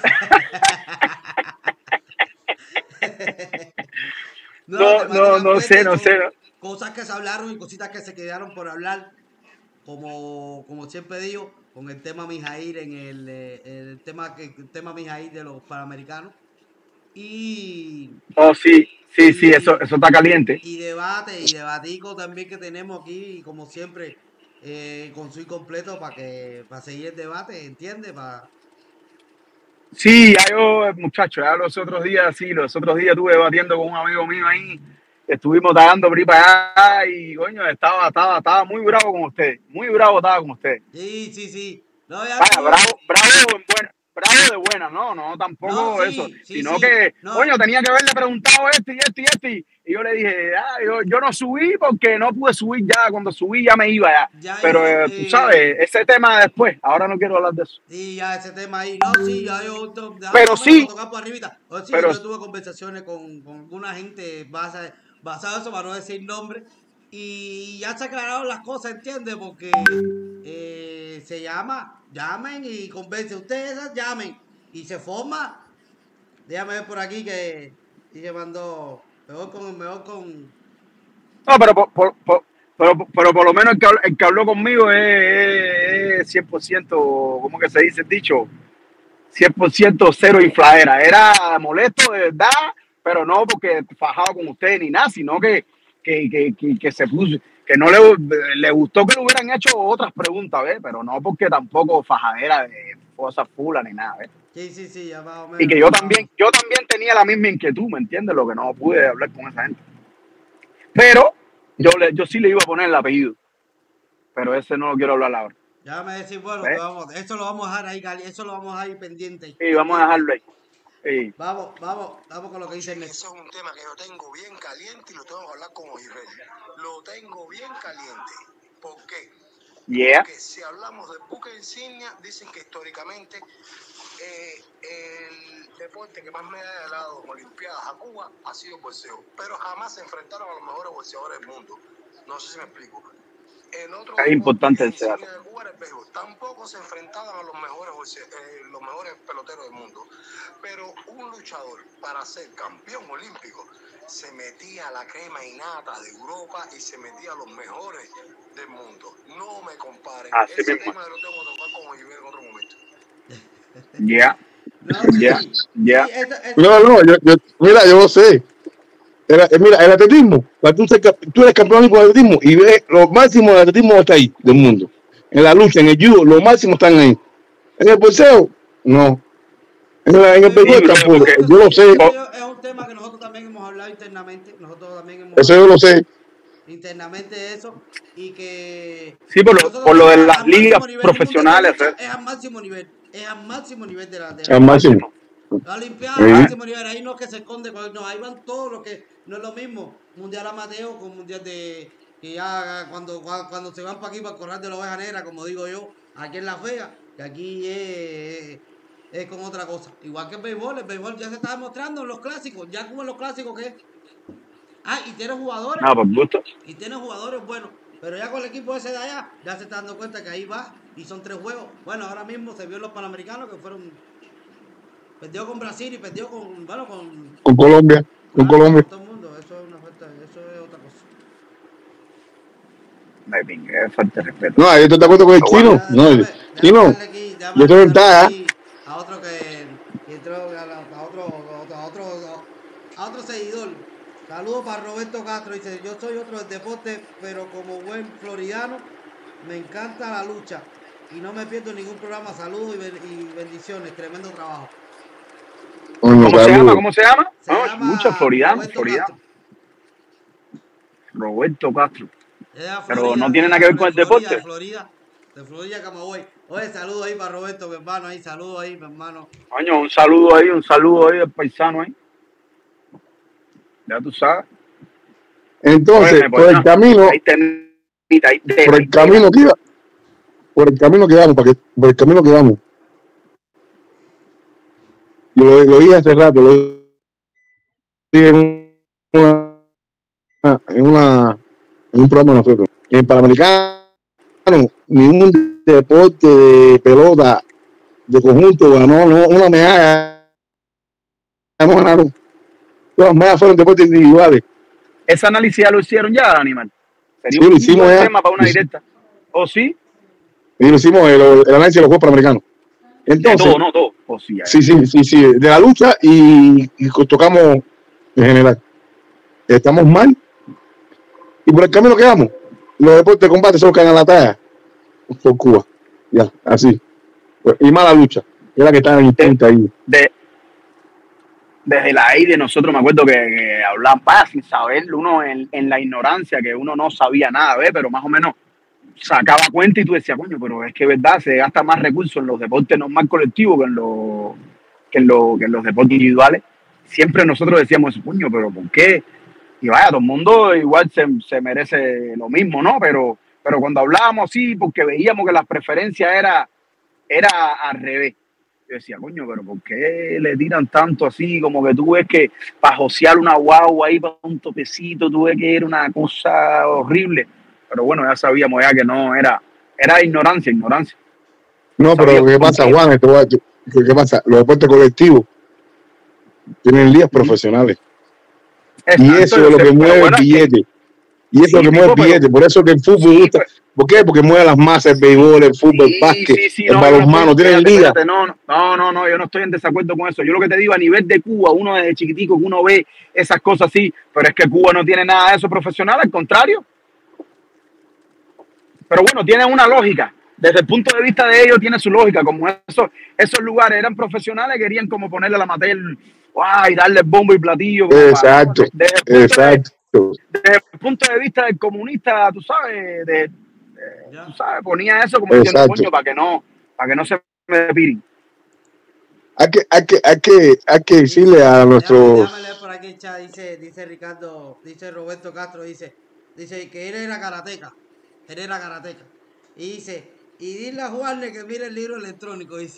no, no, no, no sé, no sé. No. Cosas que se hablaron y cositas que se quedaron por hablar, como, como siempre digo, con el tema Mijail, en el, el tema que el tema Mijail de los Panamericanos. Y... Oh, sí. Sí, y, sí, eso, eso está caliente. Y debate, y debatico también que tenemos aquí, y como siempre, eh, con su completo para que para seguir el debate, ¿entiendes? Para... Sí, ya yo, muchachos, ya los otros días, sí, los otros días estuve debatiendo con un amigo mío ahí, estuvimos dando por ahí para allá, y coño, estaba, estaba, estaba muy bravo con ustedes, muy bravo estaba con ustedes. Sí, sí, sí. No, ya Vaya, bravo, bravo en buena. Bravo de buena, no, no, tampoco no, sí, eso, sí, sino sí, que, no. coño, tenía que haberle preguntado esto y esto y esto, y, y yo le dije, ah, yo, yo no subí porque no pude subir ya, cuando subí ya me iba ya, ya pero eh, tú sabes, ese tema después, ahora no quiero hablar de eso. Sí, ya ese tema ahí, no, sí, ya yo, ya, pero sí, tocar por arribita. O sí, pero, yo tuve conversaciones con, con alguna gente basada basado en eso, para no decir nombre, y ya se aclararon las cosas, ¿entiendes? Porque eh, se llama, llamen y convence, ustedes llamen. Y se forma, déjame ver por aquí que y se mandó, mejor con, mejor con... No, pero por, por, por, pero, pero por lo menos el que, el que habló conmigo es, es cien por ciento, ¿cómo que se dice el dicho? cien por ciento cero infladera. Era molesto de verdad, pero no porque fajaba con ustedes ni nada, sino que, que, que, que, que se puso, que no le, le gustó que le hubieran hecho otras preguntas, ¿ves? Pero no porque tampoco fajadera de cosas fulas ni nada, ¿ves? Sí, sí, sí, ya más o menos. Y que yo también, yo también tenía la misma inquietud, ¿me entiendes? Lo que no pude hablar con esa gente. Pero yo, le, yo sí le iba a poner el apellido. Pero ese no lo quiero hablar ahora. Ya me decís, bueno, ¿Ves? que vamos, eso lo vamos a dejar ahí, Gali, eso lo vamos a dejar pendiente. Sí, vamos a dejarlo ahí. Sí. Vamos, vamos, vamos con lo que dice el Ese es un tema que yo tengo bien caliente y lo tengo que hablar con Israel. Lo tengo bien caliente. ¿Por qué? Yeah. Porque si hablamos de buque insignia, dicen que históricamente eh, el deporte que más medallas ha dado en Olimpiadas a Cuba ha sido el boxeo. Pero jamás se enfrentaron a los mejores boxeadores del mundo. No sé si me explico. El otro Es importante el insignia dato. de Cuba era el béisbol. Tampoco se enfrentaban a los mejores, boxe- eh, los mejores peloteros del mundo. Pero un luchador para ser campeón olímpico se metía a la crema innata de Europa y se metía a los mejores del mundo. No me comparen. Así Ese mismo. tema lo tengo que tocar con Oliver en otro momento. Ya. No, sí, Ya. sí, Ya. esto- esto- No, no, yo, yo, mira, yo lo sé. Era- eh, mira, el atletismo, para tú, ser cap- tú eres campeón olímpico de atletismo y ves lo máximo del atletismo está ahí, del mundo. En la lucha, en el judo, lo máximo están ahí. En el boxeo, no. En, la, en el Sí, béisbol bro, tampoco. porque- Yo lo sé, Eso es un tema que nosotros también hemos hablado internamente, nosotros también hemos eso yo lo sé. internamente eso y que Sí, por lo, nosotros por lo de al las máximo ligas nivel, el mundo de la profesionales. lucha ¿eh? es al máximo nivel, es al máximo nivel de la, de la Al máximo. La Olimpiada Sí. al máximo nivel, ahí no es que se esconde, con- no, ahí van todos los que, no es lo mismo, mundial amateur con mundial de, que ya cuando, cuando, cuando se van para aquí, para el corral de la oveja negra, como digo yo, aquí en Las Vegas, que aquí es, es con otra cosa. Igual que el béisbol, el béisbol ya se está demostrando en los clásicos, ya como en los clásicos que es. Ah, y tiene jugadores, No, por gusto. y tiene jugadores buenos, pero ya con el equipo ese de allá, ya se está dando cuenta que ahí va, y son tres juegos. Bueno, ahora mismo se vio en los Panamericanos que fueron, perdió con Brasil y perdió con, bueno, con, Con Colombia, con ah, Colombia. con todo el mundo, eso es una falta, eso es otra cosa. Me pingue, falta de respeto. No, yo estoy de acuerdo con el Ah, chino. Ya, No, déjame- déjame chino, darle aquí, déjame yo estoy darle ventaja. aquí a otro que, que entró a, la- a otro, a otro, a otro seguidor. Saludos para Roberto Castro, dice, yo soy otro del deporte, pero como buen floridano, me encanta la lucha y no me pierdo ningún programa. Saludos y, ben- y bendiciones, tremendo trabajo. Coño, ¿Cómo se llama? saludos. ¿Cómo se llama? Se No, llama mucho floridano, Roberto floridano. Castro. Roberto Castro. Es de la Pero Florida, no tiene de nada la- que ver con el de Florida, deporte. De Florida, de Florida, Camagüey. Oye, saludos ahí para Roberto, mi hermano, ahí, saludos ahí, mi hermano. Coño, un saludo ahí, un saludo ahí del paisano ahí. Ya tú sabes. Entonces, Óyeme, por pues, el no, camino, ahí tenita, ahí te- por ahí el te- camino que iba, por el camino que vamos, para que, por el camino que vamos. Yo lo, lo dije hace rato, lo dije en una, en una, en un programa de nosotros. En Panamericano, ningún deporte de pelota de conjunto ganó no, una medalla. No ganaron. Todas las medallas fueron deportes individuales. Ese análisis ya lo hicieron ya, Animal. Sería Sí, lo un hicimos buen ya. tema para una Lo hici- directa. ¿O sí? Y lo hicimos el, el análisis de los Juegos Panamericanos. De Entonces, todo, no todo. O sí, ya. sí, sí, sí, sí, de la lucha y, y tocamos en general. Estamos mal. Y por el camino que vamos, los deportes de combate solo caen a la talla por Cuba. Ya, así. Y mala lucha. Es la que está en el punto ahí. De, desde la I de nosotros me acuerdo que, que hablaban para sin saberlo, uno en, en la ignorancia, que uno no sabía nada, ¿ves? Pero más o menos sacaba cuenta y tú decías, coño, pero es que verdad, se gasta más recursos en los deportes normal colectivos que en los que en, los, que en los deportes individuales. Siempre nosotros decíamos, coño, pero ¿por qué? Y vaya, todo el mundo igual se, se merece lo mismo, ¿no? Pero, pero cuando hablábamos así, porque veíamos que las preferencias era, era al revés. Yo decía, coño, pero ¿por qué le tiran tanto así? Como que tú ves que para josear una guagua ahí, para un topecito, tú ves que era una cosa horrible. Pero bueno, ya sabíamos ya que no, era, era ignorancia, ignorancia. No, pero Sabía ¿qué por pasa, qué. Juan? Esto va- ¿Qué, qué pasa? Los deportes colectivos tienen ligas profesionales. Y Exacto, eso yo es lo sé, que pero mueve bueno, el es que- billete. Y eso es Sí, lo que mueve Pipo, el pero billete. Por eso que el fútbol sí, gusta. pues, ¿Por qué? Porque mueve las masas, el béisbol, el fútbol, el sí, básquet, sí, sí, el no, yo no balonmano. estoy, Tienen espérate, liga. espérate, no, no, no, no, no, yo no estoy en desacuerdo con eso. Yo lo que te digo, a nivel de Cuba, uno desde chiquitico que uno ve esas cosas así, pero es que Cuba no tiene nada de eso profesional, al contrario. Pero bueno, tiene una lógica. Desde el punto de vista de ellos, tiene su lógica. Como esos, esos lugares eran profesionales, querían como ponerle a la amateur, ¡guau! Y darle bombo y platillo. Como para, ¿no? Exacto, Desde el, punto de, exacto. desde el punto de vista del comunista, tú sabes, de, de- Ya. tú sabes, ponía eso como diciendo, Exacto. coño, para que no, para que no se me piren. Hay que, hay que, hay que, hay que decirle Dice, a déjame, nuestros. déjame leer por aquí el chat, dice, dice Ricardo, dice Roberto Castro, dice, dice que él era karateca, él era karateca. Y dice, y dile a Juanle que mire el libro electrónico, dice.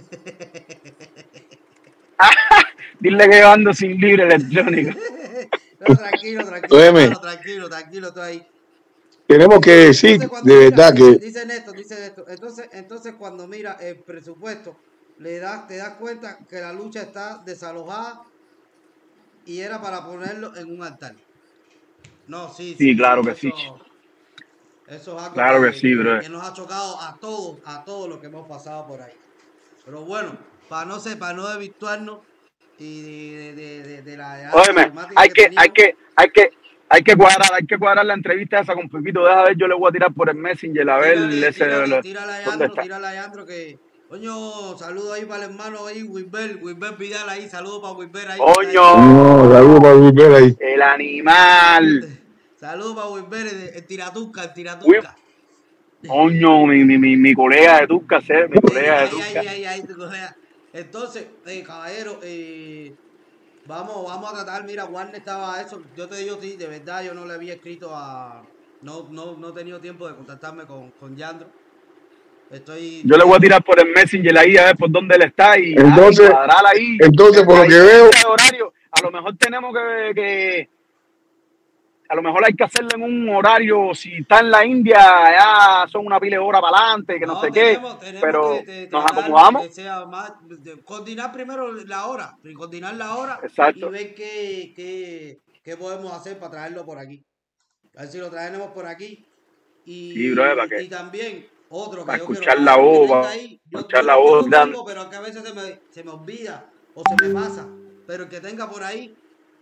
Dile que yo ando sin libre electrónico. No, tranquilo, tranquilo, Óyeme, hermano, tranquilo, tranquilo, tú ahí. tenemos que Dice, decir entonces cuando de mira, verdad dice, que dice Néstor, dice Néstor, entonces, entonces cuando mira el presupuesto, le das, te das cuenta que la lucha está desalojada y era para ponerlo en un altar. No, sí, Sí, sí, claro sí, que sí. eso, eso es algo Claro que que, sí, que, bro. que nos ha chocado a todos, a todos los que hemos pasado por ahí. Pero bueno, para no ser, para no desvirtuarnos y de, de, de, de la, de la Óyeme, problemática hay que que, hay teníamos, que, hay que, hay que cuadrar, hay que cuadrar la entrevista esa con Pepito. Deja ver, yo le voy a tirar por el Messenger a ver tírale, ese, tírale, lo- tírale a dónde Yandro, está. tírale a Yandro que, coño, saludo ahí para el hermano ahí, Wilber, Wilber Vidal ahí, saludo para Wilber ahí que está ahí. no, saludos Coño, para volver ahí. el animal. Saludo para Wilber, el, el tiratuca, el Uy, tiratuca. coño, mi, mi, mi, mi colega de Tuca, sé, mi Eh, colega de ahí, Tuca. ahí, ahí, ahí, tu colega. Entonces, eh, caballero, eh, vamos, vamos a tratar, mira, Warner estaba eso, yo te digo, sí, de verdad, yo no le había escrito a, no, no, no he tenido tiempo de contactarme con, con Yandro. Estoy Yo le voy a viendo, tirar por el Messenger ahí a ver por dónde él está y, ah, y Entonces, cuadrar ahí. entonces por La lo que veo, diferencia de horario, a lo mejor tenemos que, que, a lo mejor hay que hacerlo en un horario, si está en la India, ya son una pila de horas para adelante, que no, no, sé qué, tenemos, tenemos pero que te- nos tratar acomodamos. que sea más, de- coordinar primero la hora, coordinar la hora y Exacto. ver qué, qué, qué podemos hacer para traerlo por aquí. A ver si lo traemos por aquí. Sí, bro, para Y, que, y también otro que para yo quiero, escuchar la caballero, que voz, tenga para ahí. Yo, escuchar yo, la lo- yo voz lo grande. tengo, pero que a veces se me, se me olvida o se me pasa. Pero el que tenga por ahí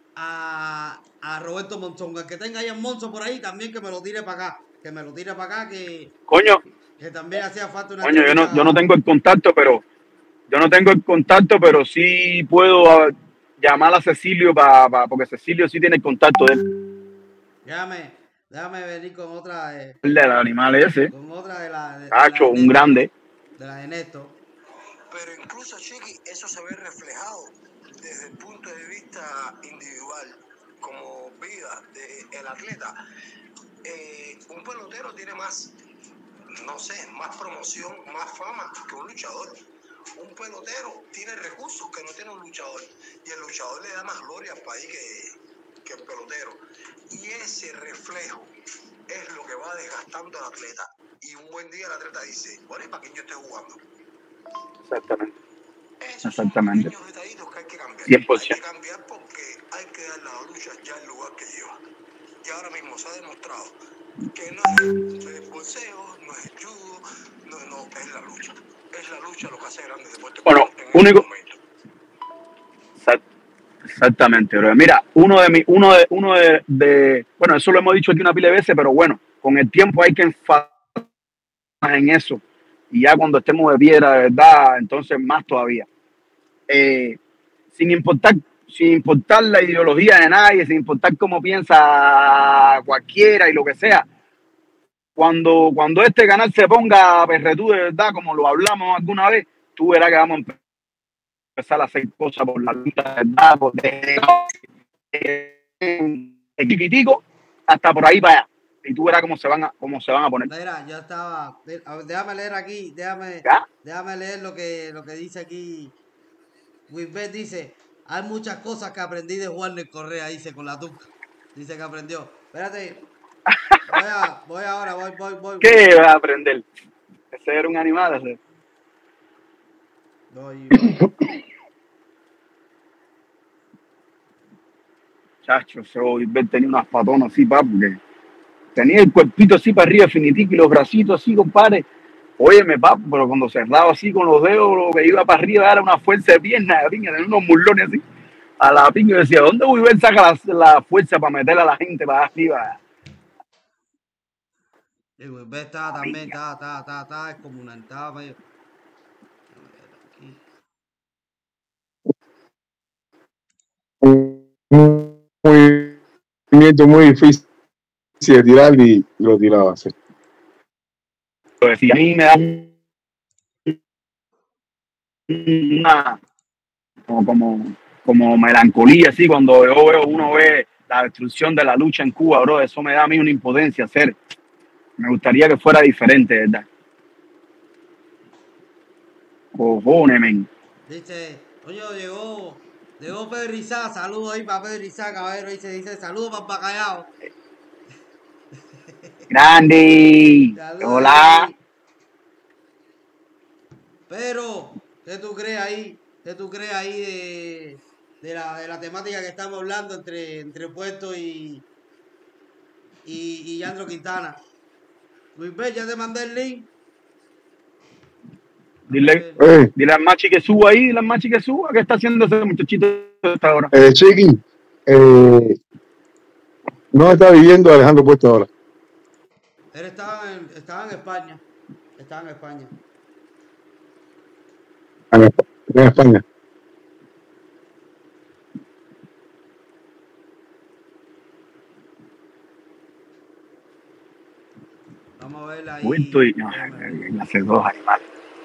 a, a Roberto Monzón, el que tenga ahí a Monzo por ahí, también que me lo tire para acá. Que me lo tire para acá, que, Coño, que también hacía falta una coño, yo no, yo no entrevista. tengo el contacto, pero yo no tengo el contacto, pero sí puedo ah, llamar a Cecilio para, porque Cecilio sí tiene el contacto de él, Déjame, déjame venir con otra, eh, del animal ese. con otra de la de, de la Cacho, de un Néstor. grande. De la de Néstor. Pero incluso, Chiqui, eso se ve reflejado desde el punto de vista individual, como vida del atleta. Eh, un pelotero tiene más, no sé, más promoción, más fama que un luchador. Un pelotero tiene recursos que no tiene un luchador. Y el luchador le da más gloria al país que, que el pelotero. Y ese reflejo es lo que va desgastando al atleta. Y un buen día el atleta dice, bueno, ¿y para quién yo estoy jugando? Exactamente. Esos son Exactamente. pequeños detallitos que hay que cambiar. cien por Hay que ciento. cambiar porque hay que darle a la lucha ya el lugar que lleva. Y ahora mismo se ha demostrado que no es el boxeo, no es el judo, no, no, es la lucha. Es la lucha lo que hace grande el deporte Bueno, en este único. momento. Exact- Exactamente, bro. Mira, uno de mi, uno de, uno de, de, bueno, eso lo hemos dicho aquí una pila de veces, pero bueno, con el tiempo hay que enfatizar en eso. Y ya cuando estemos de piedra, de verdad, entonces más todavía. Eh, sin importar, sin importar la ideología de nadie, sin importar cómo piensa cualquiera y lo que sea, cuando, cuando este canal se ponga perretú de verdad, como lo hablamos alguna vez, tú verás que vamos a empezar a hacer cosas por la lucha de verdad, por el chiquitico hasta por ahí para allá. Y tú verás cómo se van a, cómo se van a poner. Mira, yo estaba, a ver, déjame leer aquí, déjame, ¿Ya? déjame leer lo que, lo que dice aquí. Wilbert dice, hay muchas cosas que aprendí de Warner Correa, dice, con la tuca. Dice que aprendió. Espérate, voy a, voy ahora, voy, voy, voy. ¿Qué vas a aprender? Ese era un animal, ese. Voy, voy. Chacho, ese Gilbert tenía unas patonas así, papi, que Tenía el cuerpito así para arriba, finitico, y los bracitos así, compadre. Óyeme, papo, pero cuando cerraba así con los dedos, lo que iba para arriba era una fuerza de pierna, de piña, tenía unos muslones así. A la piña, yo decía, ¿dónde Wilber saca la, la fuerza para meterle a la gente para arriba? Y Wilber estaba también, estaba, estaba, estaba, estaba descomunal, estaba medio. Un movimiento muy difícil de tirar y lo tiraba así. Lo decía, a mí me da una como, como, como melancolía así cuando yo veo, uno ve la destrucción de la lucha en Cuba, bro. Eso me da a mí una impotencia hacer. Me gustaría que fuera diferente, ¿verdad? Cojones, men. Dice, oye, llegó, llegó Pedro Rizá, saludos ahí para Pedro Rizá, caballero, dice, dice, saludos para Bacallao. Grande. Saludos Hola. ahí. Pero, ¿qué tú crees ahí? ¿Qué tú crees ahí de, de, la, de la temática que estamos hablando entre, entre Puerto y, y, y Yandro Quintana? Wilber, ya te mandé el link. Dile, Eh, dile al machi que suba ahí, dile al machi que suba. ¿Qué está haciendo ese muchachito hasta ahora? eh, Chiqui, eh, no está viviendo Alejandro Puerto ahora. Él estaba en, estaba en España. Estaba en España. En, en España. Vamos a ver ahí. Muerto y no, hace dos animales.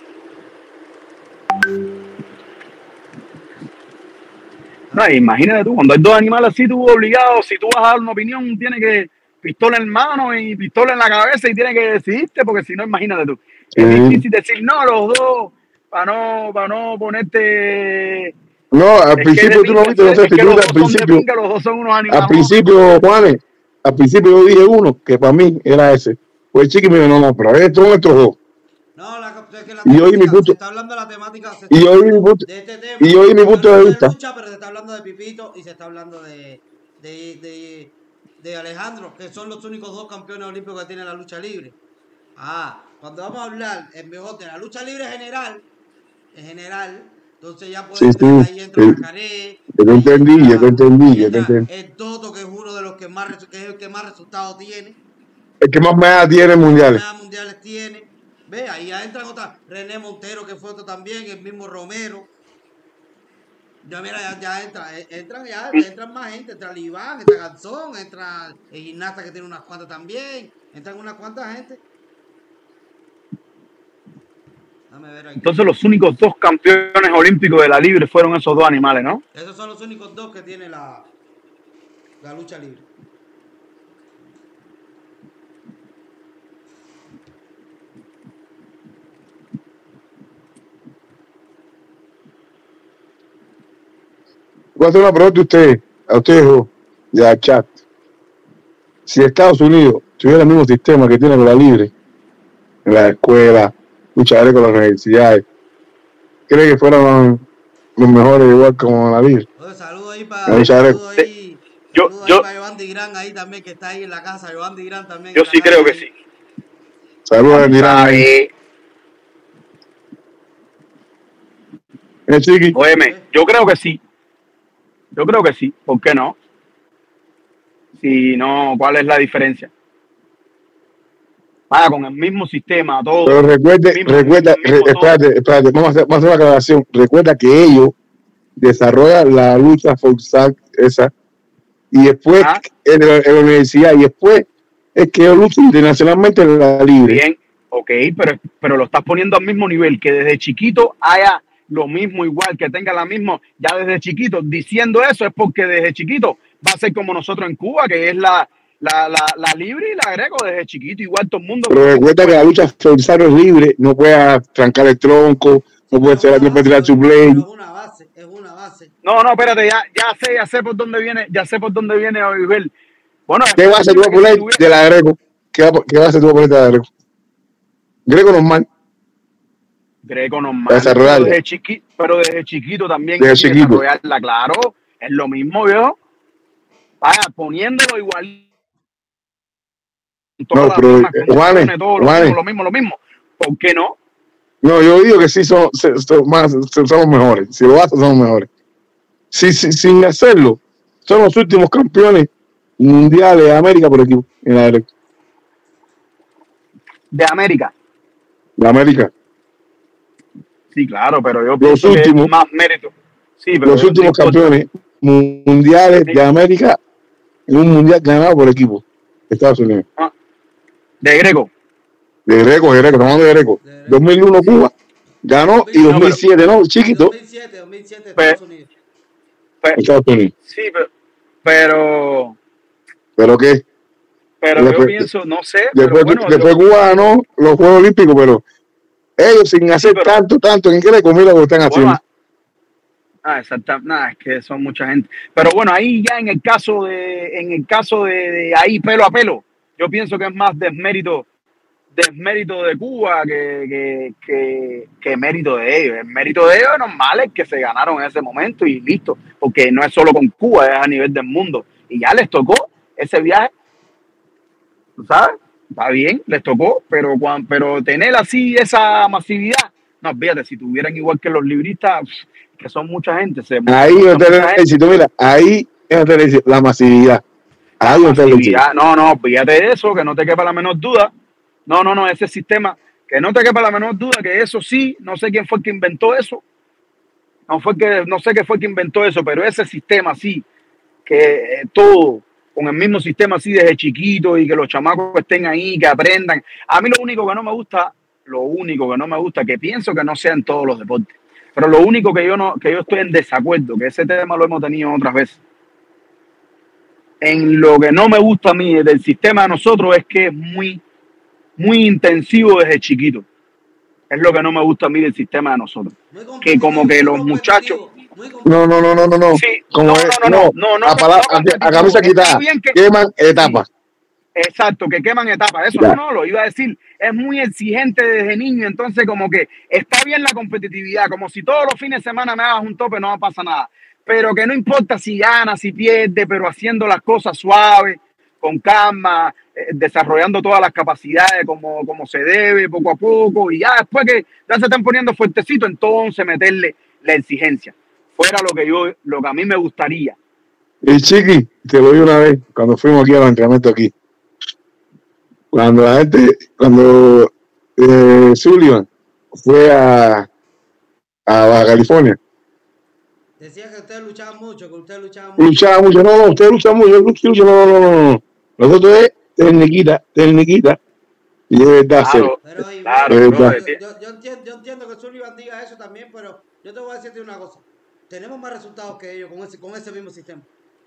No, imagínate tú, cuando hay dos animales así, tú obligado, si tú vas a dar una opinión, tienes que pistola en mano y pistola en la cabeza y tienes que decidirte, porque si no, imagínate tú. Es Sí. difícil decir no, los dos, para no, para no ponerte. No, al Es que principio de tú no pinga, viste, no es sé que si tú los al dos son de principio, pinga, los dos son unos al animales. principio, Juanes, al principio yo dije uno, que para mí era ese. Pues Chiqui me dijo, no, no, pero estos son estos dos. No, la, es que la Y yo di mi temática, se punto, está hablando de la temática, se y está yo di mi hablando punto, de este tema. y yo di mi Se está punto de hablando de vista. lucha, pero se está hablando de Pipito y se está hablando de, de, de, de Alejandro, que son los únicos dos campeones olímpicos que tiene la lucha libre. Ah, cuando vamos a hablar en mejor de la lucha libre general, en general, entonces ya puede Sí, entrar, sí, ahí entra eh, Yacaré, yo te ahí entendí, yo te entra, entendí, ahí yo te entra entendí. el Toto, que es uno de los que más, resu- que es el que más resultados tiene, El que más medallas tiene en más mundiales. medallas mundiales tiene. Ve, ahí ya entran otras, René Montero, que fue otro también, el mismo Romero. Ya mira, ya, ya entra, eh, entran ya, entran más gente, entra Libán, entra Garzón, entra el gimnasta que tiene unas cuantas también, entran unas cuantas gente. Dame ver aquí. Entonces los únicos dos campeones olímpicos de la libre fueron esos dos animales, ¿no? Esos son los únicos dos que tiene la, la lucha libre. Voy a hacer una pregunta a usted, a ustedes y al chat. Si Estados Unidos tuviera el mismo sistema que tiene con la libre, en la escuela, luchadores con las universidades, ¿cree que fueran los mejores igual como la libre? Oye, saludo ahí La para lucha saludo ahí, Yo, saludo ahí yo, para Giovanni Gran ahí también, que está ahí en la casa, Giovanni Gran también. yo en la sí casa creo que ahí. sí. Saludos a Dirán ahí. Sabe, ¿Eh, Chiqui? óyeme, yo creo que sí. Yo creo que sí. ¿Por qué no? Si no, ¿cuál es la diferencia? Vaya, con el mismo sistema, todo. Pero recuerde, mismo, recuerda, el mismo re- todo. espérate, espérate, vamos a hacer, vamos a hacer una aclaración. Recuerda que ellos desarrollan la lucha Foxac esa, y después Ajá. en, la- en la universidad, y después es que ellos luchan internacionalmente en la libre. Bien, ok, pero, pero lo estás poniendo al mismo nivel, que desde chiquito haya lo mismo, igual, que tenga la misma, ya desde chiquito. Diciendo eso es porque desde chiquito va a ser como nosotros en Cuba, que es la, la, la, la libre y la greco desde chiquito, igual todo el mundo. Pero recuerda que la lucha Foxac es libre, no puede trancar el tronco, no puede ser, no puede tirar su blade. Pero es una base, es una base. No, no, espérate, ya, ya sé, ya sé por dónde viene, ya sé por dónde viene a vivir. Bueno, ¿Qué base tú vas a que poner si tuviera- de la greco? ¿Qué, va- qué base tú vas a poner de la greco? Greco normal. Greco normal, Desarrollarla. pero desde, chiqui, pero desde chiquito también Desde hay que chiquito. desarrollarla, claro, es lo mismo, viejo. Vaya, poniéndolo igual todas No, las pero mismas eh, condiciones, Juanes, todo lo Juanes, mismo, lo mismo, lo mismo. ¿Por qué no? no, yo digo que sí son, se- son más, se- somos mejores. Si lo hacen, somos mejores. Si, si- sin hacerlo, son los últimos campeones mundiales de América por equipo. En la, De América. de América. Sí, claro, pero yo Los pienso que es últimos, más mérito. Sí, pero los no últimos importa. campeones mundiales de América en un mundial ganado por equipo. Estados Unidos. Ah, de Greco. De Greco, de Greco, estamos hablando de Greco. De Greco. dos mil uno Cuba ganó y No, dos mil siete, ¿no? Chiquito, dos mil siete, dos mil siete Pe- Estados Unidos. pe- Estados Unidos. sí, pero, pero, ¿Pero qué? pero yo Después, pienso, no sé, pero después, bueno, después lo- Cuba ganó los Juegos Olímpicos, pero ellos sin hacer pero- tanto, tanto, ¿en qué le comida lo que están haciendo? bueno, ah, exacto, nada, es que son mucha gente. Pero bueno, ahí ya en el caso de, en el caso de, de ahí pelo a pelo, yo pienso que es más desmérito, desmérito de Cuba que, que, que, que mérito de ellos. El mérito de ellos es normal, es que se ganaron en ese momento y listo, porque no es solo con Cuba, es a nivel del mundo. Y ya les tocó ese viaje, ¿tú ¿sabes? Está bien, les tocó, pero, cuan- pero tener así esa masividad, no, fíjate, si tuvieran igual que los libristas, que son mucha gente, se Ahí son no te mucha le gente, éxito, mira, ahí no te le la masividad. Ahí no te le éxito. masividad. No, no, fíjate de eso, que no te quepa la menor duda. No, no, no, ese sistema, que no te quepa la menor duda, que eso sí, no sé quién fue el que inventó eso, no fue que, no sé qué fue el que inventó eso, pero ese sistema sí, que eh, todo con el mismo sistema así desde chiquito y que los chamacos estén ahí, que aprendan. A mí lo único que no me gusta, lo único que no me gusta, que pienso que no sea en todos los deportes, pero lo único que yo no, que yo estoy en desacuerdo, que ese tema lo hemos tenido otras veces. En lo que no me gusta a mí del sistema de nosotros es que es muy, muy intensivo desde chiquito. Es lo que no me gusta a mí del sistema de nosotros. Muy Que como que los muchachos, competitivo, muy No, no, no, no, no, no. sí, Como no, es, no, no, no, no, a, no, pala- no a- a competitivo. camisa Está quitada, bien que, queman etapas. exacto, que queman etapas. Eso Ya. no, no, lo iba a decir. Es muy exigente desde niño, entonces como que está bien la competitividad, como si todos los fines de semana me hagas un tope, no pasa nada. Pero que no importa si gana, si pierde, pero haciendo las cosas suaves, con calma, eh, desarrollando todas las capacidades como, como se debe, poco a poco, y ya después que ya se están poniendo fuertecitos, entonces meterle la exigencia. Fuera lo que yo, lo que a mí me gustaría. Y Chiqui, te lo vi una vez, cuando fuimos aquí a los entrenamientos aquí. Cuando la gente, cuando eh, Sullivan fue a, a Baja California, Decía que ustedes luchaban mucho, que ustedes luchaban mucho. luchaba mucho, no, no, usted lucha mucho, yo lucho, lucho, no, no, no, no. Nosotros es tecniquita, tecniquita, y es verdad, Claro, Pero Iván, claro, Es bro, verdad. yo, de- yo- yo entiendo, yo entiendo que Sullivan diga eso también, pero yo te voy a decirte una cosa. Tenemos más resultados que ellos con ese, con ese mismo sistema.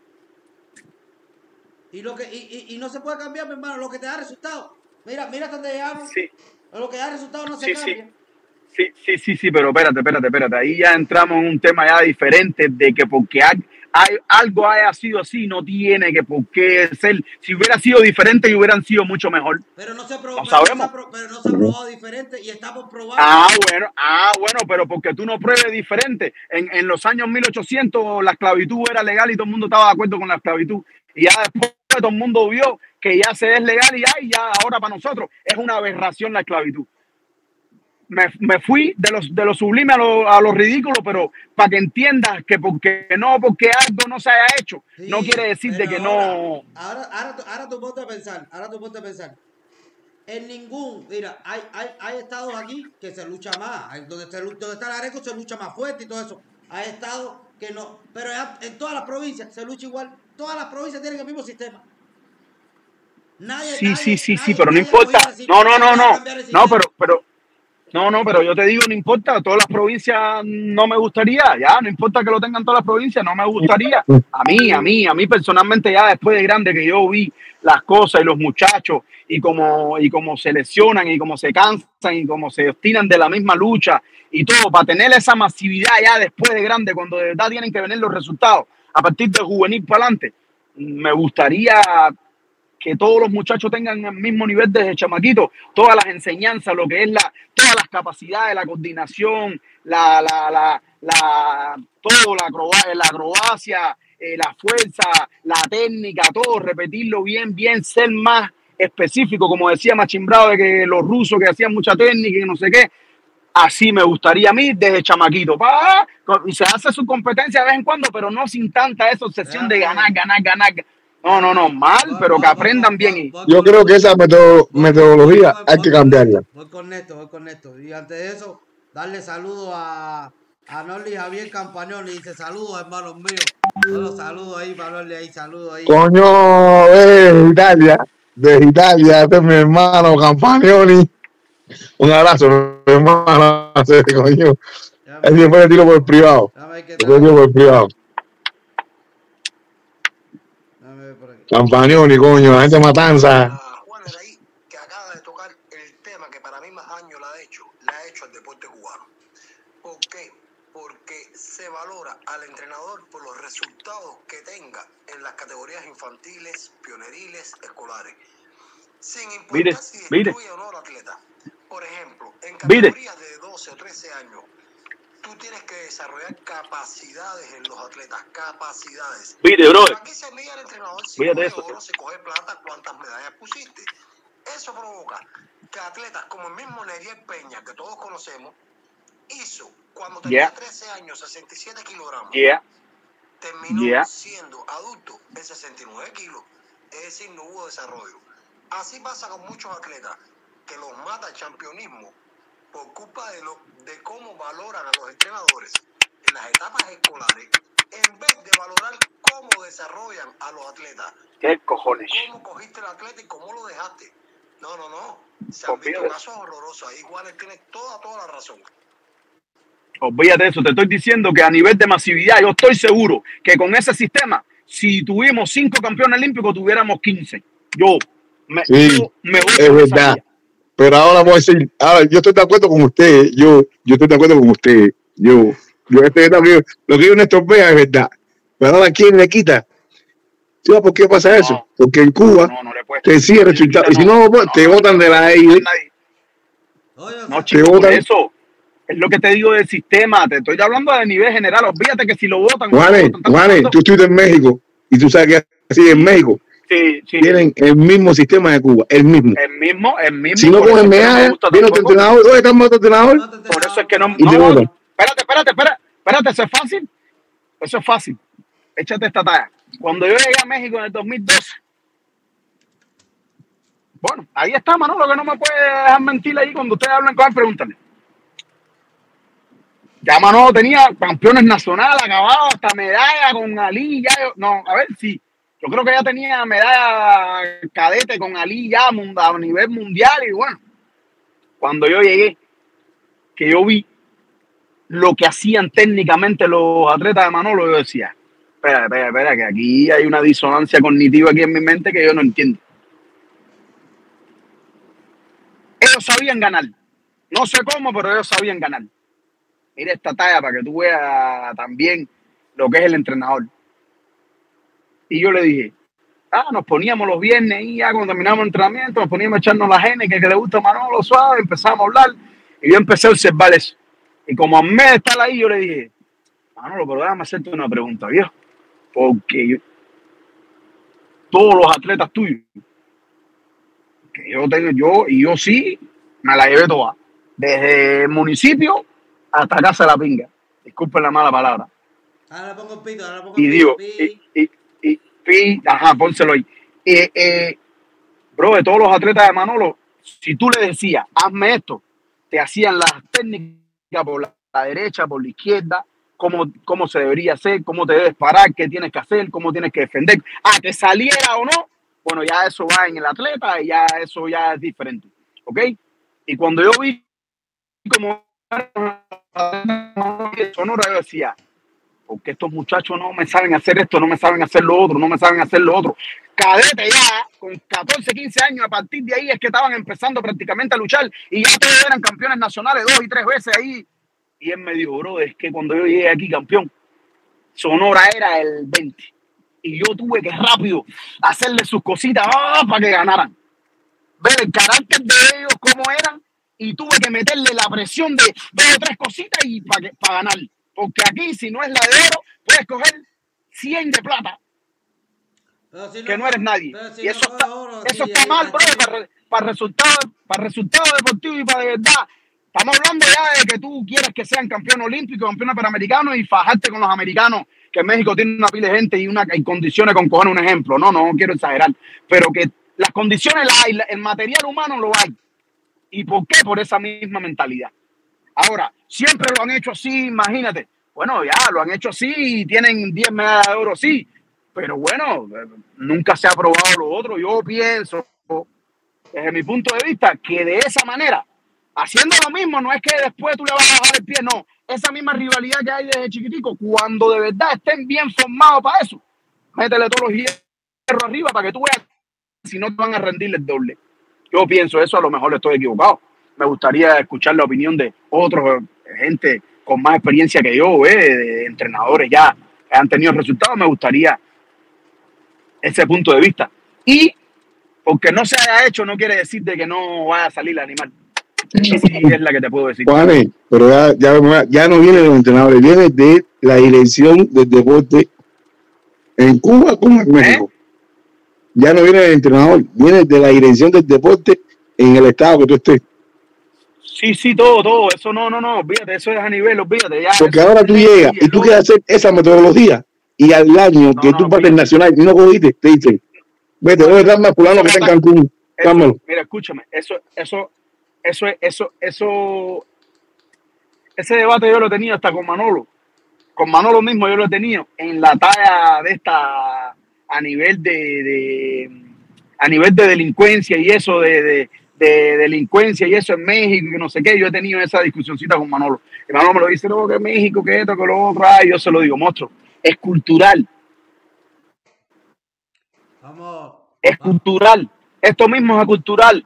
Y, lo que, y, y, y no se puede cambiar, mi hermano, lo que te da resultados. Mira, mira hasta dónde llegamos. sí, Lo que da resultados no se Sí, sí. cambia. sí, sí, sí, sí, pero espérate, espérate, espérate. Ahí ya entramos en un tema ya diferente de que porque hay, hay- algo haya sido así, no tiene que por qué ser. Si hubiera sido diferente, y hubieran sido mucho mejor. Pero no se ha No probado, pero no se sabemos. ha pro- pero no se ha probado diferente y estamos probando. Ah, bueno, ah, bueno, pero porque tú no pruebes diferente. En, en los años mil ochocientos la esclavitud era legal y todo el mundo estaba de acuerdo con la esclavitud. Y ya después todo el mundo vio que ya se es legal y ya, y ya ahora para nosotros es una aberración la esclavitud. Me, me fui de los de lo sublime a lo, a lo ridículo, pero para que entiendas que porque no, porque algo no se haya hecho, Sí, no quiere decir de pero que ahora- no. Ahora, ahora, tú- ahora tú ponte a pensar, ahora tú ponte a pensar. En ningún, mira, hay, hay, hay estados aquí que se lucha más. Hay- Donde, se, lu- donde está el areco se lucha más fuerte y todo eso. Hay estados que no. Pero ya en todas las provincias se lucha igual. Todas las provincias tienen el mismo sistema. Nadie, Sí, nadie- sí, sí, sí, nadie- pero no nadie importa. puede decir, No, no, no, "Vamos a no. cambiar el No, sistema". pero, pero, no, no, pero yo te digo, no importa. Todas las provincias no me gustaría. Ya, no importa que lo tengan todas las provincias, no me gustaría. A mí, a mí, a mí personalmente, ya después de grande que yo vi las cosas y los muchachos y cómo, y cómo se lesionan y cómo se cansan y cómo se obstinan de la misma lucha y todo, para tener esa masividad ya después de grande, cuando de verdad tienen que venir los resultados, a partir de juvenil para adelante, me gustaría que todos los muchachos tengan el mismo nivel desde chamaquito, todas las enseñanzas, lo que es la, todas las capacidades, la coordinación, la, la, la, la, todo, la, acroba- la acrobacia, eh, la fuerza, la técnica, todo, repetirlo bien, bien, ser más específico, como decía Machimbrado, de que los rusos que hacían mucha técnica y no sé qué. Así me gustaría a mí desde chamaquito. Pa, y se hace su competencia de vez en cuando, pero no sin tanta esa obsesión de ganar, ganar, ganar. No, no, no, mal, pero que aprendan bien. Y yo creo que esa metodo, metodología hay que cambiarla. Voy con esto, voy con esto. Y antes de eso, darle saludos a, a Norly Javier Campagnoli. Dice saludos, hermanos míos. Solo saludos ahí, para Norly ahí, saludos ahí. Coño, de Italia, de Italia, este es mi hermano Campagnoli. Un abrazo, mi hermano. Coño. Él después le tiro por el privado. Después le tiro por el privado. Campagnoli, coño, la gente matanza. Juan era ahí, que acaba de tocar el tema que para mí más años la ha hecho, la ha hecho al deporte cubano. ¿Por qué? Porque se valora al entrenador por los resultados que tenga en las categorías infantiles, pioneriles, escolares. Sin importar mire, si mire. destruye o no al atleta. Por ejemplo, en categorías mire. de doce o trece años, tú tienes que desarrollar capacidades en los atletas, capacidades. Mire, bro. Aquí se mide al entrenador si coge eso. oro, si coge plata, cuántas medallas pusiste. Eso provoca que atletas como el mismo Neriel Peña, que todos conocemos, hizo cuando tenía yeah. trece años, sesenta y siete kilogramos. Yeah. Terminó yeah. siendo adulto en sesenta y nueve kilos. Es decir, no hubo desarrollo. Así pasa con muchos atletas, que los mata el campeonismo por culpa de, lo, de cómo valoran a los entrenadores en las etapas escolares, en vez de valorar cómo desarrollan a los atletas. ¿Qué cojones? Cómo cogiste el atleta y cómo lo dejaste. No, no, no. Se han visto casos horrorosos. Ahí Juanes tiene toda, toda la razón. Olvídate de eso. Te estoy diciendo que a nivel de masividad, yo estoy seguro que con ese sistema, si tuvimos cinco campeones olímpicos, tuviéramos quince. Yo me, sí, yo me voy es verdad. Pero ahora voy a decir, ahora yo estoy de acuerdo con usted, yo, yo estoy de acuerdo con usted, yo, yo estoy de acuerdo, lo que yo Néstor vea es verdad, pero ahora ¿quién le quita? ¿Sí? ¿Por qué pasa eso? No, porque en Cuba no, no, no te sigue resultado, y si no, no te votan de la E I. No, chicos, por eso es lo que te digo del sistema, te estoy hablando de nivel general, olvídate que si lo votan. Juanes, no Juanes, tú estuviste en México, y tú sabes que así en México. Sí, sí. Tienen el mismo sistema de Cuba, el mismo. El mismo, el mismo. Si no cogen medalla, viene otro entrenador, oye, estamos otro entrenador. Por eso es que no. Y no, te no, votan. espérate, espérate, espérate, espérate, eso es fácil. Eso es fácil. Échate esta talla. Cuando yo llegué a México en el dos mil doce, bueno, ahí está Manolo, que no me puede dejar mentir ahí cuando ustedes hablan con él, pregúntale. Ya Manolo tenía campeones nacionales, acabados, hasta medalla con Ali, ya, no, a ver, sí. Yo creo que ya tenía medalla cadete con Ali ya a nivel mundial y bueno, cuando yo llegué, que yo vi lo que hacían técnicamente los atletas de Manolo, yo decía, espera, espera, espera, que aquí hay una disonancia cognitiva aquí en mi mente que yo no entiendo. Ellos sabían ganar, no sé cómo, pero ellos sabían ganar. Mira esta talla para que tú veas también lo que es el entrenador. Y yo le dije, ah, nos poníamos los viernes y ya cuando terminamos el entrenamiento, nos poníamos a echarnos la gene que, que le gusta a Manolo suave, empezamos a hablar y yo empecé a observar eso. Y como a mí de estar ahí, yo le dije, Manolo, pero déjame hacerte una pregunta, viejo. Porque yo, todos los atletas tuyos, que yo tengo, yo y yo sí, me la llevé toda. Desde el municipio hasta Casa de la Pinga. Disculpen la mala palabra. Ahora pongo el pito, ahora pongo y el digo, pito. Y, y, y, y, ajá, pónselo ahí. Eh, eh, bro, de todos los atletas de Manolo, si tú le decías, hazme esto, te hacían las técnicas por la, la derecha, por la izquierda, cómo, cómo se debería hacer, cómo te debes parar, qué tienes que hacer, cómo tienes que defender. Ah, que saliera o no, bueno, ya eso va en el atleta y ya eso ya es diferente. ¿Ok? Y cuando yo vi como Sonora, yo decía, porque estos muchachos no me saben hacer esto, no me saben hacer lo otro, no me saben hacer lo otro. Cadete ya, con catorce, quince años, a partir de ahí es que estaban empezando prácticamente a luchar y ya todos eran campeones nacionales dos y tres veces ahí. Y él me dijo, bro, es que cuando yo llegué aquí campeón, Sonora era el veinte. Y yo tuve que rápido hacerle sus cositas oh, para que ganaran. Ver el carácter de ellos, cómo eran, y tuve que meterle la presión de dos o tres cositas y para para ganar. Porque aquí, si no es la de oro, puedes coger cien de plata. si que no, no eres nadie. si y eso no está, oro, eso sí, está ahí, mal, ahí, bro, para, para resultados para resultado deportivos y para de verdad. Estamos hablando ya de que tú quieres que sean campeón olímpico, campeón panamericano y fajarte con los americanos, que México tiene una pila de gente y una y condiciones con cojones, un ejemplo. No, no, no quiero exagerar, pero que las condiciones las hay, el material humano lo hay. ¿Y por qué? Por esa misma mentalidad. Ahora, siempre lo han hecho así, imagínate. Bueno, ya lo han hecho así y tienen diez medallas de oro, sí. Pero bueno, nunca se ha probado lo otro. Yo pienso, desde mi punto de vista, que de esa manera, haciendo lo mismo, no es que después tú le vas a bajar el pie, no. Esa misma rivalidad que hay desde chiquitico, cuando de verdad estén bien formados para eso, métele todos los hierros arriba para que tú veas si no te van a rendir el doble. Yo pienso eso, a lo mejor estoy equivocado. Me gustaría escuchar la opinión de otros, gente con más experiencia que yo, eh, de entrenadores ya que han tenido resultados. Me gustaría ese punto de vista. Y porque no se haya hecho, no quiere decir de que no vaya a salir el animal. Esa sí es la que te puedo decir. Juanes, pero ya, ya, ya no viene de los entrenadores, viene de la dirección del deporte en Cuba como en México. ¿Eh? Ya no viene del entrenador, viene de la dirección del deporte en el estado que tú estés. Sí, sí, todo, todo. Eso no, no, no, olvídate, eso es a nivel, olvídate. Ya, porque ahora tú llegas y tú quieres hacer esa metodología y al año no, que no, tú vas al nacional y no cogiste, te dicen, vete, voy a estar más fulano que está en Cancún. Eso, mira, escúchame, eso, eso, eso, eso, eso, ese debate yo lo he tenido hasta con Manolo. Con Manolo mismo yo lo he tenido en la talla de esta, a nivel de, de a nivel de delincuencia y eso de, de, de delincuencia y eso en México y no sé qué. Yo he tenido esa discusioncita con Manolo. Y Manolo me lo dice, no, que México, que esto, que lo otro. Y yo se lo digo, monstruo, es cultural. Vamos. Es vamos. cultural. Esto mismo es cultural.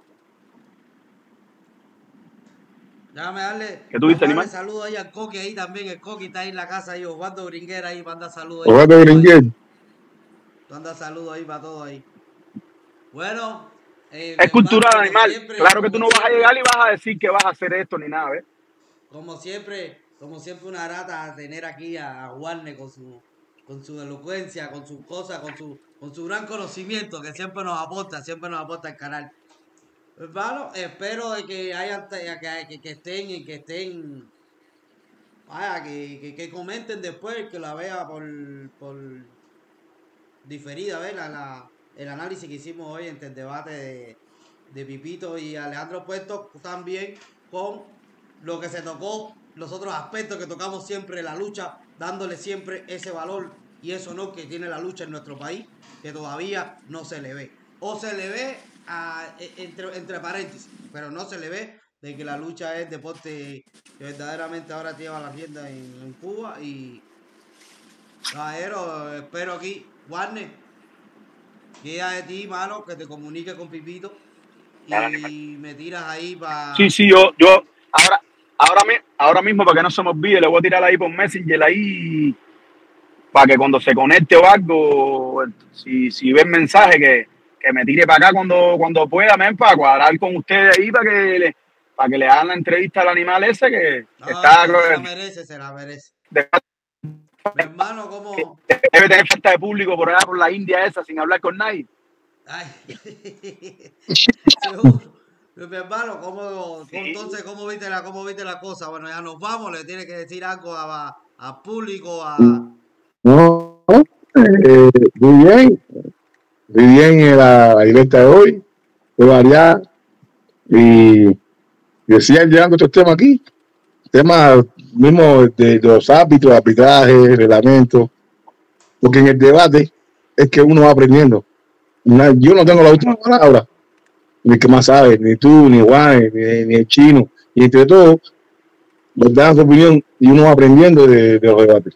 Déjame darle, ¿Qué tú dices, darle saludos ahí al Coqui ahí también. El Coqui está ahí en la casa ahí, Osvaldo Bringuera ahí, manda saludos ahí. Osvaldo Bringuera. Manda saludos ahí para todos ahí. Bueno. Eh, es cultural, animal. Siempre, claro que tú no vas siempre, a llegar y vas a decir que vas a hacer esto ni nada, ¿ves? Como siempre, como siempre una rata tener aquí a, a Warner con su con su elocuencia, con sus cosas, con su con su gran conocimiento que siempre nos aporta, siempre nos aporta el canal. Hermano, espero que hayan que, que, que estén y que estén vaya, que, que, que comenten después, que la vea por, por diferida, ¿ves? La, la, el análisis que hicimos hoy entre el debate de, de Pipito y Alejandro Puerto, también con lo que se tocó, los otros aspectos que tocamos siempre, la lucha, dándole siempre ese valor y eso no que tiene la lucha en nuestro país, que todavía no se le ve. O se le ve a, entre, entre paréntesis, pero no se le ve de que la lucha es deporte que verdaderamente ahora lleva la rienda en, en Cuba. Y caballero, espero aquí, Warner, queda de ti, mano, que te comunique con Pipito y claro, me tiras ahí para... Sí, sí, yo, yo, ahora, ahora, me, ahora mismo, para que no se me olvide, le voy a tirar ahí por Messenger ahí, para que cuando se conecte o algo, si, si ve el mensaje, que, que me tire para acá cuando, cuando pueda, men, para cuadrar con ustedes ahí, para que le, para que le hagan la entrevista al animal ese, que, no, que está... Se la merece, se la merece. De, Mi hermano, ¿cómo? Debe tener falta de público por allá, por la India esa, sin hablar con nadie. Ay, seguro. Mi hermano, ¿cómo, sí. entonces, ¿cómo viste, la, ¿cómo viste la cosa? Bueno, ya nos vamos, le tienes que decir algo a, a público, a... No, eh, muy bien, muy bien la, la directa de hoy, fue variada y decían llegando estos temas aquí, temas mismo de, de los árbitros, arbitraje, reglamento, porque en el debate es que uno va aprendiendo. Una, yo no tengo la última palabra, ni que más sabe, ni tú, ni Juan, ni, ni el chino, y entre todos nos dan su opinión y uno va aprendiendo de, de los debates.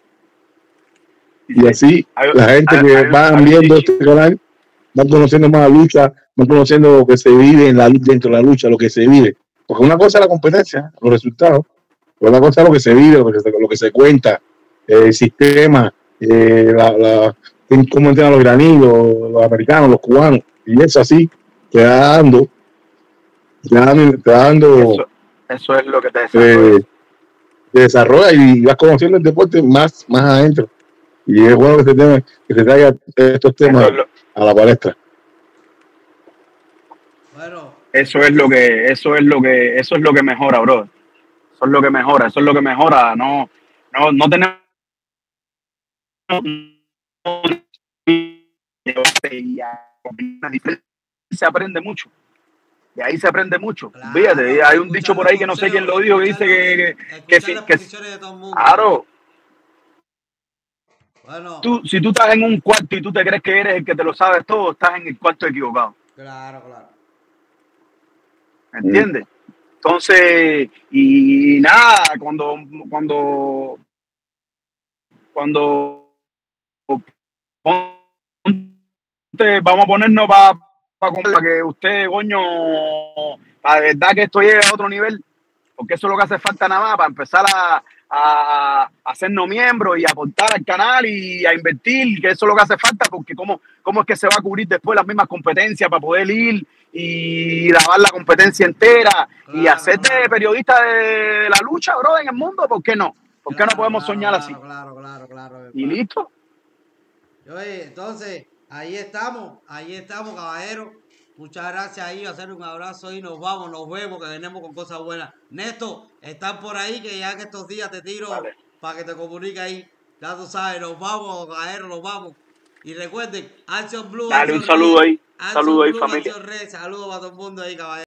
Y así la gente que va viendo este canal van conociendo más la lucha, van conociendo lo que se vive en la, dentro de la lucha, lo que se vive. Porque una cosa es la competencia, los resultados, otra cosa es lo que se vive, lo que se, lo que se cuenta, el sistema, eh, la, la, cómo entrenan los iraníes, los, los americanos, los cubanos, y eso así te va dando, te va dando, te va dando eso, eso es lo que te desarrolla. Eh, te desarrolla y vas conociendo el deporte más, más adentro. Y es bueno que se, teme, que se traiga estos temas Eso es lo, a la palestra. Bueno, eso es lo que, eso es lo que, eso es lo que mejora, bro. Eso es lo que mejora, eso es lo que mejora. No, no, no tenemos se aprende mucho. De ahí se aprende mucho. claro, Fíjate, hay un escuchar dicho por los ahí que no sé quién consejos, lo dijo, que escuchar, dice los, que, que, escuchar que, las si- que posiciones de todo el mundo. claro, Bueno, tú, si tú estás en un cuarto y tú te crees que eres el que te lo sabes todo, estás en el cuarto equivocado. claro, claro. ¿Me entiendes? Entonces, y nada, cuando, cuando, cuando ponte- vamos a ponernos para pa, que usted, coño, la verdad que esto llegue a otro nivel, porque eso es lo que hace falta nada más, para empezar a, a, a hacernos miembros y aportar al canal y a invertir, que eso es lo que hace falta, porque cómo, cómo es que se va a cubrir después las mismas competencias para poder ir y grabar la competencia entera y Claro, hacer de claro. periodista de la lucha, bro, en el mundo, ¿por qué no? ¿Por qué no Claro, podemos claro, soñar claro, así? claro, claro, claro, Y hermano. listo. Oye, entonces, ahí estamos, ahí estamos, caballero. Muchas gracias ahí, hacer un abrazo y nos vamos, nos vemos, que venimos con cosas buenas. Néstor, están por ahí, que ya que estos días te tiro Vale. para que te comunique ahí. Ya tú sabes, nos vamos, caballero, nos vamos. Y recuerden, Action Blue, Dale un Action saludo Red, ahí. Action Saludo ahí, Blue, familia. Action Red. Saludos para todo el mundo ahí, caballero.